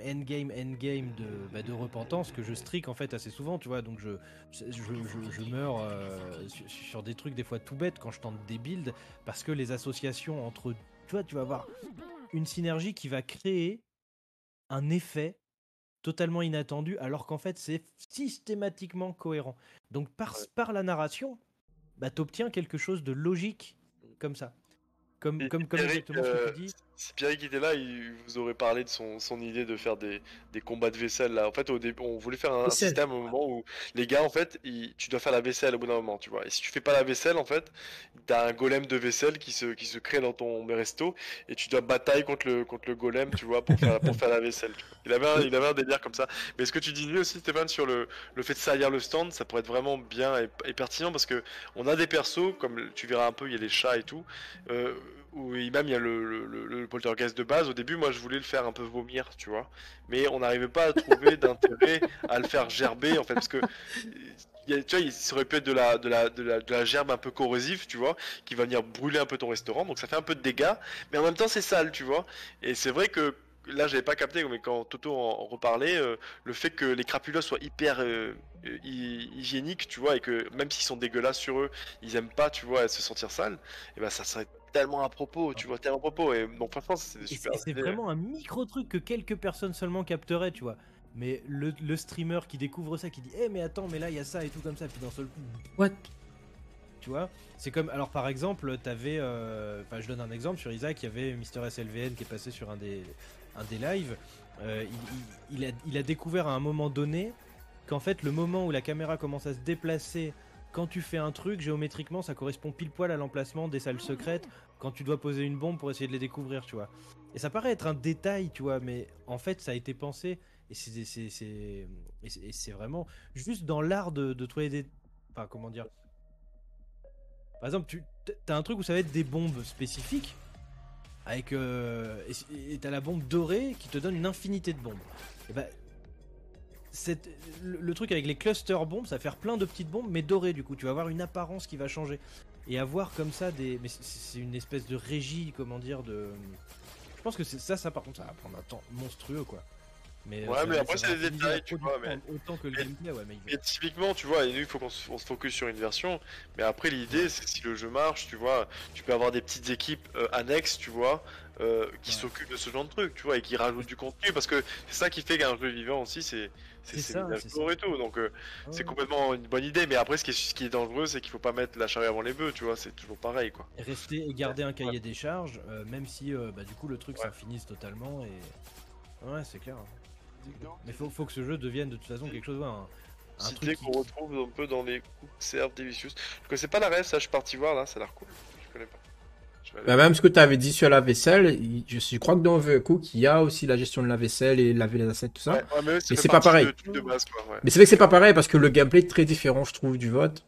de Repentance que je streak en fait assez souvent, tu vois. Donc je meurs sur des trucs des fois tout bêtes quand je tente des builds parce que les associations entre, tu vas avoir une synergie qui va créer un effet totalement inattendu alors qu'en fait c'est systématiquement cohérent. Donc par la narration, bah t'obtiens quelque chose de logique comme ça. Comme exactement ce que tu dis. Si Pierre qui était là, il vous aurait parlé de son idée de faire des combats de vaisselle là. En fait, au début, on voulait faire un système au moment où les gars, en fait, tu dois faire la vaisselle au bout d'un moment, tu vois. Et si tu fais pas la vaisselle, en fait, t'as un golem de vaisselle qui se crée dans ton resto et tu dois batailler contre le golem, tu vois, pour faire la vaisselle. Tu vois. Il avait un délire comme ça. Mais ce que tu dis lui aussi, Stéphane, sur le fait de salir le stand, ça pourrait être vraiment bien et pertinent parce que on a des persos, comme tu verras un peu, il y a les chats et tout. Où même il y a le poltergeist de base. Au début, moi je voulais le faire un peu vomir, tu vois, mais on n'arrivait pas à trouver d'intérêt à le faire gerber en fait, parce que tu vois, ça aurait pu être de la gerbe un peu corrosive, tu vois, qui va venir brûler un peu ton restaurant, donc ça fait un peu de dégâts, mais en même temps c'est sale, tu vois, et c'est vrai que là j'avais pas capté, mais quand Toto en reparlait, le fait que les crapulas soient hyper hygiéniques, tu vois, et que même s'ils sont dégueulasses sur eux, ils aiment pas, tu vois, se sentir sales, et ben ça serait tellement à propos, tu vois, tellement à propos, et donc franchement c'est des super. C'est vraiment un micro truc que quelques personnes seulement capteraient, tu vois. Mais le streamer qui découvre ça, qui dit mais attends, mais là il y a ça et tout comme ça, puis d'un seul coup. What? tu vois. C'est comme, alors par exemple, t'avais, enfin je donne un exemple, sur Isaac, il y avait Mister SLVN qui est passé sur un des lives. Il a découvert à un moment donné qu'en fait le moment où la caméra commence à se déplacer quand tu fais un truc, géométriquement ça correspond pile poil à l'emplacement des salles secrètes quand tu dois poser une bombe pour essayer de les découvrir, tu vois. Et ça paraît être un détail, tu vois, mais en fait ça a été pensé et c'est vraiment juste dans l'art de trouver des... Enfin, comment dire. Par exemple, t'as un truc où ça va être des bombes spécifiques avec et t'as la bombe dorée qui te donne une infinité de bombes. Et bah, le truc avec les cluster bombes, ça va faire plein de petites bombes mais dorées, du coup tu vas avoir une apparence qui va changer et avoir comme ça des... Mais c'est une espèce de régie, comment dire, de... Je pense que c'est ça par contre ça va prendre un temps monstrueux, quoi. Mais Ouais, mais après, ça c'est va des optimiser la détails, tu vois. production autant que le gameplay, ouais, mais Et typiquement, tu vois, et nous, il faut on se focus sur une version. Mais après, l'idée, c'est que si le jeu marche, tu vois, tu peux avoir des petites équipes annexes, tu vois, qui Ouais. s'occupent de ce genre de truc, tu vois, et qui rajoutent du contenu. Parce que c'est ça qui fait qu'un jeu vivant aussi, c'est C'est ces ça, mises à c'est jour ça. et tout. Donc, c'est Ouais. complètement une bonne idée. Mais après, ce qui est dangereux, c'est qu'il faut pas mettre la charrue avant les bœufs, tu vois, c'est toujours pareil, quoi. Et rester et garder un Ouais. cahier des charges, même si bah, du coup le truc Ouais. s'infinise totalement et... Ouais, c'est clair. Mais faut que ce jeu devienne de toute façon quelque chose, ouais, un truc Cité qu'on qui... retrouve un peu dans les coups de serve des Vicious. Je connaissais pas la reste, ça je suis parti voir là, ça a l'air cool. Je connais pas. Je vais aller Bah, voir. même ce que tu avais dit sur la vaisselle, je crois que dans Overcooked, il y a aussi la gestion de la vaisselle et laver les assiettes, tout ça. Ouais, mais ça Mais fait c'est pas partie pareil. de trucs de base quoi, ouais. Mais c'est vrai que c'est pas pareil parce que le gameplay est très différent, je trouve, du vote.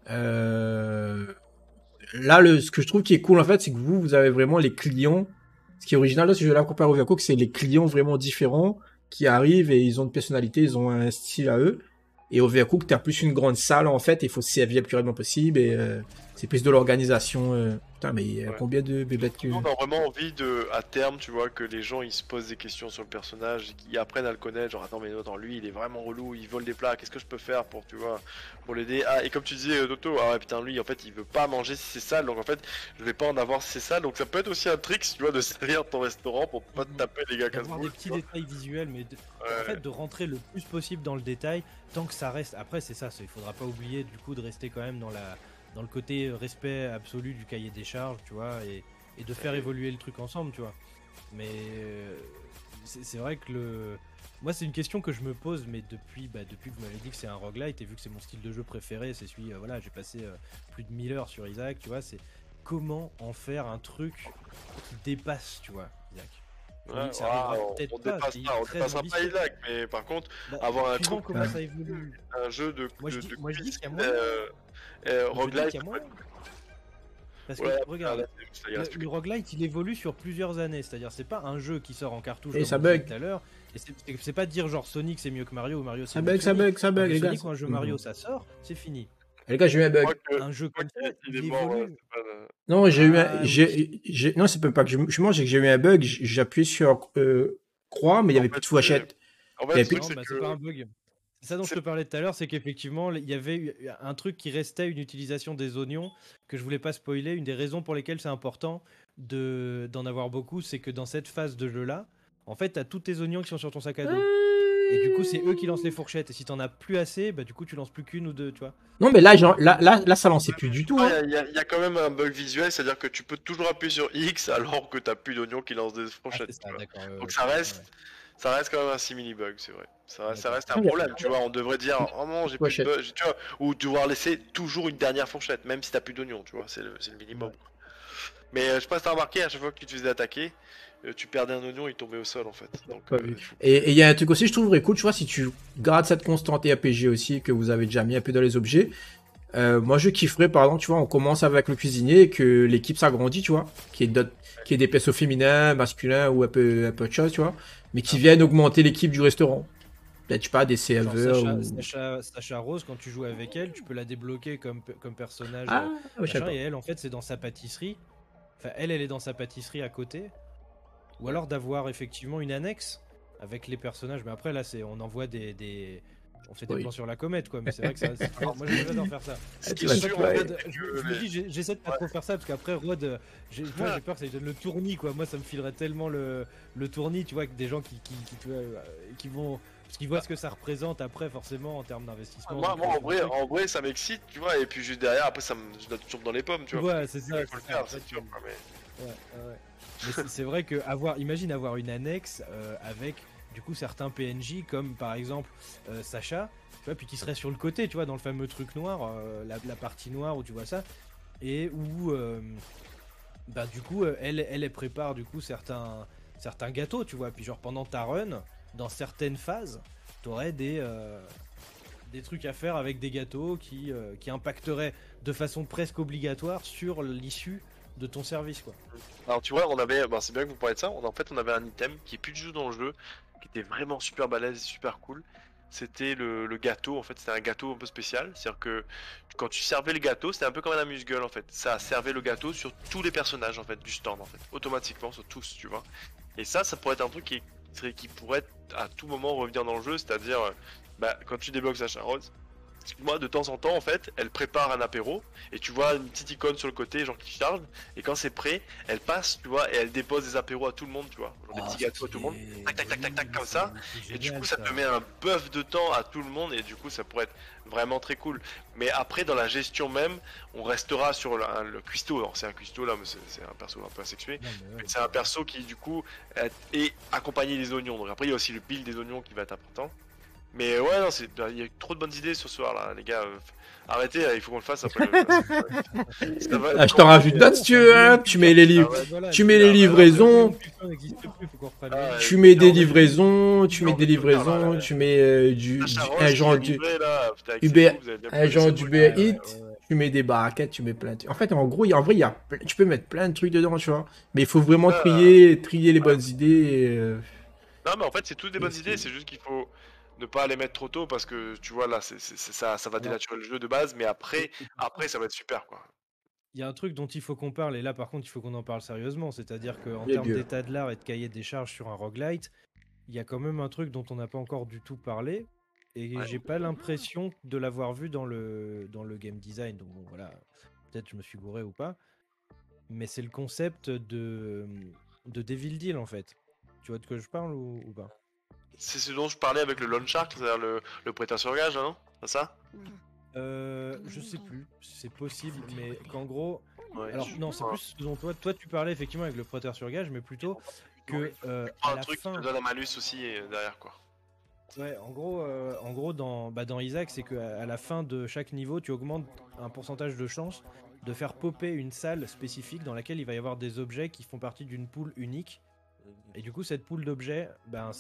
Euh, Là, ce que je trouve qui est cool, en fait, c'est que vous avez vraiment les clients. Ce qui est original dans ce jeu-là, comparé au Overcooked, c'est les clients vraiment différents qui arrivent et ils ont une personnalité, ils ont un style à eux. Et au Overcooked, t'as plus une grande salle, en fait, et il faut se servir le plus rapidement possible et c'est plus de l'organisation. Putain, mais il y a Ouais. combien de bébêtes que... Nous, on a vraiment envie de, à terme, tu vois, que les gens ils se posent des questions sur le personnage, et qu'ils apprennent à le connaître. Genre, attends, mais attends, lui il est vraiment relou, il vole des plats, qu'est-ce que je peux faire pour, tu vois, pour l'aider. Ah, et comme tu disais, Doto, ah ouais, putain, lui en fait il veut pas manger si c'est sale, donc en fait je vais pas en avoir si c'est sale. Donc ça peut être aussi un trick, tu vois, de servir ton restaurant pour pas te taper les gars D'avoir des casse-boules. petits détails visuels, mais en Ouais, fait de rentrer le plus possible dans le détail, tant que ça reste... Après c'est ça, il faudra pas oublier du coup de rester quand même dans le côté respect absolu du cahier des charges, tu vois, et de faire évoluer le truc ensemble, tu vois. Mais c'est vrai que moi c'est une question que je me pose, mais depuis que vous m'avez dit que c'est un roguelite, et vu que c'est mon style de jeu préféré, c'est celui, voilà, j'ai passé plus de 1000 heures sur Isaac, tu vois, c'est comment en faire un truc qui dépasse, tu vois, Isaac. Je me dis ouais, que ça arrivera on peut-être pas, dépasse c'est pas, on très dépassera pas ambitieux. Isaac, mais par contre, Bah, avoir un suivant truc, comment ça évolue. un jeu de Moi je dis qu'il y a cuisine, moyen, moi je dis roguelite, qu'il y a moyen. Parce que ouais, regarde, il reste plus le roguelite il évolue sur plusieurs années, c'est-à-dire c'est pas un jeu qui sort en cartouche Et comme ça on disait bug. tout à l'heure, et c'est pas dire genre Sonic c'est mieux que Mario ou Mario c'est Ça mieux bug, que ça Sonic. bug, ça Un bug, jeu les gars. Sonic ou un jeu Mario ça sort, c'est fini. Les gars, j'ai eu un Je crois bug. Un jeu comme ça, il est il mort, évolue. Stéphane. Non, j'ai eu un, Ah oui. non, c'est pas que je mange, c'est que j'ai eu un bug. J'ai appuyé sur croix, mais il y En avait plus fait, de fourchette. en fait, Il y le avait plus truc, de... Non, c'est bah c'est pas que un bug. C'est ça dont je c'est te parlais tout à l'heure, c'est qu'effectivement, il y avait un truc qui restait, une utilisation des oignons, que je voulais pas spoiler. Une des raisons pour lesquelles c'est important d'en avoir beaucoup, c'est que dans cette phase de jeu-là, en fait, t'as tous tes oignons qui sont sur ton sac à dos. Et du coup, c'est eux qui lancent les fourchettes. Et si t'en as plus assez, bah du coup, tu lances plus qu'une ou deux, tu vois. Non, mais là, genre, là, ça lançait plus du tout, ah, hein. il y a quand même un bug visuel, c'est-à-dire que tu peux toujours appuyer sur X alors que t'as plus d'oignons qui lancent des Ah, fourchettes, c'est tu ça, vois. d'accord. Donc Ouais, ça reste quand même un simili-bug, c'est vrai. Ça d'accord. reste un Non, il y a problème, tu vois. On devrait dire, oh non, j'ai plus de fourchette. bug, tu vois, ou devoir laisser toujours une dernière fourchette, même si t'as plus d'oignons, tu vois. C'est le minimum. Ouais. Mais je sais pas si t'as remarqué, à chaque fois que tu te faisais attaquer, tu perdais un oignon, il tombait au sol en fait. Donc Pas vu. il faut Et il y a un truc aussi, je trouverais cool, tu vois, si tu gardes cette constante APG aussi, que vous avez déjà mis un peu dans les objets. Moi, je kifferais, par exemple, tu vois, on commence avec le cuisinier, que l'équipe s'agrandit, tu vois, qui est des persos féminins, masculins ou un peu de choses, tu vois, mais qui viennent augmenter l'équipe du restaurant. Peut-être, je sais pas, des Genre serveurs ou... Sacha Rose, quand tu joues avec elle, tu peux la débloquer comme personnage Ah, ouais, je sais machin, pas. et elle, en fait, c'est dans sa pâtisserie. Enfin, elle est dans sa pâtisserie à côté. Ou alors d'avoir effectivement une annexe avec les personnages. Mais après, là, on envoie des On fait des Oui. plans sur la comète, quoi. Mais c'est vrai que ça. Moi, j'adore faire ça. Ce qui tu est vas sûr, te- en ouais. fait, Je me dis, j'essaie de pas trop faire ça parce qu'après, Rod, moi j'ai peur que ça lui donne le tournis, quoi. Moi, ça me filerait tellement le tournis, tu vois, que des gens qui vont. Parce qu'ils voient ce que ça représente après, forcément, en termes d'investissement. moi, de en création de trucs. vrai, ça m'excite, tu vois, et puis juste derrière, après, je dois toujours dans les pommes, tu Tu vois. vois, c'est ça. Il faut le c'est ça. faire, Après, c'est sûr, quoi, mais... Ouais, ouais. Mais c'est vrai que imagine avoir une annexe avec du coup certains PNJ comme par exemple Sacha, tu vois, puis qui serait sur le côté, tu vois, dans le fameux truc noir, la partie noire où tu vois ça, et où bah du coup elle prépare du coup certains gâteaux, tu vois, puis genre pendant ta run, dans certaines phases, t'aurais des trucs à faire avec des gâteaux qui impacteraient de façon presque obligatoire sur l'issue de ton service, quoi. Alors tu vois, on avait, bah, c'est bien que vous parlez de ça, en fait on avait un item qui est plus du tout dans le jeu, qui était vraiment super balèze et super cool. C'était le gâteau, en fait c'était un gâteau un peu spécial, c'est-à-dire que quand tu servais le gâteau, c'était un peu comme un amuse-gueule en fait. Ça servait le gâteau sur tous les personnages en fait du stand en fait, automatiquement sur tous, tu vois. Et ça pourrait être un truc qui pourrait à tout moment revenir dans le jeu, c'est-à-dire bah, quand tu débloques Sacha Rose, moi de temps en temps en fait elle prépare un apéro et tu vois une petite icône sur le côté genre qui charge et quand c'est prêt elle passe tu vois et elle dépose des apéros à tout le monde tu vois genre des petits gâteaux à tout le monde tac tac tac tac tac comme ça et du coup ça te met un buff de temps à tout le monde et du coup ça pourrait être vraiment très cool mais après dans la gestion même on restera sur le cuistot alors c'est un cuistot là mais c'est un perso un peu asexué mais c'est un perso qui du coup est accompagné des oignons donc après il y a aussi le build des oignons qui va être important. Mais ouais, non, il y a trop de bonnes idées ce soir là, les gars. Arrêtez, il faut qu'on le fasse après. Ça va Ah, être je t'en rajoute compliqué. d'autres si tu veux, hein. Tu mets les livres, Voilà, tu mets les livraisons, tu mets des livraisons, tu mets des livraisons, tu mets agent du Uber, agent d'Uber Eats, tu mets des baraquettes, tu mets plein de... En fait, en gros, en vrai, tu peux mettre plein de trucs dedans, tu vois. Mais il faut vraiment trier les bonnes idées. Non, mais en fait, c'est toutes des bonnes Est-ce idées, que- c'est juste qu'il faut ne pas les mettre trop tôt parce que tu vois là, ça va dénaturer le jeu de base, mais après ça va être super quoi. Il y a un truc dont il faut qu'on parle, et là par contre il faut qu'on en parle sérieusement, c'est-à-dire qu'en Bien termes sûr. d'état de l'art et de cahier des charges sur un roguelite, il y a quand même un truc dont on n'a pas encore du tout parlé, et Ouais. j'ai pas l'impression de l'avoir vu dans dans le game design, donc bon, voilà, peut-être je me suis gouré ou pas, mais c'est le concept de Devil Deal en fait. Tu vois de quoi je parle ou pas? C'est ce dont je parlais avec le Lone Shark, c'est-à-dire le prêteur sur gage, là, non? C'est ça? Je sais plus, c'est possible, mais qu'en gros. Ouais. Alors, non, c'est plus ce dont toi tu parlais effectivement avec le prêteur sur gage, mais plutôt que à Un la truc qui fin. te donne un malus aussi derrière quoi. Ouais, en gros dans Isaac, c'est qu'à la fin de chaque niveau, tu augmentes un pourcentage de chance de faire popper une salle spécifique dans laquelle il va y avoir des objets qui font partie d'une pool unique. Et du coup, cette pool d'objets, ben,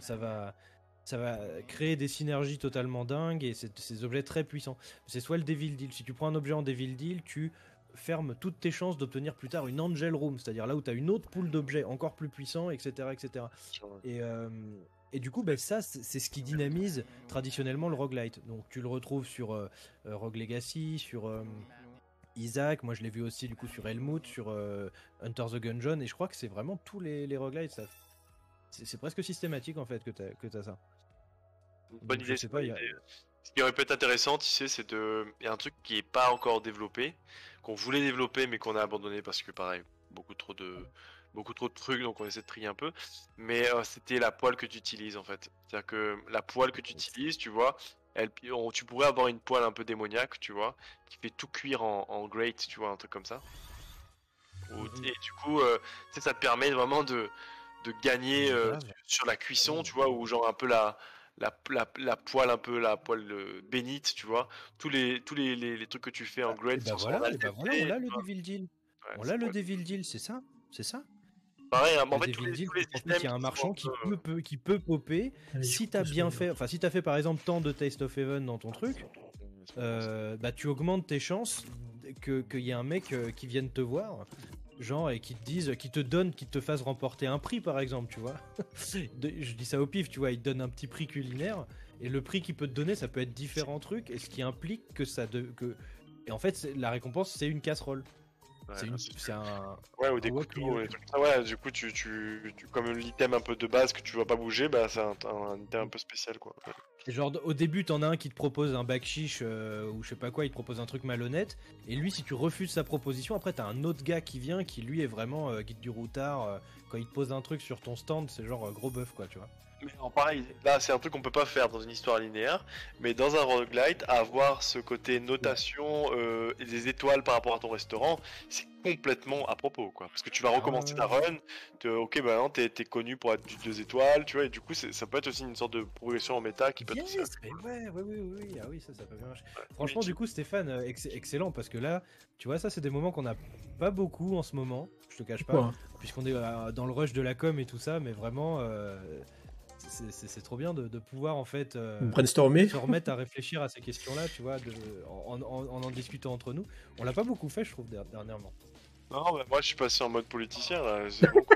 ça va créer des synergies totalement dingues et ces objets très puissants. C'est soit le Devil Deal. Si tu prends un objet en Devil Deal, tu fermes toutes tes chances d'obtenir plus tard une Angel Room, c'est-à-dire là où tu as une autre pool d'objets encore plus puissants, etc. etc. Et, euh, et du coup, ben, ça, c'est ce qui dynamise traditionnellement le roguelite. Donc tu le retrouves sur Rogue Legacy, sur Isaac, moi je l'ai vu aussi du coup sur Helmut, sur Hunter the Gungeon, et je crois que c'est vraiment tous les roguelites, ça. C'est presque systématique en fait que t'as ça. Bonne Donc je idée, sais c'est pas, bonne idée. Ce qui aurait pu être intéressant, tu sais, il y a un truc qui est pas encore développé, qu'on voulait développer mais qu'on a abandonné parce que pareil, beaucoup trop de trucs, donc on essaie de trier un peu. Mais c'était la poêle que tu utilises en fait. C'est-à-dire que la poêle que tu utilises, tu vois, tu pourrais avoir une poêle un peu démoniaque, tu vois, qui fait tout cuire en grate, tu vois, un truc comme ça. Et du coup, tu sais, ça te permet vraiment de gagner sur la cuisson, tu vois, ou genre un peu la poêle, un peu la poêle bénite, tu vois. Les trucs que tu fais en grade et bah sont en voilà, al on dente, l'a tu le vois. Devil Deal. Ouais, On ça l'a le pourrait être Devil Deal, c'est ça? C'est ça? pareil, hein, mais en Le fait, Devil Deal, tous les en fait, il systèmes y a un qui sont marchand un peu... qui peut popper Allez, si je t'as coupe bien ça. fait, enfin si t'as fait par exemple tant de Taste of Heaven dans ton truc, bah tu augmentes tes chances qu'il y ait un mec qui vienne te voir, genre, et qui te dise, qui te fasse remporter un prix par exemple, tu vois. Je dis ça au pif, tu vois, il te donne un petit prix culinaire, et le prix qu'il peut te donner, ça peut être différents trucs, et ce qui implique que et en fait, la récompense, c'est une casserole. Ouais, C'est un ouais, ou des wok couteaux, mieux. des trucs comme ça. Ouais, du coup, comme l'item un peu de base que tu vas pas bouger, bah c'est un item un peu spécial, quoi. Et genre au début t'en as un qui te propose un bac chiche ou je sais pas quoi, il te propose un truc malhonnête, et lui si tu refuses sa proposition, après t'as un autre gars qui vient qui lui est vraiment guide du routard, quand il te pose un truc sur ton stand c'est genre gros bœuf quoi tu vois. Mais en pareil, là c'est un truc qu'on peut pas faire dans une histoire linéaire, mais dans un roguelite, avoir ce côté notation et des étoiles par rapport à ton restaurant, c'est complètement à propos quoi. Parce que tu vas recommencer ta run, ok bah non t'es connu pour être du 2 étoiles, tu vois, et du coup ça peut être aussi une sorte de progression en méta qui peut être Yes, mais oui, ah oui ça peut bien marcher. Franchement du coup Stéphane, excellent parce que là, tu vois ça c'est des moments qu'on a pas beaucoup en ce moment, je te cache pas, puisqu'on est dans le rush de la com et tout ça, mais vraiment c'est trop bien de pouvoir en fait brainstormer, se remettre à réfléchir à ces questions-là, tu vois, en discutant entre nous. On l'a pas beaucoup fait, je trouve, dernièrement. Non, mais moi je suis passé en mode politicien là, c'est bon.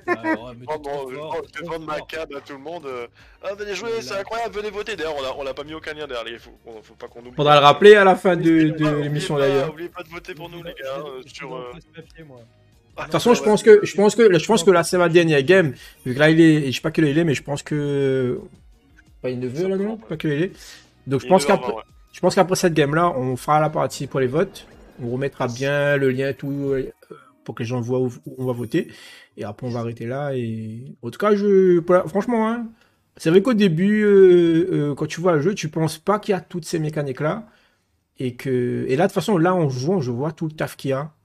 Je vais vendre ma cab à tout le monde. Ah, venez jouer, c'est incroyable, venez voter. D'ailleurs, on l'a pas mis aucun lien derrière, faut pas qu'on oublie. Faudra le rappeler à la fin de l'émission d'ailleurs. Oubliez pas de voter pour nous, les gars. De toute façon, je pense que là, c'est ma dernière game. Vu que là, je sais pas quel il est, mais je pense que. Pas une neveu là, non? Pas quel il est. Donc, je pense qu'après cette game-là, on fera la partie pour les votes. On remettra bien le lien et tout pour que les gens voient où on va voter. Et après, on va arrêter là. Et en tout cas, franchement, hein, c'est vrai qu'au début, quand tu vois le jeu, tu penses pas qu'il y a toutes ces mécaniques-là. Et là, de toute façon, là, en jouant, je vois tout le taf qu'il y a.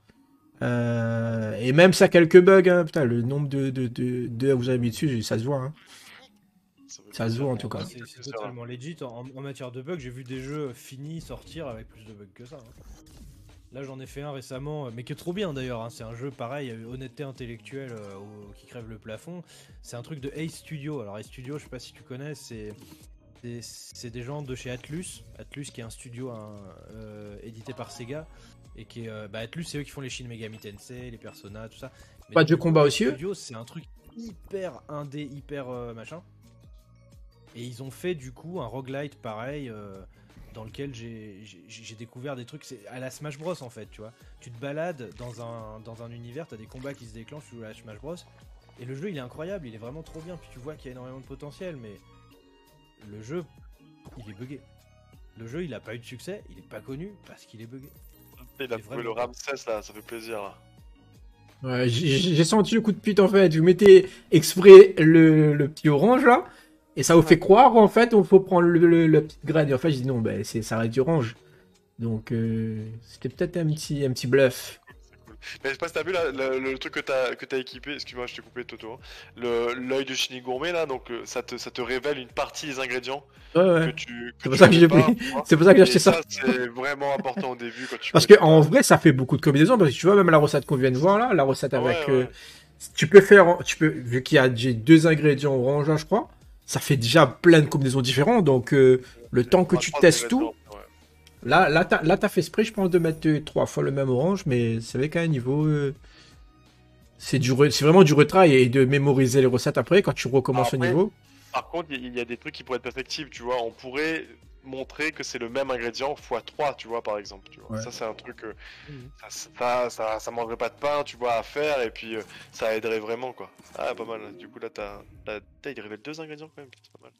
Et même ça, quelques bugs, hein, putain, le nombre de vous avez mis dessus, ça se voit. Hein. Ça se voit en tout cas. C'est totalement legit. En matière de bugs, j'ai vu des jeux finis sortir avec plus de bugs que ça. Hein. Là, j'en ai fait un récemment, mais qui est trop bien d'ailleurs. Hein. C'est un jeu pareil, honnêteté intellectuelle qui crève le plafond. C'est un truc de Ace Studio. Alors, Ace Studio, je sais pas si tu connais, c'est des gens de chez Atlus. Atlus qui est un studio édité par Sega. Et qui est. Atlus, c'est eux qui font les Shin Megami Tensei, les Persona, tout ça. Mais pas de jeu combat aussi, eux ? Studio, c'est un truc hyper indé, hyper machin. Et ils ont fait du coup un roguelite pareil. Dans lequel j'ai découvert des trucs, c'est à la Smash Bros en fait, tu vois. Tu te balades dans un univers, t'as des combats qui se déclenchent, tu joues à la Smash Bros. Et le jeu il est incroyable, il est vraiment trop bien, puis tu vois qu'il y a énormément de potentiel, mais le jeu, il est buggé. Le jeu il a pas eu de succès, il est pas connu parce qu'il est buggé. Il a trouvé le Ramsès là, ça fait plaisir. Ouais, j'ai senti le coup de pute en fait, vous mettez exprès le petit orange là. Et ça vous fait croire, en fait, il faut prendre le petit grain. Et en fait, je dis non, ça reste du orange. Donc, c'était peut-être un petit bluff. Mais je sais pas si t'as vu là, le truc que t'as équipé, excuse-moi, je t'ai coupé Toto. Hein. L'œil de Chini Gourmet là, donc ça te révèle une partie des ingrédients. Ouais. C'est pour ça que j'ai pris. C'est pour ça que j'ai acheté ça. C'est vraiment important au début quand tu. Parce qu'en vrai, ça fait beaucoup de combinaisons. Parce que tu vois, même la recette qu'on vient de voir là, la recette avec. Tu peux, vu qu'il y a 2 ingrédients orange là, je crois. Ça fait déjà plein de combinaisons différentes, donc le temps que tu testes tout, là t'as fait exprès, je pense, de mettre 3 fois le même orange, mais c'est vrai qu'à un niveau, c'est vraiment du retrait et de mémoriser les recettes après quand tu recommences au niveau. Par contre, il y a des trucs qui pourraient être perfectibles, tu vois, on pourrait montrer que c'est le même ingrédient x3, tu vois, par exemple, tu vois. Ouais. Ça c'est un truc, ça mangerait pas de pain, tu vois, à faire, et puis ça aiderait vraiment, quoi. Ah, pas mal, du coup là, il révèle 2 ingrédients quand même, c'est pas mal.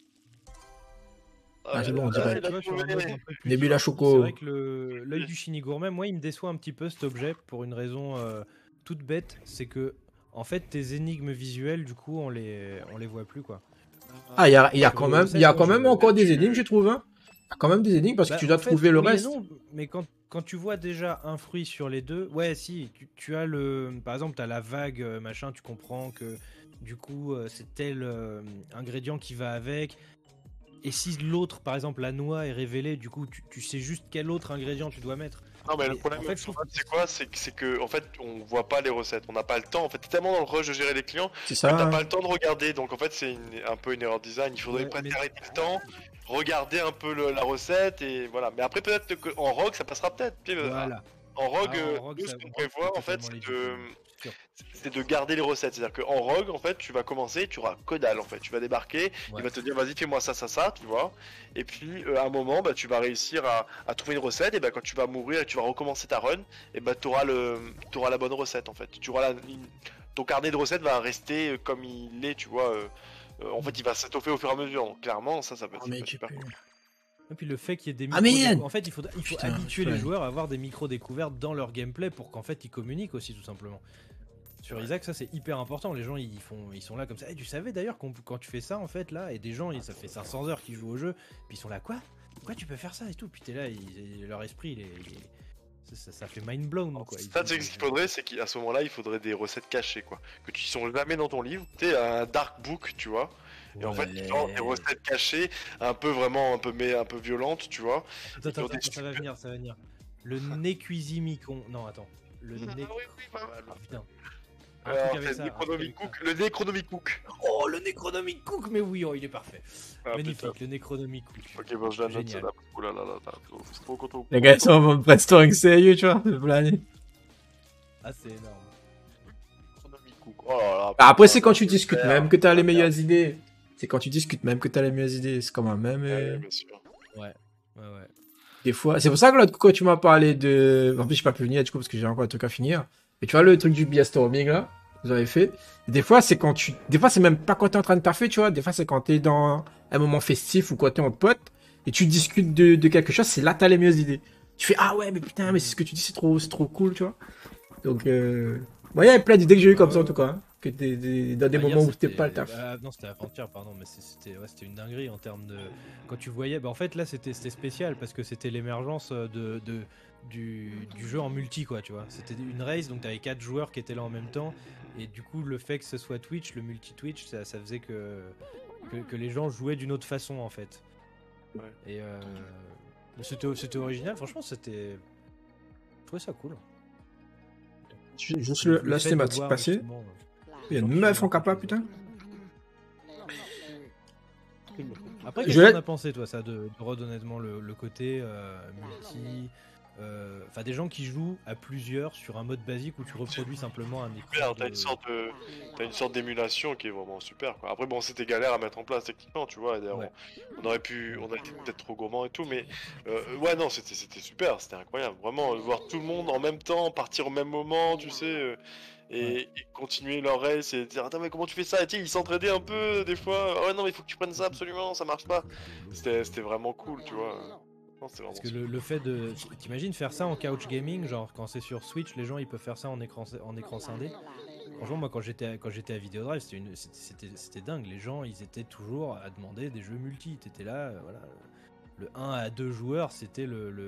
C'est bon, on dirait. Nebula Choco. C'est vrai que l'œil du Chini Gourmet, moi il me déçoit un petit peu cet objet pour une raison toute bête, c'est que en fait tes énigmes visuelles, du coup, on les voit plus, quoi. Ah, il y a quand même encore des énigmes, je trouve. Hein. Il y a quand même des énigmes parce que tu dois trouver le reste. Non, mais quand tu vois déjà un fruit sur les deux, ouais, si, tu as par exemple, tu as la vague, machin, tu comprends que du coup, c'est tel ingrédient qui va avec. Et si l'autre, par exemple, la noix est révélée, du coup, tu sais juste quel autre ingrédient tu dois mettre. Non, mais le problème, en fait, c'est quoi? C'est que, en fait, on voit pas les recettes, on n'a pas le temps. En fait, t'es tellement dans le rush de gérer les clients que t'as pas le temps de regarder. Donc, en fait, c'est un peu une erreur de design. Il faudrait arrêter le temps, regarder un peu la recette et voilà. Mais après, peut-être qu'en rogue, ça passera peut-être. Voilà. En rogue, nous, ce qu'on prévoit, en fait, c'est de garder les recettes. C'est-à-dire qu'en rogue, en fait, tu vas commencer, tu auras que dalle, en fait. Tu vas débarquer, il va te dire, vas-y, fais-moi ça, tu vois. Et puis, à un moment, tu vas réussir à trouver une recette, et quand tu vas mourir et tu vas recommencer ta run, et tu auras la bonne recette, en fait. Tu auras ton carnet de recettes va rester comme il est, tu vois. en fait, il va s'étoffer au fur et à mesure. Donc, clairement, ça peut Oh, être mec, super cool. Et puis le fait qu'il y ait des Ah, micros. merde En fait, il faut Putain, habituer les ouais. joueurs à avoir des micros découvertes dans leur gameplay pour qu'en fait ils communiquent aussi, tout simplement. Sur Isaac, ça c'est hyper important. Les gens ils sont là comme ça. Eh, tu savais d'ailleurs quand tu fais ça en fait là, et des gens, ça fait 500 heures qu'ils jouent au jeu, puis ils sont là, quoi tu peux faire ça et tout. Puis t'es là, leur esprit, ça fait mind blown quoi. Ça, tu sais, ce qu'il faudrait, c'est qu'à ce moment-là, il faudrait des recettes cachées, quoi. Que tu sont jamais dans ton livre. Tu sais, un dark book, tu vois. Et en fait, ils ont des recettes cachées, un peu violentes, tu vois. Attends, ça va venir. Le Nequizimicon. Non, attends. Le oui, pas mal. Ah, putain. Le Necronomicook. Oh, le Necronomic Cook, mais oui, il est parfait. Ah, Magnifique, putain. le Necronomic Cook. Ok, bon, je la note, Génial. celle-là. Oh là là là, c'est trop content. Les gars, ils sont en brainstorming sérieux, tu vois. Ah, c'est énorme. Necronomicook. Oh là là. Après, c'est quand tu discutes même que t'as les meilleures idées. C'est quand tu discutes même que t'as les meilleures idées. C'est comme un même. Ouais, bien sûr. Ouais. Des fois, c'est pour ça que l'autre coup, quand tu m'as parlé de. En plus, je peux pas pu venir du coup parce que j'ai encore un truc à finir. Mais tu vois, le truc du biastorming là, vous avez fait. Des fois, c'est quand tu. Des fois, c'est même pas quand t'es en train de taffer, tu vois. Des fois, c'est quand t'es dans un moment festif ou quand t'es en pote et tu discutes de quelque chose, c'est là que t'as les meilleures idées. Tu fais, ah ouais, mais putain, mais c'est ce que tu dis, c'est trop cool, tu vois. Donc, bon, il y a plein d'idées que j'ai eu comme ça en tout cas. Hein, que dans des moments où c'était pas le taf. Non, c'était avant-hier, pardon, mais c'était une dinguerie en termes de. Quand tu voyais, en fait là c'était spécial parce que c'était l'émergence du jeu en multi, quoi, tu vois. C'était une race, donc t'avais 4 joueurs qui étaient là en même temps, et du coup le fait que ce soit Twitch, le multi-Twitch, ça faisait que les gens jouaient d'une autre façon en fait. Ouais. Et c'était original, franchement, c'était. Je trouvais ça cool. Juste la cinématique passée. Il y a une meuf en capa, putain. Après, qu'est-ce que t'en as pensé, toi, ça, de redonner honnêtement le côté multi. Enfin, des gens qui jouent à plusieurs sur un mode basique où tu reproduis simplement un écran. T'as une sorte d'émulation qui est vraiment super, quoi. Après, bon, c'était galère à mettre en place techniquement, tu vois. Ouais. On aurait été peut-être trop gourmand et tout, mais ouais, non, c'était super, c'était incroyable. Vraiment, voir tout le monde en même temps, partir au même moment, tu sais. Et continuer leur race et dire, attends, mais comment tu fais ça? Et ils s'entraidaient un peu des fois. Oh, ouais, non, mais il faut que tu prennes ça absolument, ça marche pas. C'était vraiment cool, tu vois. Non, parce que le fait de. T'imagines faire ça en couch gaming, genre quand c'est sur Switch, les gens ils peuvent faire ça en écran scindé. Franchement, moi quand j'étais à Videodrive, c'était dingue. Les gens ils étaient toujours à demander des jeux multi. T'étais là, voilà. Le 1 à 2 joueurs, c'était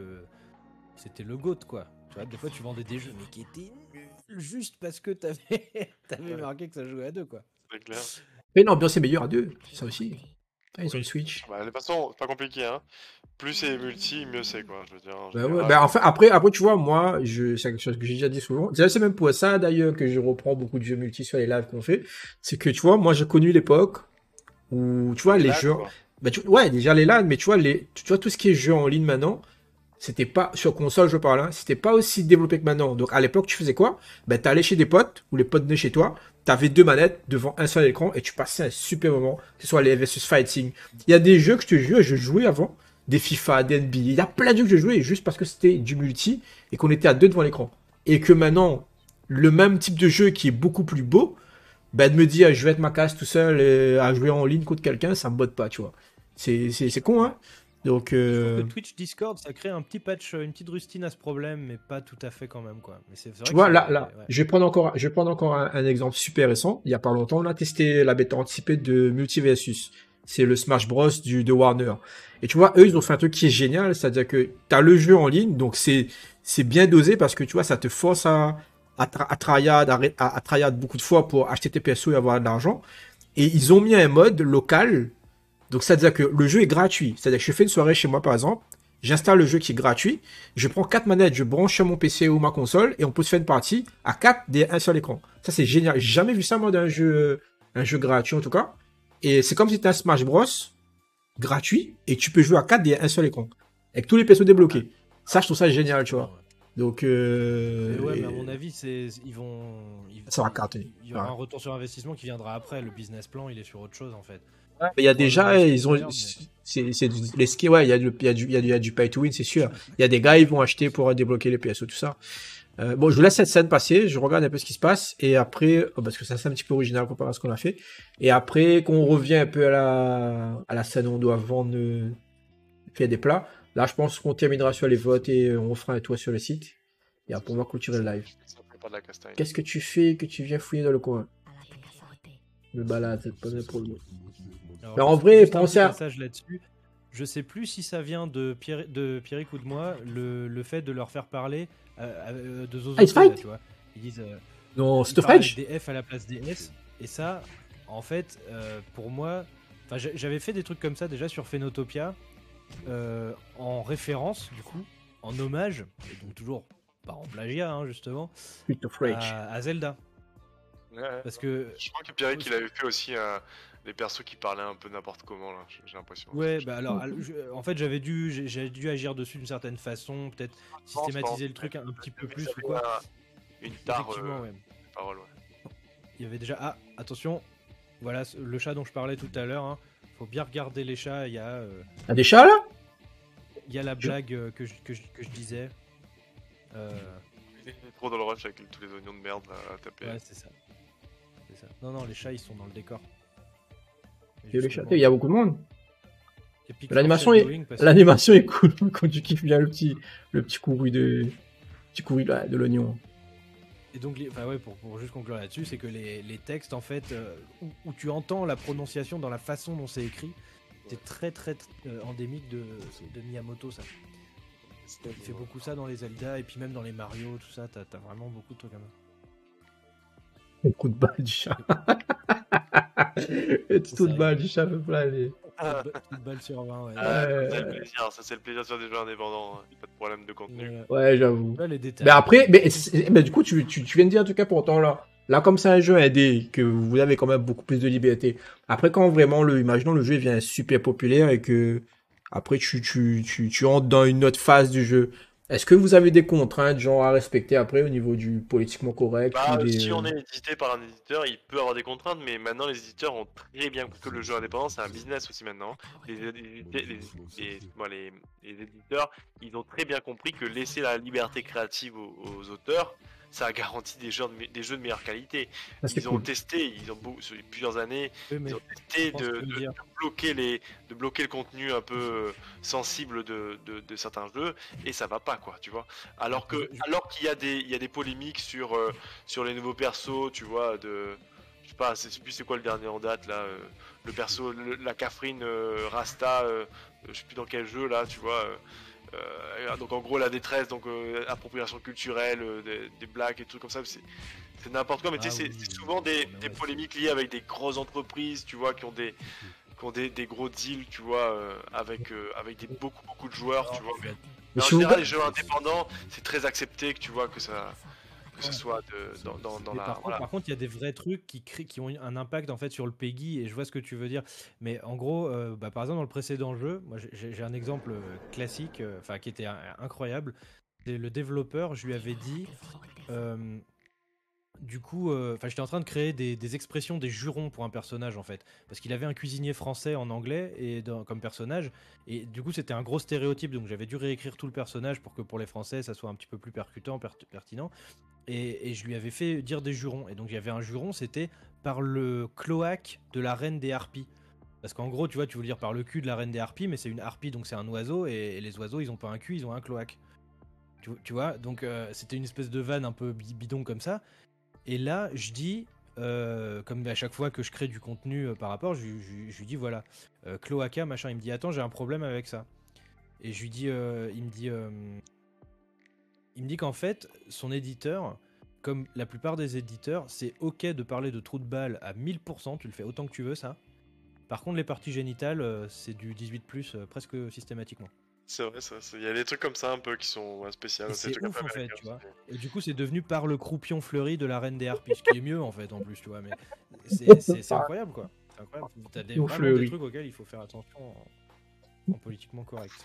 c'était le GOAT, quoi. Tu vois, des fois tu vendais des jeux mais qui étaient nuls juste parce que t'avais marqué que ça jouait à 2, quoi. C'est clair. Mais l'ambiance est meilleure à 2, c'est ça aussi. Ah, ils ont une Switch. Bah, de toute façon, c'est pas compliqué, hein. Plus c'est multi, mieux c'est, quoi. Je veux dire. Bah ouais, bah enfin, après, tu vois, moi, c'est quelque chose que j'ai déjà dit souvent. C'est même pour ça, d'ailleurs, que je reprends beaucoup de jeux multi sur les lives qu'on fait. C'est que, tu vois, moi, j'ai connu l'époque où, tu vois, les jeux. Bah, ouais, déjà les LAN, mais tu vois, tout ce qui est jeu en ligne maintenant, c'était pas, sur console, je parle, hein, c'était pas aussi développé que maintenant. Donc, à l'époque, tu faisais quoi? Bah, t'allais chez des potes, ou les potes venaient chez toi, t'avais 2 manettes devant un seul écran, et tu passais un super moment, que ce soit les versus fighting. Il y a des jeux que je te jure, je jouais avant, des FIFA, des NBA, il y a plein de jeux que je jouais juste parce que c'était du multi, et qu'on était à 2 devant l'écran. Et que maintenant, le même type de jeu qui est beaucoup plus beau, bah, de me dire, je vais être ma casse tout seul, à jouer en ligne contre quelqu'un, ça me botte pas, tu vois. C'est con, hein. Donc, je trouve que Twitch Discord, ça crée un petit patch, une petite rustine à ce problème, mais pas tout à fait quand même, quoi. Mais c'est vrai tu vois, là, ouais. je vais prendre encore un exemple super récent. Il y a pas longtemps, on a testé la bêta anticipée de Multiversus. C'est le Smash Bros de Warner. Et tu vois, eux, ils ont fait un truc qui est génial, c'est-à-dire que t'as le jeu en ligne, donc c'est bien dosé parce que tu vois, ça te force à tryhard beaucoup de fois pour acheter tes persos et avoir de l'argent. Et ils ont mis un mode local. Donc, c'est-à-dire que le jeu est gratuit. C'est-à-dire que je fais une soirée chez moi, par exemple, j'installe le jeu qui est gratuit, je prends 4 manettes, je branche sur mon PC ou ma console, et on peut se faire une partie à 4 d'un seul écran. Ça, c'est génial. J'ai jamais vu ça, moi, d'un jeu gratuit, en tout cas. Et c'est comme si tu as un Smash Bros. Gratuit, et tu peux jouer à 4 d'un seul écran. Avec tous les persos débloqués. Ça, je trouve ça génial, tu vois. Donc, ouais, mais à mon avis, ça va cartonner. Il y aura un retour sur investissement qui viendra après. Le business plan, il est sur autre chose, en fait. Il y a déjà, ils ont, c'est les skis, ouais, il y a du pay to win, c'est sûr. Il y a des gars, ils vont acheter pour débloquer les PSO, tout ça. Bon, je laisse cette scène passer, je regarde un peu ce qui se passe, et après, parce que ça c'est un petit peu original comparé à ce qu'on a fait, et après, qu'on revient un peu à la scène où on doit vendre, faire des plats, là, je pense qu'on terminera sur les votes et on fera un tour sur le site, et après, on va clôturer le live. Ça fait pas de la castagne. Qu'est-ce que tu fais que tu viens fouiller dans le coin? Me balade, c'est pas bien pour le moment. Alors, Mais en vrai, juste un pensez petit à... passage là-dessus. Je sais plus si ça vient de Pierrick ou de moi, le fait de leur faire parler de Ah, ils zozoter, se là, fight? tu vois. Ils disent, Non, ils c'est parlent avec French? des F à la place des S, et ça, en fait, pour moi, enfin, j'avais fait des trucs comme ça déjà sur Phenotopia, en référence, du coup, en hommage, et donc toujours pas en plagiat, hein, justement, Putain, French. à Zelda. Ouais. Parce que Je crois que Pierrick il avait fait aussi des persos qui parlaient un peu n'importe comment là, j'ai l'impression. ouais, bah alors, en fait, j'ai dû agir dessus d'une certaine façon, peut-être systématiser le truc un petit peu plus ou quoi. Une tare Effectivement, ouais. parole, ouais. Il y avait déjà. Ah, attention, voilà le chat dont je parlais tout à l'heure. Hein. Faut bien regarder les chats. T'as des chats là? Il y a la blague que je disais. Il est trop dans le rush avec tous les oignons de merde là, à taper. Ouais, c'est ça. C'est ça. Non, non, les chats ils sont dans le décor. Il y a les chats. Il y a beaucoup de monde. Epic L'animation foreshadowing, parce que- L'animation est cool quand tu kiffes bien le petit courri de l'oignon. Et donc, enfin, ouais, pour juste conclure là-dessus, c'est que les textes, en fait, où tu entends la prononciation dans la façon dont c'est écrit, c'est très endémique de Miyamoto, ça. Il fait beaucoup ça dans les Zelda, et puis même dans les Mario, tout ça, t'as vraiment beaucoup de trucs comme ça. Le coup de balle du chat. Le petit coup de balle du chat peut pas aller. Toute balle sur 20, ouais. Ça c'est le plaisir sur des jeux indépendants, hein. Pas de problème de contenu. Ouais, j'avoue. Là, les détails. Mais après, mais du coup, tu viens de dire en tout cas pour autant là. Là, comme c'est un jeu indé, que vous avez quand même beaucoup plus de liberté. Après, quand vraiment imaginons le jeu devient super populaire et que après tu entres dans une autre phase du jeu. Est-ce que vous avez des contraintes genre à respecter après au niveau du politiquement correct Bah, ou des... si on est édité par un éditeur, il peut avoir des contraintes, mais maintenant les éditeurs ont très bien compris que le jeu indépendant c'est un business aussi maintenant. Les éditeurs, ils ont très bien compris que laisser la liberté créative aux auteurs, ça garantit des jeux de meilleure qualité. Ah, c'est Ils ont cool. testé, sur plusieurs années, Oui, mais ils ont testé je pense que tu veux dire. de bloquer le contenu un peu sensible de certains jeux, et ça va pas quoi, tu vois. Alors qu'il y a des polémiques sur les nouveaux persos, tu vois, je sais pas, c'est plus c'est quoi le dernier en date là, le perso, la Catherine Rasta, je sais plus dans quel jeu là, tu vois. Donc en gros la détresse, donc appropriation culturelle, des blagues et tout comme ça, c'est n'importe quoi, mais tu sais, c'est souvent des polémiques liées avec des grosses entreprises, tu vois, qui ont des gros deals, tu vois, avec beaucoup de joueurs, tu vois. Mais en général, les jeux indépendants, c'est très accepté que tu vois que ce soit dans la. Par contre, il y a des vrais trucs qui ont un impact en fait sur le PEGI, et je vois ce que tu veux dire. Mais en gros, par exemple, dans le précédent jeu, moi j'ai un exemple classique, enfin qui était incroyable. C'est le développeur, je lui avais dit. Du coup, j'étais en train de créer des expressions, des jurons pour un personnage en fait, parce qu'il avait un cuisinier français en anglais et comme personnage, et du coup c'était un gros stéréotype, donc j'avais dû réécrire tout le personnage pour que pour les Français ça soit un petit peu plus percutant, pertinent, et je lui avais fait dire des jurons, et donc il y avait un juron, c'était par le cloaque de la reine des harpies. Parce qu'en gros, tu vois, tu veux dire par le cul de la reine des harpies, mais c'est une harpie, donc c'est un oiseau, et les oiseaux, ils ont pas un cul, ils ont un cloaque. Tu vois, donc c'était une espèce de vanne un peu bidon comme ça. Et là, je dis, comme à chaque fois que je crée du contenu par rapport, je lui dis voilà, cloaca, machin. Il me dit attends, j'ai un problème avec ça. Et je lui dis, il me dit qu'en fait, son éditeur, comme la plupart des éditeurs, c'est ok de parler de trou de balle à 1000%, tu le fais autant que tu veux, ça. Par contre, les parties génitales, c'est du 18+, presque systématiquement. C'est vrai, il y a des trucs comme ça un peu qui sont spéciaux. C'est ouf en fait, tu vois. Et du coup, c'est devenu par le croupion fleuri de la reine des harpies, ce qui est mieux en fait en plus, tu vois. Mais c'est incroyable quoi. C'est incroyable. T'as vraiment des trucs auxquels il faut faire attention en politiquement correct.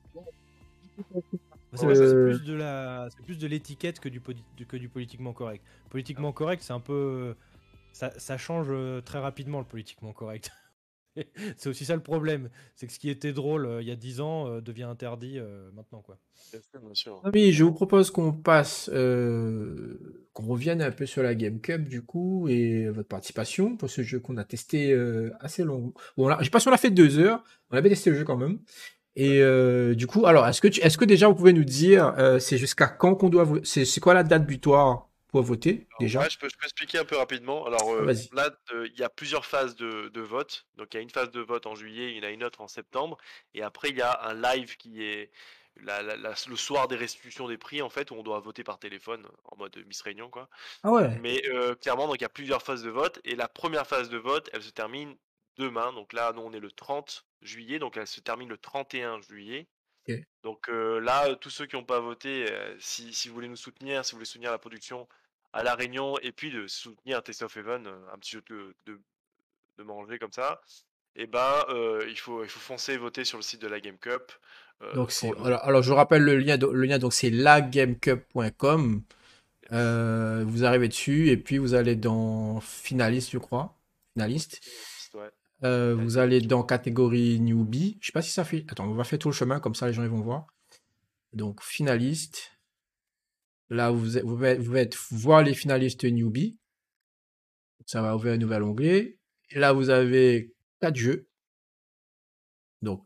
C'est plus de l'étiquette que du politiquement correct. Politiquement correct, c'est un peu, ça change très rapidement le politiquement correct. C'est aussi ça le problème. C'est que ce qui était drôle il y a 10 ans devient interdit maintenant, quoi. Bien sûr. Oui, je vous propose qu'on passe, qu'on revienne un peu sur la Game Cup du coup et votre participation pour ce jeu qu'on a testé assez long. Bon, là, je sais pas si on a fait 2 heures, on a bien testé le jeu quand même. Et du coup, alors, est-ce que déjà vous pouvez nous dire, c'est jusqu'à quand qu'on doit voter, c'est quoi la date butoir pour voter Alors, déjà? ouais, je peux expliquer un peu rapidement. Alors Vas-y. là, il y a plusieurs phases de vote. Donc il y a une phase de vote en juillet, il y en a une autre en septembre. Et après, il y a un live qui est le soir des restitutions des prix, en fait, où on doit voter par téléphone, en mode Miss Réunion, quoi. Ah ouais. Mais clairement, donc il y a plusieurs phases de vote. Et la première phase de vote, elle se termine demain. Donc là, nous, on est le 30 juillet. Donc elle se termine le 31 juillet. Ok. Donc là, tous ceux qui n'ont pas voté, si vous voulez nous soutenir, si vous voulez soutenir la production à La Réunion, et puis de soutenir Taste of Heaven, un petit jeu de manger comme ça, et ben il faut foncer et voter sur le site de la Game Cup Donc pour c'est, nous. alors je rappelle le lien donc c'est lagamecup.com. Yes. Vous arrivez dessus et puis vous allez dans finaliste, je crois. Finaliste. Ouais. Vous allez dans catégorie newbie. Je sais pas si ça fait. Attends, on va faire tout le chemin, comme ça les gens ils vont voir. Donc, finaliste. Là, vous êtes voir les finalistes newbie. Ça va ouvrir un nouvel onglet. Et là, vous avez 4 jeux. Donc,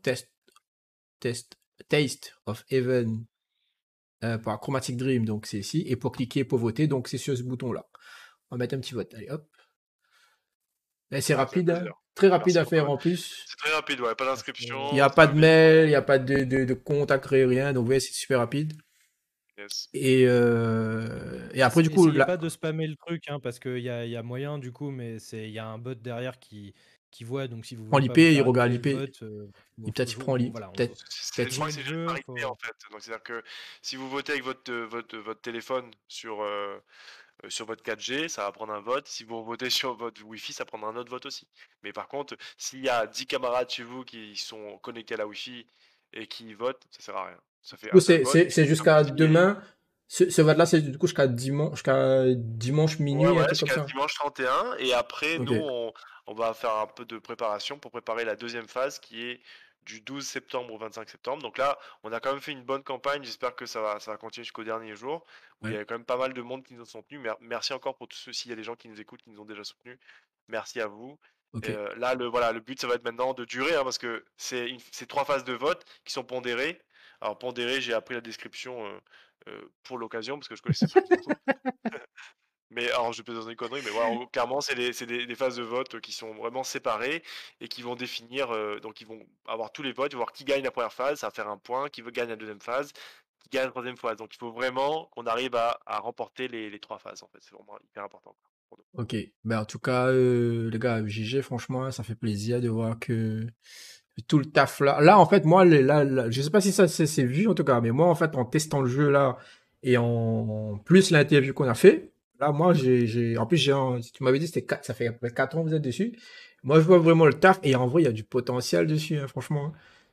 Taste of Heaven par Chromatic Dream. Donc, c'est ici. Et pour cliquer, pour voter, donc c'est sur ce bouton-là. On va mettre un petit vote. Allez, hop. Et c'est Ah, ça fait rapide, hein. plaisir. Très rapide Merci à beaucoup. faire en plus. C'est très rapide, ouais, pas Parce que, Il n'y a d'inscription, pas ça va de vite. mail, il n'y a pas de compte à créer, rien. Donc, ouais, c'est super rapide. Yes. Et après, du coup, essayez là, pas de spammer le truc, hein, parce qu'il y a moyen du coup, mais il y a un bot derrière qui voit. Donc si vous prend voulez pas l'IP, vous il faire regarde annuler le l'IP. vote, Et peut-être il prend l'IP. voilà, Peut-être. Je Peut-être. crois jouez que le c'est juste jeu. par IP en fait. Donc c'est-à-dire que si vous votez avec votre téléphone sur votre 4G, ça va prendre un vote. Si vous votez sur votre Wi-Fi, ça prendra un autre vote aussi. Mais par contre, s'il y a 10 camarades chez vous qui sont connectés à la Wi-Fi et qui votent, ça sert à rien. Ça Du fait coup, un seul vote. c'est Comme jusqu'à si, demain. Ce vote-là, c'est du coup jusqu'à dimanche ouais, minuit, un ouais, truc comme jusqu'à ça. dimanche 31. Et après, Ok. nous, on va faire un peu de préparation pour préparer la deuxième phase qui est du 12 septembre au 25 septembre. Donc là, on a quand même fait une bonne campagne. J'espère que ça va continuer jusqu'au dernier jour, où il y Ouais. a quand même pas mal de monde qui nous ont soutenus. Merci encore pour tous ceux, s'il y a des gens qui nous écoutent, qui nous ont déjà soutenus. Merci à vous. Ok. Et là, voilà, le but, ça va être maintenant de durer, hein, parce que c'est 3 phases de vote qui sont pondérées. Alors, pondérées, j'ai appris la description pour l'occasion, parce que je connaissais pas du tout. Mais alors, je peux dans une connerie, mais voilà, clairement, c'est des phases de vote qui sont vraiment séparées et qui vont définir, donc ils vont avoir tous les votes, voir qui gagne la première phase, ça va faire un point, qui veut gagner la deuxième phase, qui gagne la troisième phase. Donc il faut vraiment qu'on arrive à remporter les 3 phases, en fait. C'est vraiment hyper important pour nous. Ok. Ben, en tout cas, les gars, GG, franchement, ça fait plaisir de voir que tout le taf là. Là, en fait, moi, je sais pas si ça c'est vu en tout cas, mais moi, en fait, en testant le jeu là et en plus l'interview qu'on a fait, là, moi, en plus, tu m'avais dit, ça fait à peu près 4 ans que vous êtes dessus. Moi, je vois vraiment le taf et en vrai, il y a du potentiel dessus, hein, franchement.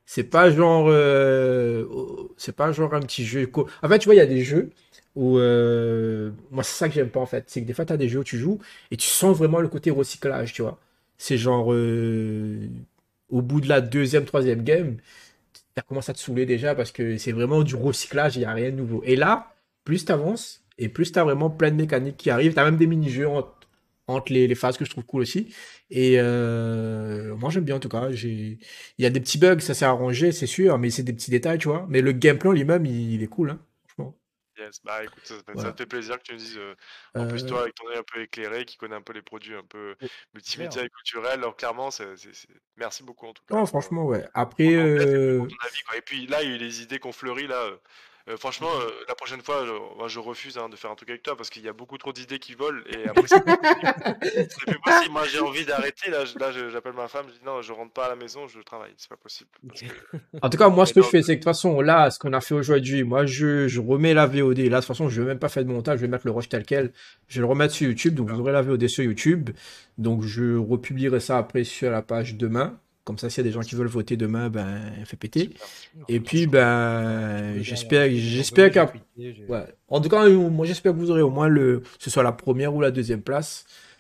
C'est pas genre un petit jeu. En fait, tu vois, il y a des jeux où, moi, c'est ça que j'aime pas en fait. C'est que des fois, tu as des jeux où tu joues et tu sens vraiment le côté recyclage, tu vois. C'est genre, au bout de la deuxième, troisième game, ça commence à te saouler déjà parce que c'est vraiment du recyclage, il n'y a rien de nouveau. Et là, plus tu avances et plus tu as vraiment plein de mécaniques qui arrivent. Tu as même des mini-jeux entre les phases que je trouve cool aussi. Et moi, j'aime bien en tout cas. Il y a des petits bugs, ça s'est arrangé, c'est sûr, mais c'est des petits détails, tu vois. Mais le gameplay en lui-même, il est cool, hein, franchement. Yes, bah écoute, ça me Voilà. fait plaisir que tu me dises, en plus Euh, toi, avec ton œil un peu éclairé, qui connaît un peu les produits un peu Clair. multimédia et culturels, alors clairement, merci beaucoup en tout cas non, franchement, ouais. Après, pour ton test et puis pour ton avis, quoi. Et puis là, il y a eu les idées qu'on fleurit là. Franchement, la prochaine fois, moi, je refuse hein, de faire un truc avec toi parce qu'il y a beaucoup trop d'idées qui volent et après c'est plus possible. C'est plus possible. Moi, j'ai envie d'arrêter. J'appelle ma femme, je dis non, je rentre pas à la maison, je travaille. C'est pas possible. Parce que... en tout cas, moi, ce Mais que je non, fais, c'est que de toute façon, là, ce qu'on a fait aujourd'hui, moi, je remets la VOD. Là, de toute façon, je vais même pas faire de montage, je vais mettre le rush tel quel. Je vais le remettre sur YouTube, donc vous aurez la VOD sur YouTube. Donc, je republierai ça après sur la page demain. Comme ça, s'il y a des gens qui veulent voter demain, ben, fait péter. super, Et puis, merci. ben, Derrière, j'ai j'espère tweeté, ouais. En tout cas, moi, j'espère que vous aurez au moins ce soit la première ou la deuxième place.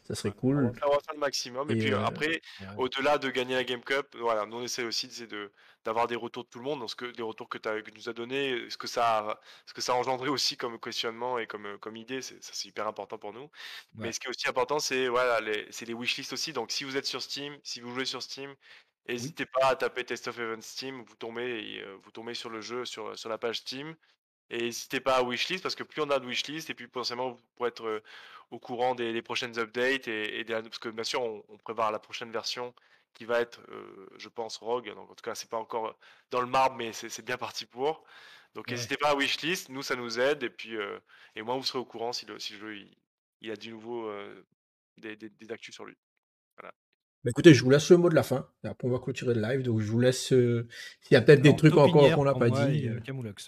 Ça serait Ouais. cool. On va faire le maximum. Et Et puis après, Ouais. au-delà de gagner la Game Cup, voilà, nous on essaie aussi d'avoir des retours de tout le monde, des retours que tu nous as donnés, ce que ça a engendré aussi comme questionnement et comme idée, ça c'est hyper important pour nous. Mais Ouais. ce qui est aussi important, c'est voilà, c'est les wishlists aussi. Donc si vous êtes sur Steam, si vous jouez sur Steam, Oui. n'hésitez pas à taper Test of Heaven Steam, vous tombez sur le jeu sur la page Steam. Et n'hésitez pas à wishlist parce que plus on a de wishlist et puis potentiellement vous pourrez être au courant des prochaines updates parce que bien sûr on prépare la prochaine version qui va être, je pense, Rogue. Donc en tout cas c'est pas encore dans le marbre mais c'est bien parti pour. Donc Ouais. n'hésitez pas à wishlist, nous ça nous aide et puis et moi vous serez au courant si le jeu il a du nouveau des actus sur lui. Voilà. bah, écoutez, je vous laisse le mot de la fin. Et après, on va clôturer le live. Donc, je vous laisse. S'il y a peut-être des Alors, trucs encore Taupinière qu'on n'a pour pas moi dit. et Camoulox.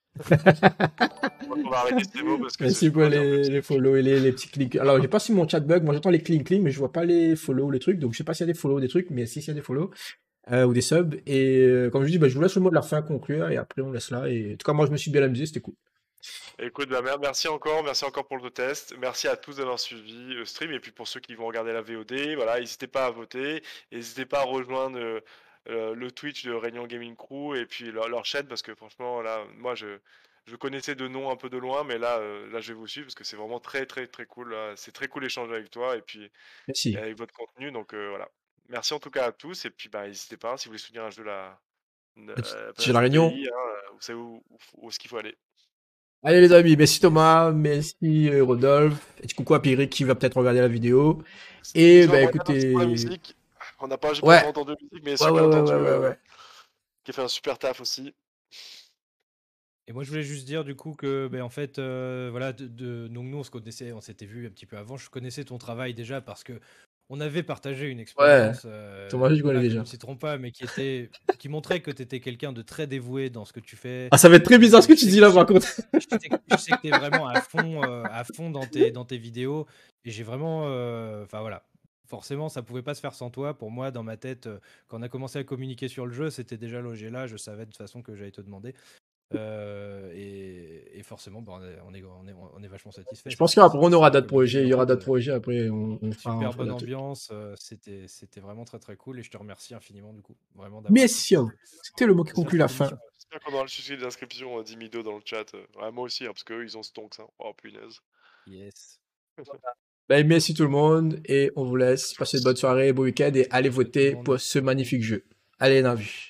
Je crois qu'on va arrêter ces mots parce que Merci je peux pour pas dire plus. les follow et les petits clics. Alors, j'ai pas si mon chat bug. Moi, j'entends les clink, mais je vois pas les follow, les trucs. Donc, je sais pas s'il y a des follow, des trucs, mais si, s'il y a des follow ou des subs. Et comme je dis, bah, je vous laisse le mot de la fin conclure et après, on laisse là. Et en tout cas, moi, je me suis bien amusé. C'était cool. Écoute, bah, merci encore pour le test. Merci à tous d'avoir suivi le stream. Et puis pour ceux qui vont regarder la VOD, voilà, n'hésitez pas à voter. N'hésitez pas à rejoindre le Twitch de Réunion Gaming Crew et puis leur chaîne parce que franchement, là, moi, je connaissais de nom un peu de loin, mais là, je vais vous suivre parce que c'est vraiment très, très, très cool. Là. C'est très cool d'échanger avec toi et puis et Merci. avec votre contenu. Donc voilà. Merci en tout cas à tous. Et puis, bah, n'hésitez pas, si vous voulez soutenir un jeu là, J'ai un la jeu réunion. pays, hein, vous savez où est-ce qu'il faut aller. Allez les amis, merci Yes. Thomas, merci Rodolphe, et coucou à Pierrick qui va peut-être regarder la vidéo. Et Et je bah m'aimerais bien merci pour la écoutez, musique. J'ai pas ouais, vraiment entendu la musique, mais ouais, ceux qui ouais, ont ouais, entendu, ouais, ouais, ouais. qui a fait un super taf aussi. Et moi, je voulais juste dire du coup que, ben, en fait, voilà, donc nous, on s'était vu un petit peu avant. Je connaissais ton travail déjà parce que on avait partagé une Ouais, expérience, Thomas, je connais voilà, que nous déjà. ne citerons pas, mais qui montrait que tu étais quelqu'un de très dévoué dans ce que tu fais. Ah, ça va être très bizarre ce que Je tu sais, dis là par contre. je sais que tu es vraiment à fond dans tes vidéos. Et j'ai vraiment, enfin voilà. Forcément, ça pouvait pas se faire sans toi. Pour moi, dans ma tête, quand on a commencé à communiquer sur le jeu, c'était déjà logé là. Je savais de toute façon que j'allais te demander. Et forcément, bah, on est vachement satisfait. Je pense qu'après on aura d'autres Comme dit projets, il y aura Jérôme, d'autres projets, après on super fera bonne d'autres trucs. ambiance. C'était vraiment très très cool et je te remercie infiniment du coup, vraiment d'avoir Merci, accepté c'était le mot qui de faire conclut la cette fin. émission. J'espère qu'on aura le sujet des inscriptions 10 000 dans le chat. Ouais, moi aussi, hein, parce qu'eux, ils ont ce tonks. Hein. Oh, punaise. Yes. Bah, merci tout le monde et on vous laisse passer une bonne soirée, bon week-end et allez Ciao tout le voter monde. pour ce magnifique jeu. Allez, Navu.